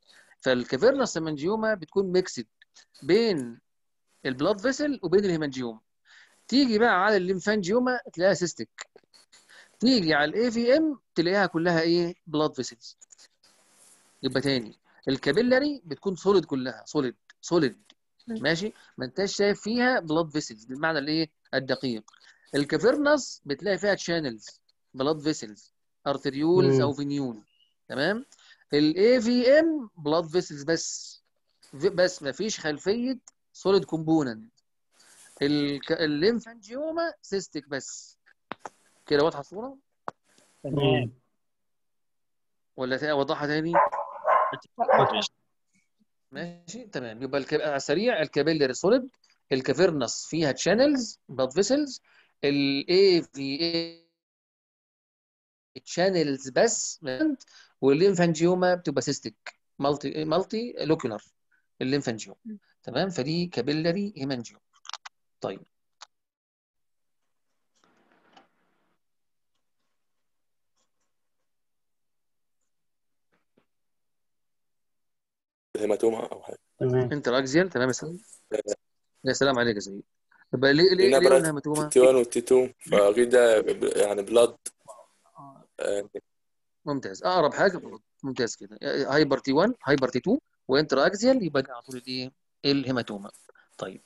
فالكافيرنس هيمانجيوما بتكون ميكسد بين البلاد فيسل وبين الهيمانجيوما. تيجي بقى على الليمفانجيوما تلاقيها سيستيك، تيجي على الاي في ام تلاقيها كلها ايه؟ بلاد فيسلز. يبقى تاني، الكابيلاري بتكون سوليد، كلها سوليد سوليد ماشي، ما انتش شايف فيها بلاد فيسلز بالمعنى الايه؟ الدقيق. الكافيرنس بتلاقي فيها تشانلز، بلاد فيسلز، ارتريولز او مم. فينيول. تمام. الاي في ام بلاد فيسلز بس، بس ما فيش خلفيه سوليد كومبوننت. الليمفانجيوما سيستيك بس. كده واضحه الصوره تمام. مم. ولا تا- اوضحها تاني؟ واضحة. ماشي تمام. يبقى الك... على السريع، الكابيلاري سوليد، الكافيرنس فيها تشانلز بلاد فيسلز، الاي في اي تشانلز بس، والليمفانجيوما بتبقى سيستيك مالتي مالتي لوكولار الليمفانجيوما. تمام. فدي كابيلاري هيمانجيوما. طيب هيماتوما او حاجه. تمام. انتراكزيال. تمام يا سيدي. يا سلام عليك يا سيدي. يبقى ليه ليه هنا ليه برات قلنا هيماتوما؟ تي واحد وتي اتنين، فكده ب- يعني بلاد. آه، ممتاز، اقرب حاجه بلد. ممتاز كده. هايبر تي واحد، هايبر تي اتنين، وانتر اكزيال، يبقى دي على طول الايه؟ الهيماتوما. طيب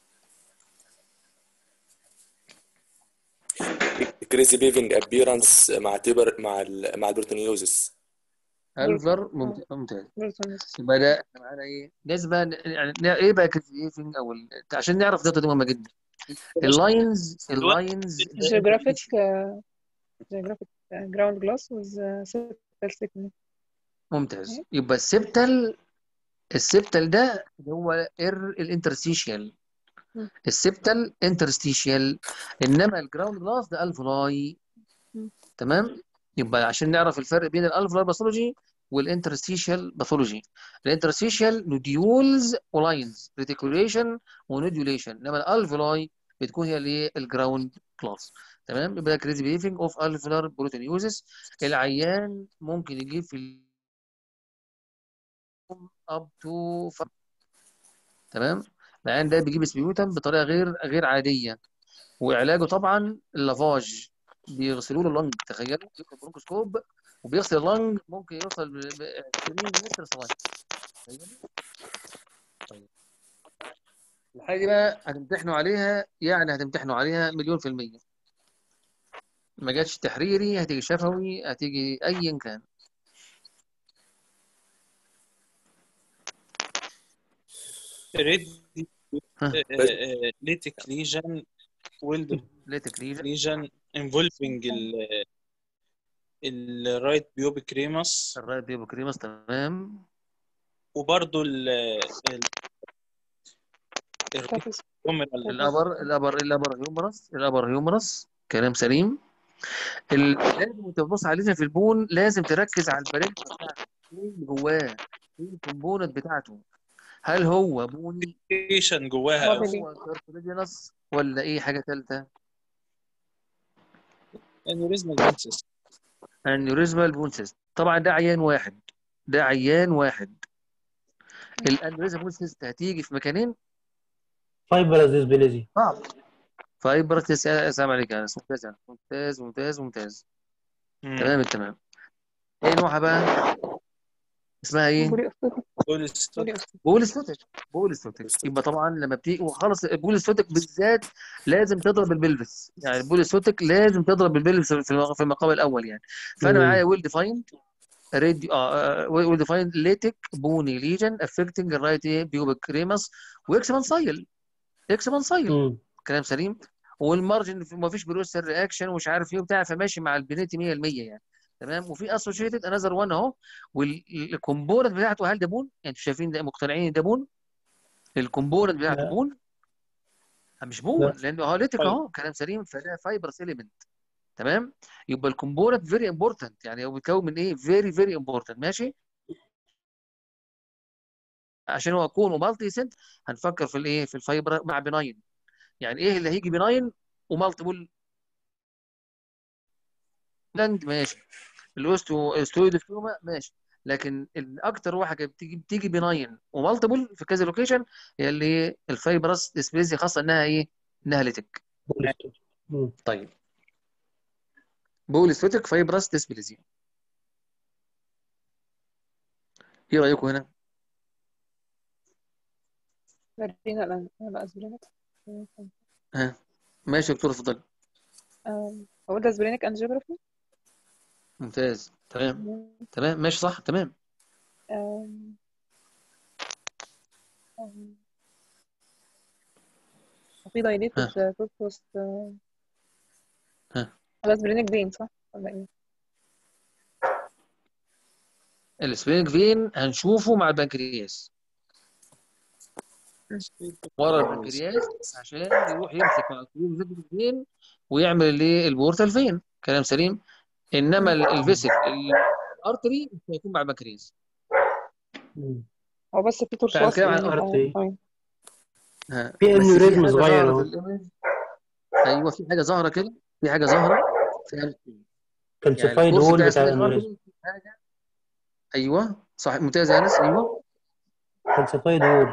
كريزي بيفنج ابيرانس مع تبر مع ال مع البروتينيوزس. الفر ممت- ممتاز. بروتونس. يبقى ده احنا معانا ايه؟ نسبه يعني ايه بقى كريفينج او ال... عشان نعرف النقطه دي مهمه جدا. اللاينز الوقت اللاينز geographic uh, geographic uh, ground glass with uh, septal thickening. ممتاز. يبقى السبتال، السبتال ده اللي هو الانترستيشيال، مم. السبتال انترستيشيال، انما الجراوند جلاس ده الفلاي. مم. تمام. يبقى عشان نعرف الفرق بين الالفلار باثولوجي والانترستيشال باثولوجي. الانترستيشال نوديولز ولاينز، ريتيكوليشن ونوديوليشن، انما الالفلاي بتكون هي اللي الجراوند كلاس. تمام. يبقى كريزي بيفنج اوف الفلار بروتينيوزس. العيان ممكن يجيب في اب تو، تمام. العيان ده بيجيب سبيوتم بطريقه غير غير عاديه، وعلاجه طبعا اللافاج. بيغسلوا له اللنج، تخيلوا بياخد برونكوسكوب وبيغسل اللنج، ممكن يوصل ب عشرين متر ثواني. تخيلوا. طيب الحاجه دي بقى هتمتحنوا عليها، يعني هتمتحنوا عليها مليون في المية. ما جاتش تحريري هتيجي شفوي هتيجي ايا كان. ريد ها ليتك ليجن ويلد ليه تكليجن؟ ليجن انفولفنج الرايت بيوبيك ريمس، الرايت بيبو كريمس. تمام. وبرضه ال Topis. الابر الابر الابر هيومرس، الابر هيومرس. كلام سليم. ال- لازم انت بتبص على الليجن في البون، لازم تركز على البريد بتاعته، ايه اللي جواه، ايه الكومبوننت بتاعته. هل هو بوني، كومبليكيشن هل جواها أو Bubbly. هو كارتوليجينس، ولا ايه حاجه ثالثه؟ انوريزمال بونسس. انيوريزمال بون سيست. طبعا ده عيان واحد، ده عيان واحد. الانيوريزمال بون سيست هتيجي في مكانين. فايبرز ديسبليزيا. صعب. فايبرتس. السلام عليك يا انس. ممتاز يعني. ممتاز ممتاز ممتاز. تمام التمام. ايه نوعها بقى؟ اسمها ايه؟ Polyostotic. بوليستوت. Polyostotic. بوليستوتيك. بوليستوتيك. يبقى طبعا لما بتيجي وخلص البوليستوتيك بالذات لازم تضرب البلفس، يعني البوليستوتيك لازم تضرب البلفس في المق- في المقام الاول يعني. فانا معايا ويل ديفايند راديو اه ويل ديفايند ليتك بوني ليجن افكتنج الرايت بيوبك كريمس واكسبانسايل. اكسبانسايل. كلام سليم. والمارجن ما فيش بروسر رياكشن ومش عارف ايه وبتاع، فماشي مع البنيتي مية في المية يعني. تمام. وفي اسوشيتد انذر وان اهو، والكومبوننت بتاعته هل ده بون؟ يعني انتوا شايفين ده، مقتنعين ده بون؟ الكومبوننت بتاعته لا بون؟ مش بون لا. لانه اهو ليتك طيب اهو. كلام سليم. فده فايبرس اليمنت. تمام. يبقى الكومبوننت فيري امبورتنت، يعني هو بيتكون من ايه؟ فيري فيري امبورتنت. ماشي. عشان هو يكون مالتي سنت هنفكر في الايه؟ في الفايبر مع بناين. يعني ايه اللي هيجي بناين ومالتيبل لاند؟ ماشي. الاوستو استويد ستوما. ماشي. لكن الاكتر واحده بتيجي بتيجي بناين ومالتيبل في كذا لوكيشن هي اللي هي الفايبرس ديسبليزيا، خاصه انها ايه؟ انها ليتك. مم. طيب بوليستوتيك فايبرس ديسبليزيا، ايه رايكم هنا؟ ورينا الأن- الأسبرينيك. ها ماشي يا دكتور اتفضل. آم، هو ده أسبرينيك أنجيوغرافي. ممتاز تمام تمام ماشي صح تمام. آم، آم، وفي دايليتد ها بوربوس. ها الأسبرينيك فين صح ولا إيه؟ السبرينج فين هنشوفه مع البنكرياس، ورا البنكرياس عشان يروح يمسك مع الكلور فين ويعمل الايه؟ البورتال فين، كلام سليم. انما ال- الفيسل الارتري مش هيكون مع البنكرياس. مم. هو بس في تعال ترشاص نتكلم عن يعني. الارتري. اه تمام. ها في بس في انيوريزم حاجه صغير ظاهره في اهو، الايمج. ايوه في حاجه ظاهره كده، في حاجه ظاهره في الارتري. يعني كالسيفايد الكورس وول بتاع بتاع سبيك الانيوريزم. ارتري في حاجه. ايوه صح ممتاز يا انس. ايوه كالسيفايد وول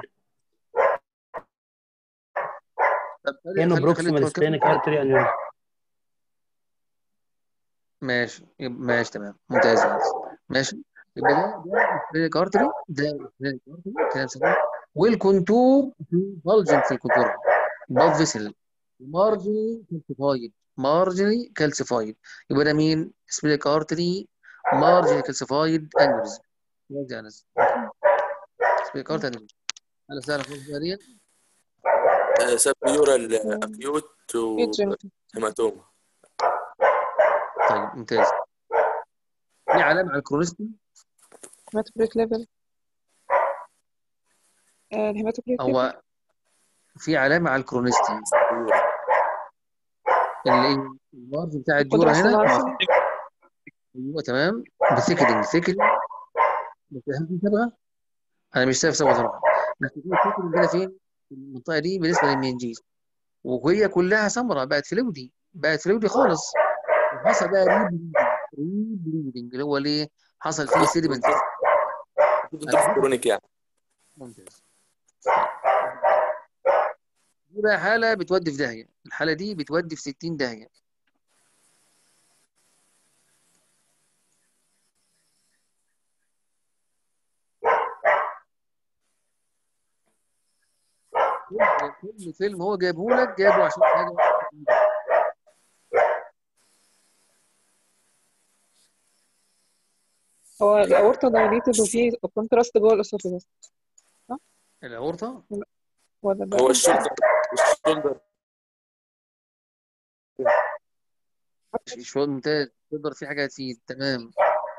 طب خلي كانه خلي خلي بروكسيمال كمل سبينك كده. ارتري انيوريزم. ماشي يبقى ماشي تمام ممتاز يا انس. ماشي يبقى ده ده سبيك ارتري، ده سبيك ارتري كلام سليم. والكونتور في بلجنج في الكونتور اهو، بلاد فيسل مارجني كالسيفايد، مارجني كالسيفايد. يبقى ده مين؟ سبيك ارتري مارجني كالسيفايد انيوريزم. ممتاز يا انس. سبيك ارتري انيوريزم. هلا سهله خالص بقى ديت. سبيورال اكيوت فيوتشر. وهيماتوما. طيب ممتاز. في علامه على الكرونستي. هيماتوكريت ليفل. الهيماتوكريت ليفل. هو في علامه على الكرونستي اللي ايه؟ المارج بتاع الديوره الكونتراست هنا اه انهانسنج. ايوه تمام بثيكننج ثيكننج. بس اهم صبغه انا مش شايف صبغه صراحه، بس في ثيكننج هنا فين؟ في المنطقه دي بالنسبه للمنجيز، وهي كلها سمراء بقت فلويدي، بقت فلويدي خالص. وحصل بقى ريبليدنج، ريبليدنج اللي هو ليه؟ حصل فيه سيدمنت. دكتور كرونيك يعني. ممتاز. طيب دي بقى حاله بتودي في داهيه، الحاله دي بتودي في ستين داهيه. كل كل فيلم هو جايبه لك جايبه عشان حاجه واحده. هو الأورطة دايليتد وفيه كونتراست جوه الأسوفيجاس صح؟ الاورطه ولا ده هو الشولدر الشولدر شويه ممتاز، تقدر في حاجه تفيد تمام.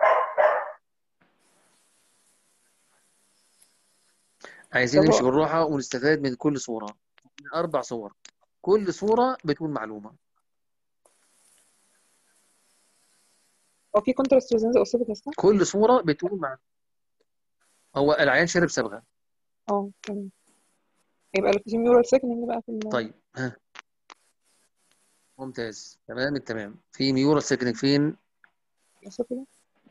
عايزين طب نمشي هو بالراحه ونستفاد من كل صوره، من اربع صور، كل صوره بتكون معلومه. هو في كونتراست وزن ذا أسوفيجاس صح؟ كل صوره بتكون معلومه. هو العيان شرب صبغه. اه تمام. يبقى في ميورال سيكنينج بقى في طيب ها ممتاز تمام التمام. في ميورال سيكنينج فين؟ الأسوفيجاس.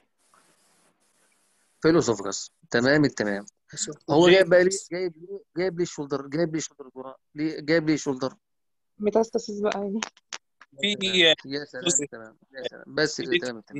في الاسوفجاس تمام التمام. هو جايب بقى لي جايب لي جايب لي الشولدر، جايب لي الشولدر دورة. ليه جايب لي الشولدر؟ ميتاستاسيس بقى يعني. يا في سلام يا سلام تمام يا سلام بس كده تمام تمام.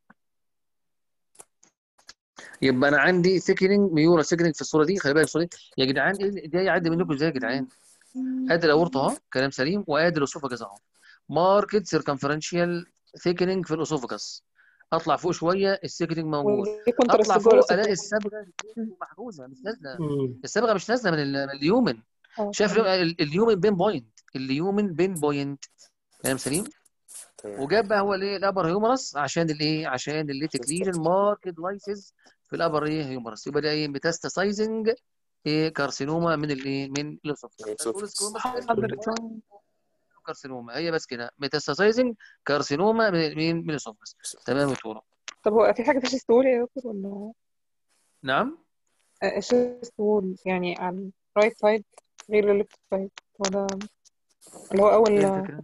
يبقى انا عندي ثيكنينج ميورا ثيكنينج في الصوره دي. خلي بالك الصوره دي يا جدعان، ايه ده يعدي منكم ازاي يا جدعان؟ ادي الاورطه اهو كلام سليم، وادي الاسوفجاس اهو. ماركت سيركمفرنشال ثيكنينج في الاسوفجاس. اطلع فوق شويه الثيكنينج موجود، ودي كونتراست اطلع جوه فوق الاقي الأسوفيجاس. الصبغه محجوزه مش نازله. مم. الصبغه مش نازله من ال- من اليومن. اه شايف تمام. ال- اليومن بين بوينت، اليومن بين بوينت كلام سليم. تمام. وجاب بقى هو الايه؟ الابر هيومرس عشان الايه؟ عشان الليتك ليجن ماركت لايسز في الابر ايه هيومرس. يبقى ده ايه؟ ميتاستاسايزنج ايه؟ كارسينوما من الايه؟ من الاسوفجاس. هتقول سكوما سيل حضرتك كارسينوما، هي بس كده ميتاستاسايزنج كارسينوما من مين؟ من الاسوفجاس. تمام يا دكتوره. طب هو في حاجة في الشيست وول يا دكتور ولا؟ نعم آه، الشيست وول يعني على الرايت سايد غير الليفت سايد، هو ده اللي هو ايه أول. الفكره؟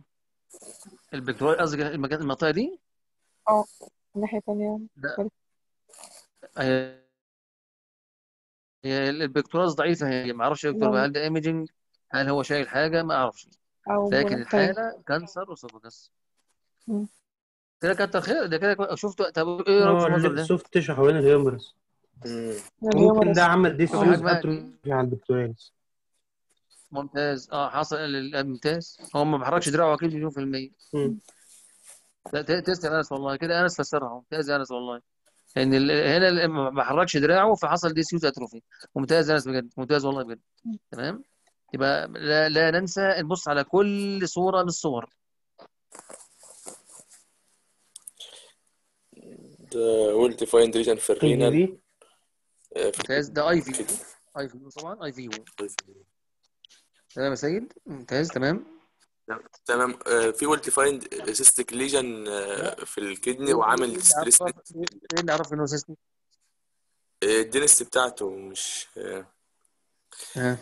البكتيريا قصدك المكان المنطقه دي؟ اه الناحية التانية. لا هي هي البكتوراز ضعيفه، هي ما اعرفش يا دكتور بقى، لو هل ده ايميجنج، هل هو شايل حاجه، ما اعرفش، أو لكن تمام. الحاله كانسر اسوفاجس. مم. كده كتر خير، ده كده كويس. شفتوا؟ طب ايه رايك في اه المنظر ده؟ السوفت تيشو حوالين الهيومرس، مم. وممكن ده الهيومرس. عمل شوف ديسيوز حجمها قد ايه. اتروفي على البكتوريالز. ممتاز. اه حصل ال- ممتاز. هو ما بيحركش دراعه اكيد مليون في المية. مم. لا ت- تسلم يا انس والله، كده انس فسرها ممتاز يا انس والله. ان ال- هنا ال- ما بيحركش دراعه فحصل ديسيوز اتروفي. ممتاز يا انس بجد، ممتاز والله بجد. تمام. يبقى لا, لا ننسى نبص على كل صورة من الصور. ده ويل ديفايند ريجن في اي في الرينال. بي. آه، في ممتاز. ده اي في في يو. اي في يو طبعا، اي في يو. في- تمام يا سيد، ممتاز تمام. تمام. آه، في ويل ديفايند سيستيك ليجن لا، في الكدني ايه ايه وعامل ايه اللي ديسبيسمنت. عرف ايه إيه اللي عرف انه سيستم؟ الدنس بتاعته مش آه، ها،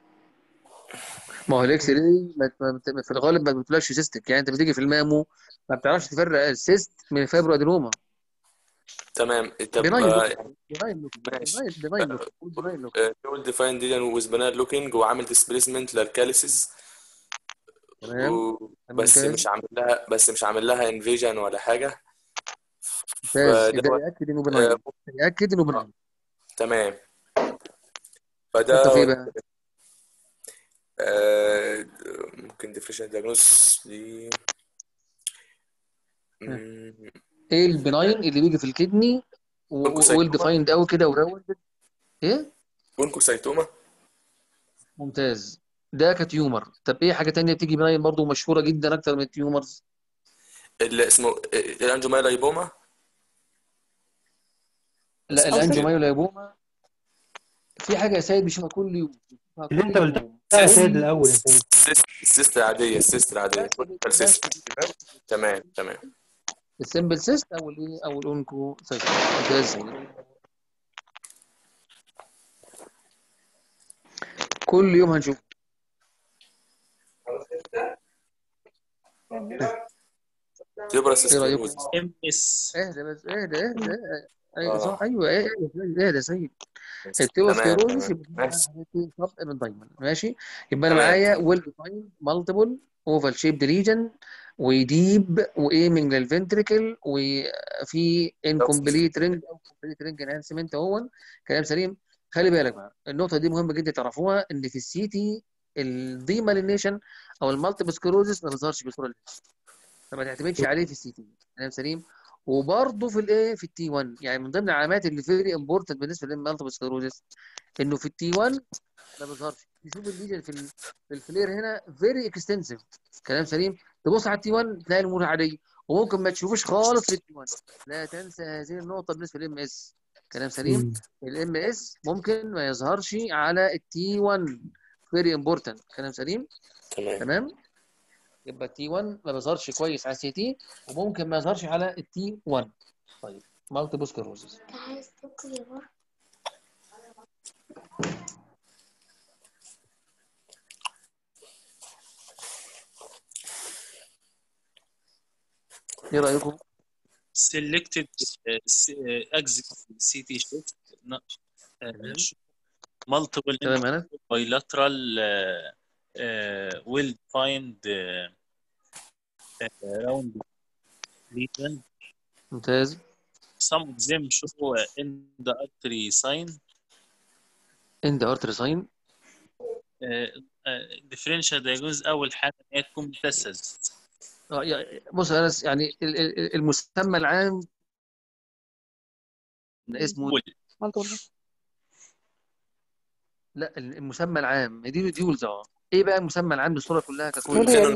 ما هو الاكس راي ما- ما- ما- في الغالب ما بتطلعش سيستك، يعني انت بتيجي في المامو ما بتعرفش تفرق السيست من الفايبرو ادينوما. تمام. طب بناين آه، لوك، يعني بناين لوك، ماشي. بناين بناين لوك، بناين لوك. ويل ديفايند ليجن ويز بنال لوكينج وعامل ديسبيسمنت للكاليسيس، تمام. بس ممتاز مش عامل لها بس مش عامل لها انفيجن ولا حاجه. ممتاز. ده فدوت ياكد انه آه، بناين، ياكد انه آه، بناين. تمام. حطه فيه فدوت بقى. آه، ممكن ديفريشن دياجنوز دي. ها. مم، ايه البناين اللي بيجي في الكدني ويل اونكوسايتوما. ديفايند قوي كده وراوند؟ ايه. اونكوسايتوما. ممتاز. ده كتيومر. طب ايه حاجه تانية بتيجي بناين برضو مشهوره جدا اكتر من التيومرز؟ اللي اسمه آه، الانجومايلايبوما. لا، أو سيست. الانجيومايولايبوما في حاجه يا سيد بيشوفها كل يوم، بيشوفها اللي كل انت قلتها يوم يا سيست سيد كل الاول يا سيد. السيست السيست العاديه السيست العاديه بس كده، كونتيكال بس سيست. كده. تمام تمام. السمبل سيست او الايه او الاونكو سيست. ممتاز. كل يوم هنشوف. تيوبرس ايه رايكم؟ سكليروزس. ام اس. اهدى بس، اهدى اهدى. ايوه اه صح، ايوه اهدى اهدى اهدى يا سيد. تمام التيوبوسكليروزس تمام يبقى فيه ماشي. حاجات ايه صف من دايما، ماشي. يبقى انا تمام معايا تمام ويل ديفايند مالتيبل اوفال شيبد ليجن، وديب وايمنج للفنتريكل، وفي انكمبليت رينج او كومبليت رينج انهانسمنت اهون. كلام سليم. خلي بالك بقى، النقطه دي مهمه جدا تعرفوها، ان في السي تي الديمالينيشن او المالتيبل سكليروزس ما بيظهرش بالصوره اللي فما تعتمدش عليه في السي تي. كلام سليم. وبرضه في الايه في التي واحد، يعني من ضمن العلامات اللي فيري امبورتنت بالنسبه للمالتيبل سكليروزس انه في التي واحد ما بيظهرش. تشوف الليجن في ال- في الفلير هنا فيري اكستنسيف. كلام سليم. تبص على التي واحد تلاقي الامور عاديه، وممكن ما تشوفوش خالص في التي واحد. لا تنسى هذه النقطه بالنسبه للام اس. كلام سليم. مم. الام اس ممكن ما يظهرش على التي واحد. فيري امبورتنت. كلام سليم. تمام. تمام. يبقى التي واحد ما بيظهرش كويس على السي تي، وممكن ما يظهرش على التي واحد. طيب مالتيبل سكليروزس. ايه رايكم؟ selected exit سي تي shift تمام multiple تمام انا bilateral uh, uh, well defined uh, uh, round lesion. ممتاز. Some of them show in the artery sign. اند ارتري ساين. differential diagnosis أول حاجة إن هي تكون متسز. اه يا- بص يا انس، يعني ال- ال- المسمى العام اسمه، مالتيبل. لا المسمى العام دي ديولز. اه ايه بقى المسمى العام للصوره كلها ككل؟ ملياري.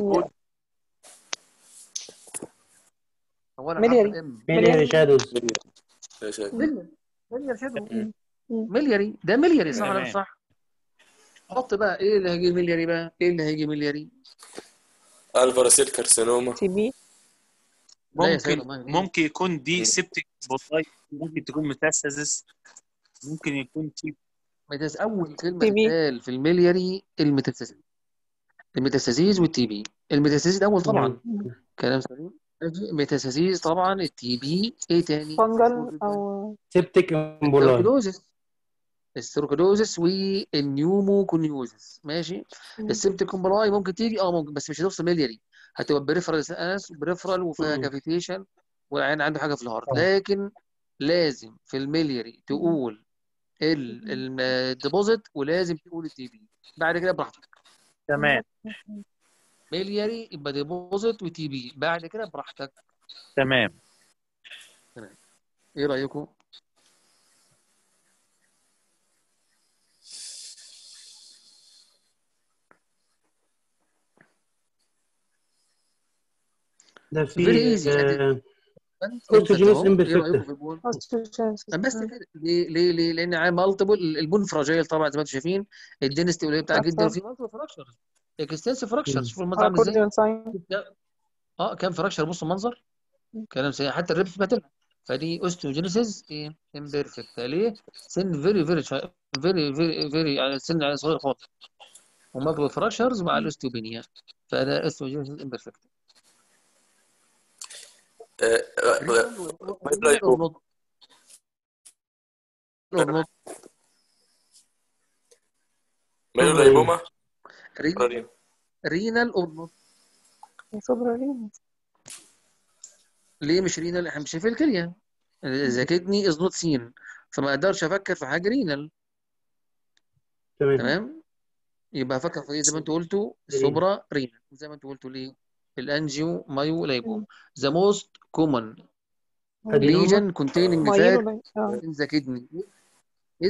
اولا حرف ملياري. الام. ملياري شادوز. يا شايف. ملياري. ملياري شادو. مم. مم. ملياري ده ملياري صح ولا مش تمام. صح؟ حط بقى ايه اللي هيجي ملياري بقى، ايه اللي هيجي ملياري؟ الفاراسيل كارسينوما. تي بي. لا يا سيد ممكن والله. ممكن يكون دي مم. سيبتك بوتايت، ممكن تكون متسز، ممكن يكون تيب. ميتاز اول كلمه تي بي. تتقال في الملياري الميتاستاسيس. الميتاستاسيس والتي بي. الميتاستاسيس الاول طبعا. مم. كلام سليم. ميتاسيس طبعا، التي بي، ايه تاني؟ فانجل او سيبتيك امبولاي. التوكيدوزس السيروكيدوزس والنيوموكونيوزس. ماشي. السيبتيك امبولاي ممكن تيجي، اه ممكن، بس مش هتوصل ملياري، هتبقى بريفرال اس بريفرال وفيها كافيتيشن والعين عنده حاجه في الهارت. لكن لازم في الملياري تقول الديبوزيت، ولازم تقول التي بي. بعد كده براحتك. تمام ملياري يبقى ديبوزيت وتي بي، بعد كده براحتك. تمام. تمام. ايه رايكم؟ ده فيري في ايزي. اوستوجينيس اهو. ايه رايكم امبرفكتا. في البون؟ osteogenesis. بس كده. ليه ليه ليه لان عامل مالتيبل، البون فراجيل طبعا زي ما انتم شايفين، الدنستي قليل بتاع جدا، وفي مالتيبل فراكشر، اكستنسيف فراكشر. شوفوا المنظر عامل ازاي. accordion sign. اه كام فراكشر، بصوا المنظر، كلام سيء، حتى الريبس بتاعتها. فدي اوستيوجينيسيس ايه امبيرفكت. ليه؟ سن فيري فيري فيري فيري فيري يعني سن يعني صغير خالص، ومالتيبل فراكشرز مع الاوستيوبينيا، فده اوستيوجينيسيس امبيرفكت. رينال رينال اور نوت اور نوت مايو لايبوما. رينال رينال اور نوت. suprarenal. ليه مش رينال؟ احنا مش شايفين الكليه، اذا كدني از نوت سين، فما اقدرش افكر في حاجه رينال. تمام. تمام. يبقى افكر في ايه؟ زي ما انتوا قلتوا السوبرا رينال، زي ما انتوا قلتوا. ليه؟ الانجيو مايو لايبوما ذا موست كومن ادينوما. ليجن containing مايلو fat لاي- اه in the kidney is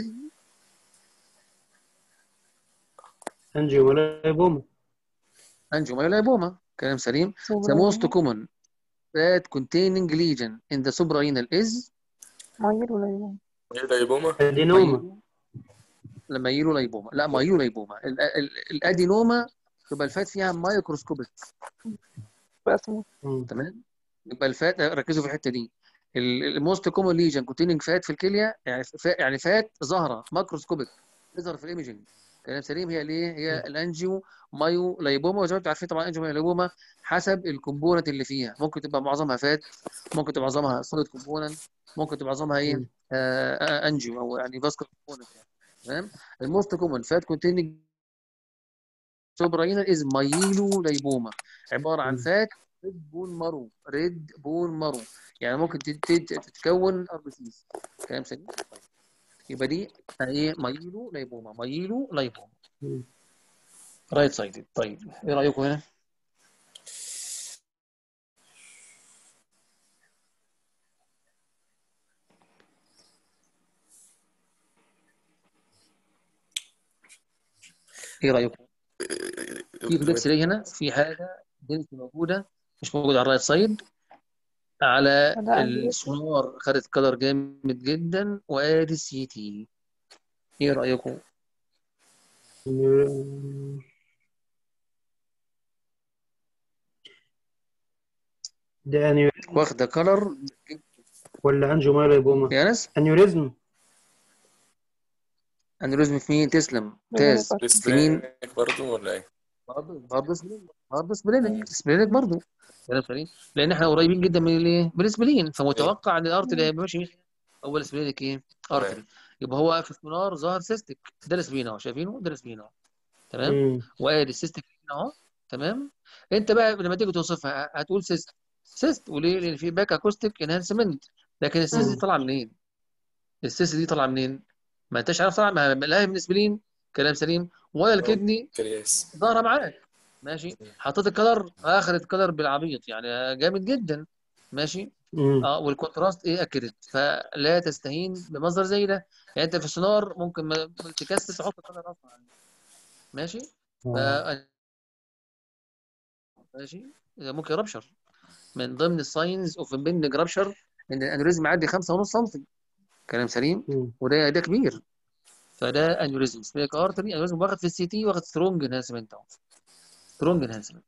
انجيولايبوما. انجيو مايو لايبوما. كلام سليم. the most suprarenal. common fat containing lesion in the suprarenal is مايلو لايبوما. مايو لايبوما. ادينوما. مايلو لا مايلو لايبوما، لا مايلو لايبوما. ال- ال- الادينوما تبقى الفات فيها مايكروسكوبيك. باسمه. تمام. يبقى الفات، ركزوا في الحته دي، الموست كومون ليجن كونتيننج فات في الكليه، يعني فات يعني فات ظاهره ماكروسكوبيك تظهر في الايمجنج. كلام سليم. هي ليه؟ هي الانجيو مايو لايبوما. وزي ما انتم عارفين طبعا الانجيو مايو لايبوما حسب الكومبوننت اللي فيها، ممكن تبقى معظمها فات، ممكن تبقى معظمها سوليد كومبوننت، ممكن تبقى معظمها ايه؟ آه آه انجيو او يعني فاسكولار كومبوننت يعني. تمام. الموست كومون فات كونتيننج سوبراينال از مايلو لايبوما، عباره عن فات ريد بون مارو، ريد بون مارو، يعني ممكن تت- تت- تتكون ار بي سيز. كلام سليم. طيب. يبقى دي ايه؟ مايلو لايبوما، مايلو لايبوما رايت سايدد. طيب ايه رايكم هنا؟ ايه رايكم؟ في ديكس ليه هنا في حاجه ديكس موجوده مش موجوده على الرايت سايد. على ده السونار خدت كلر جامد جدا، وادي السي تي. ايه رايكم؟ ده انيوريزم واخده كلر ولا انجيولايبوما؟ يا ناس. انيوريزم. انوريزم في مين؟ تسلم بيبانيك تاز. أرتر. في مين؟ برضه ولا ايه؟ برضه برضه سبلينك، برضه سبلينك سبلينك برضه. كلام سليم. لان احنا قريبين جدا من الايه؟ من السبلين، فمتوقع ان الارتري هيبقى ماشي اول سبلينك ايه؟ ارتري. يبقى هو في السونار ظهر سيستك، ده السبلين اهو، شايفينه؟ ده السبلين اهو. تمام. مم. وادي السيستك اهو. تمام. انت بقى لما تيجي توصفها هتقول سيست. سيست وليه؟ لان في باك اكوستيك انهانسمنت. لكن السيست دي طالعه منين؟ السيست دي طالعه منين؟ ما انتش عارف طالعه، ما لا من اسبلين. كلام سليم. ولا الكدني كرياس. ظاهره معاك. ماشي. حطيت الكلر، اخذت كلر بالعبيط يعني جامد جدا. ماشي. مم. اه والكونتراست ايه اكدت، فلا تستهين بمصدر زي ده. يعني انت في السونار ممكن ما ما تكسل تحط الكلر اصلا. ماشي. ف آه. ماشي. ممكن رابشر. من ضمن الساينز اوف امبندنج رابشر ان الانوريزم يعدي خمسة ونص سم. كلام سليم. مم. وده ده كبير. فده انيوريزم سبيك ارتري. انيوريزم واخد في السي تي، واخد سترونج انهانسمنت اهو. سترونج انهانسمنت.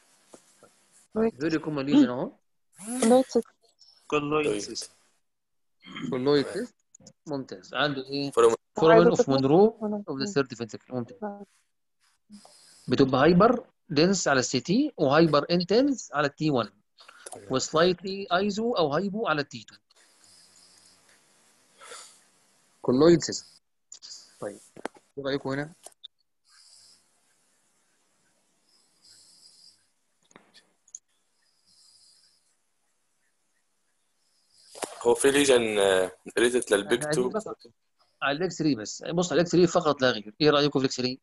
فيري كومن ليجن اهو. كولويد كولويد طيب. كولويد تيست. ممتاز. عنده ايه؟ فولو. فورامين اوف هايبوتوبيك مونرو ولا اوف ذا ثيرد فنتركل. ممتاز. بتبقى هايبر دنس على السي تي، وهايبر انتنس على التي واحد. وسلايتلي ايزو او هايبو على التي اتنين. كولويد سيستم. طيب ايه رايكم هنا؟ هو في ليجن ريتد للبيك احنا عايزين تو. بس على الاكس ثلاثة بس، بص على الاكس ثلاثة فقط لا غير. ايه رايكم في الاكس ثلاثة؟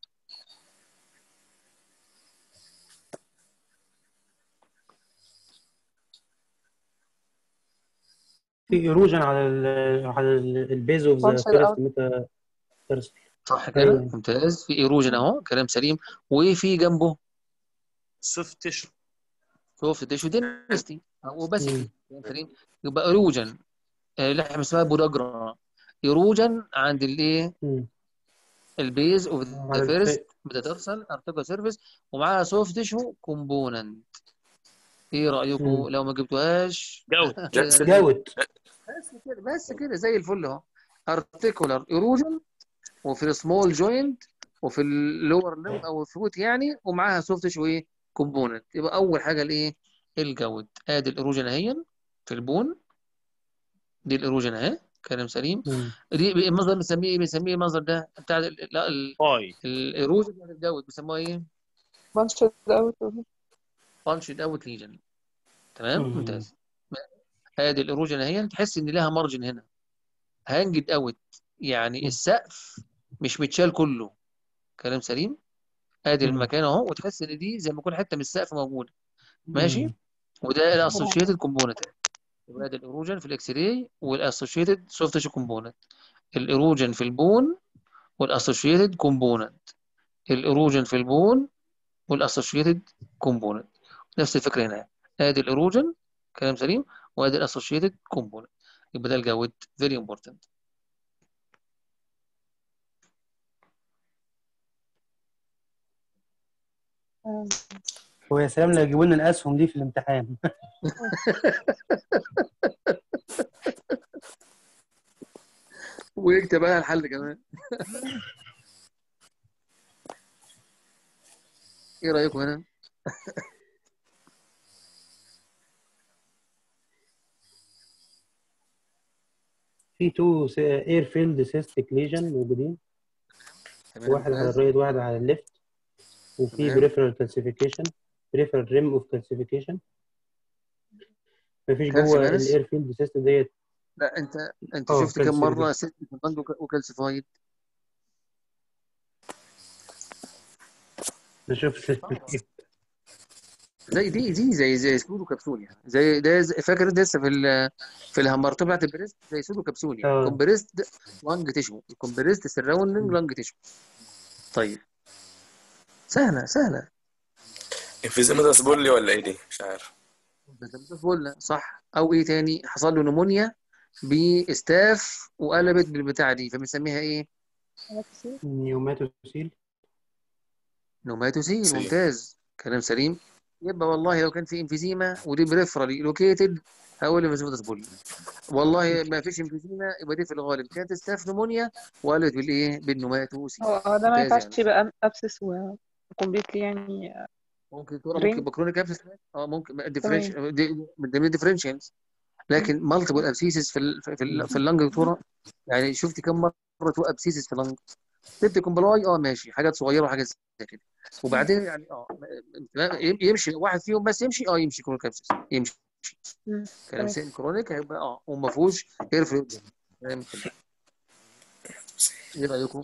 في ايروجن على ال على البيز اوف ذا بانشر فيرست اوت. ميتا فيرست. صح كده، ايوه. ممتاز. في ايروجن اهو، كلام سليم. وفي جنبه سوفت تيشو. سوفت تيشو دينستي او مم. اوباسيتي، كلام سليم. يبقى ايروجن اللي احنا بنسميها بوداجرا، ايروجن عند الايه؟ مم. البيز اوف على ذا الف... فيرست ميتاتارسال ارتيكل سيرفيس، ومعاها سوفت تيشو كومبوننت. ايه رايكم مم. لو ما جبتوهاش؟ جوت. نفس ال- جاوت. بس كده، بس كده زي الفل اهو. ارتيكولار ايروجن، وفي السمول جوينت، وفي اللور ليمب او الفوت يعني، ومعاها سوفت تيشو ايه؟ كومبوننت. يبقى اول حاجه الايه؟ الجود. ادي الايروجن اهي في البون، دي الايروجن اهي، كلام سليم. مم. دي المنظر بنسميه ايه؟ بنسميه المنظر ده بتاع ال- لا ال- باي. الايروجن بتاع الجود بيسموها ايه؟ بانشر اوت. بانشد اوت ليجن. تمام، مم. ممتاز. ادي الايروجن اهي، تحس ان لها مارجن هنا، هانجد اوت، يعني مم. السقف مش متشال كله، كلام سليم. ادي مم. المكان اهو، وتحس ان دي زي ما يكون حته من السقف موجوده، ماشي. مم. وده الاسوشيتد كومبوننت. يبقى ده الايروجن في الاكس راي والاسوشيتد سوفت تيشو كومبوننت. الايروجن في البون والاسوشيتد كومبوننت. الايروجن في البون والاسوشيتد كومبوننت. نفس الفكره هنا. ادي الايروجن، كلام سليم، وادي الاسوشيتد كومبوننت. يبقى ده الجود، فيري امبورتنت. ويا سلام لو يجيبوا لنا الاسهم دي في الامتحان. ويكتب بقى الحل كمان. ايه رايكم هنا؟ في تو اير فيلد سيستيك ليجن موجودين، تمام، واحد على ممتاز. الرايت واحد على الليفت، وفي تمام، بريفرال كالسيفيكيشن، بريفرال ريم اوف كالسيفيكيشن. مفيش جوه كالسيمانس. الاير فيلد سيستم ديت. لا انت انت اه شفت كم مره كالسيفيكيشن. ست بانج وكالسيفايد؟ نشوف. زي دي دي زي زي سودو كبسول يعني، زي ده زي- فاكر ده لسه في ال في الهمارتو بتاعت البريست، زي سودو كبسول يعني، اه. كومبريست لانج تيشو، كومبريست سراوندنج لانج تيشو. طيب، سهله سهله. انفيزيما سبول لي ولا ايه دي؟ مش عارف. بقول صح. او ايه تاني؟ حصل له نمونيا باستاف وقلبت بالبتاعه دي، فبنسميها ايه؟ نيوماتوسيل. نوماتوسيل، سي. ممتاز، كلام سليم. يبقى والله لو كان في انفيزيما ودي بريفرالي لوكيتد، هقول انفيزيما بولي. والله ما فيش انفيزيما، يبقى دي في الغالب كانت ستاف نمونيا وقالت بالايه؟ بالنوماتوسيل. هو هو ده ما ممتاز ينفعش يعني. يبقى ابسس وكومبليتلي يعني ممكن تقول ممكن درين. يبقى كرونيك ابسس. اه ممكن ديفرنش تمام. دي من ضمن الديفرنشنز. لكن مالتيبل ابسيسز في ال في ال في اللنج دكتوره، يعني شفت كم مره تو ابسيسز في اللنج؟ سبت كومبلاي اه ماشي، حاجات صغيره وحاجات زي كده. وبعدين يعني اه يمشي واحد فيهم بس، يمشي اه يمشي كرونيك ابسس، يمشي. مم. كلام تمام. سين كرونيك هيبقى اه وما فيهوش اير فلويد. تمام كده. ايه رايكم؟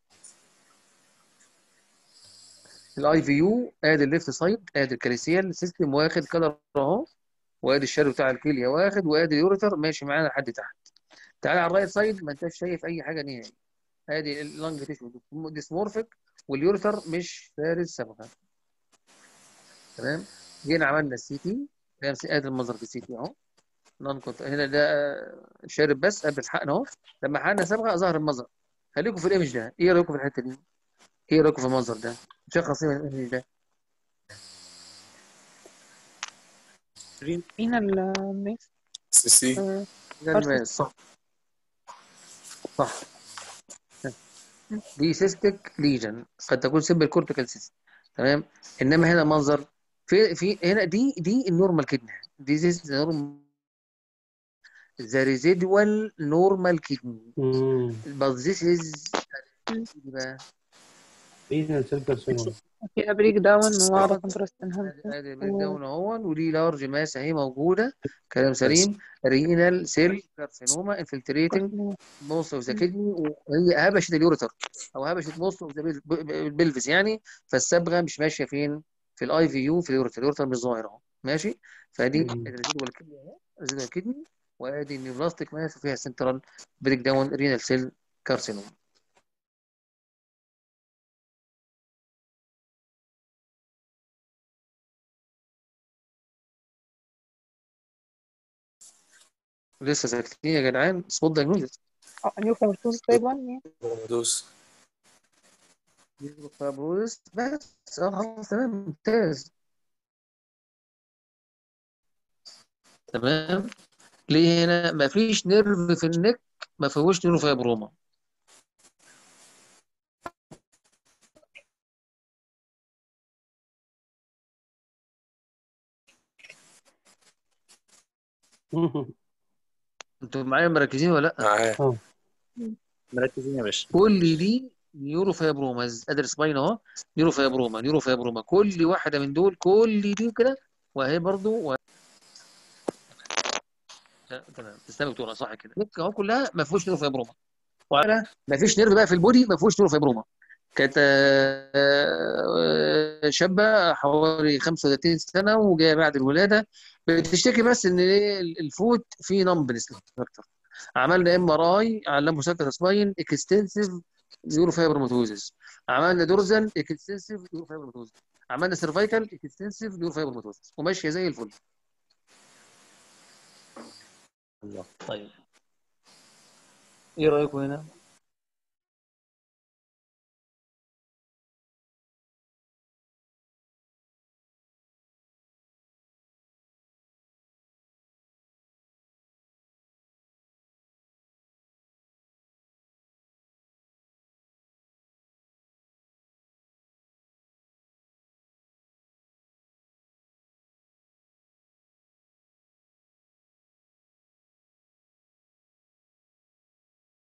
الاي في يو، ادي الليفت سايد، ادي الكاليسيال سيستم واخد كلر اهو، وادي الشارب بتاع الكليه واخد، وادي اليوريتر ماشي معانا لحد تحت. تعالى على الرايت سايد، ما انتش شايف اي حاجه نهائي. ادي اللنج تيشو ديسمورفيك، واليوريتر مش فارس صبغه. تمام. جينا عملنا السي تي، ادي المنظر في السي تي اهو. نون كنت هنا ده شارب بس قبل الحقن اهو. لما حقنا صبغه ظهر المنظر. خليكم في الايمج ده. ايه رايكم في الحته دي؟ ايه رايكم في المنظر ده؟ شخص من الايمج ده. مين الناس؟ سي سي. آه، ده أرسل. الماس، صح صح. دي سيستيك ليجن، قد تكون سيمبل كورتيكال سيست. تمام. انما هنا منظر في في هنا دي دي النورمال كدني. This is the normal the residual normal kidney. امم but this is بقى رينال سيل كارسينوما. فيها بريك داون وواخدة كونتراست انهانسر ادي بريك داون اهون، ودي لارج ماس اهي موجوده، كلام سليم. رينال سيل كارسينوما انفلتريتنج موست اوف ذا كدني، وهي هبشه اليوريتر او هبشه موست اوف ذا البلفس يعني، فالصبغه مش ماشيه فين؟ في الاي في يو، في اليوريتر. اليوريتر مش ظاهر اهو، ماشي. فدي الريزيدوال كدني اهي، الريزيدوال كدني، وادي النيوبلاستيك ماس وفيها سنترال بريك داون رينال سيل كارسينوما. لسه ساكتين يا جدعان؟ سبوت دايجنوزس. نيو فيبروسيس تايب واحد يعني. دوس فابروز بس. اه خلاص تمام ممتاز. تمام. ليه هنا ما فيش نيرف في النك ما فيهوش نيوروفايبروما؟ انتوا معايا مركزين ولا لا؟ معاه. اه مركزين يا باشا. كل دي نيوروفايبروما، ادرس سباين اهو، نيوروفايبروما نيوروفايبروما، كل واحده من دول كل دي كده، وهي برضو و... تمام. تسلم يا دكتوره، صح كده. النك اهو كلها ما فيهوش نيوروفايبروما، وعلى ما فيش نيرف بقى في البودي ما فيهوش نيوروفايبروما. كانت آه، شابه حوالي خمسة وثلاثين سنه وجايه بعد الولاده، بتشتكي بس ان ايه الفوت فيه نمبنس اكتر. عملنا ام ار اي على مسكت سباين اكستنسيف نيوروفايبروماتوزيس، عملنا دورزال اكستنسيف نيوروفايبروماتوزيس، عملنا سيرفايكال اكستنسيف نيوروفايبروماتوزيس، وماشيه زي الفل. الله. طيب ايه رايكم هنا؟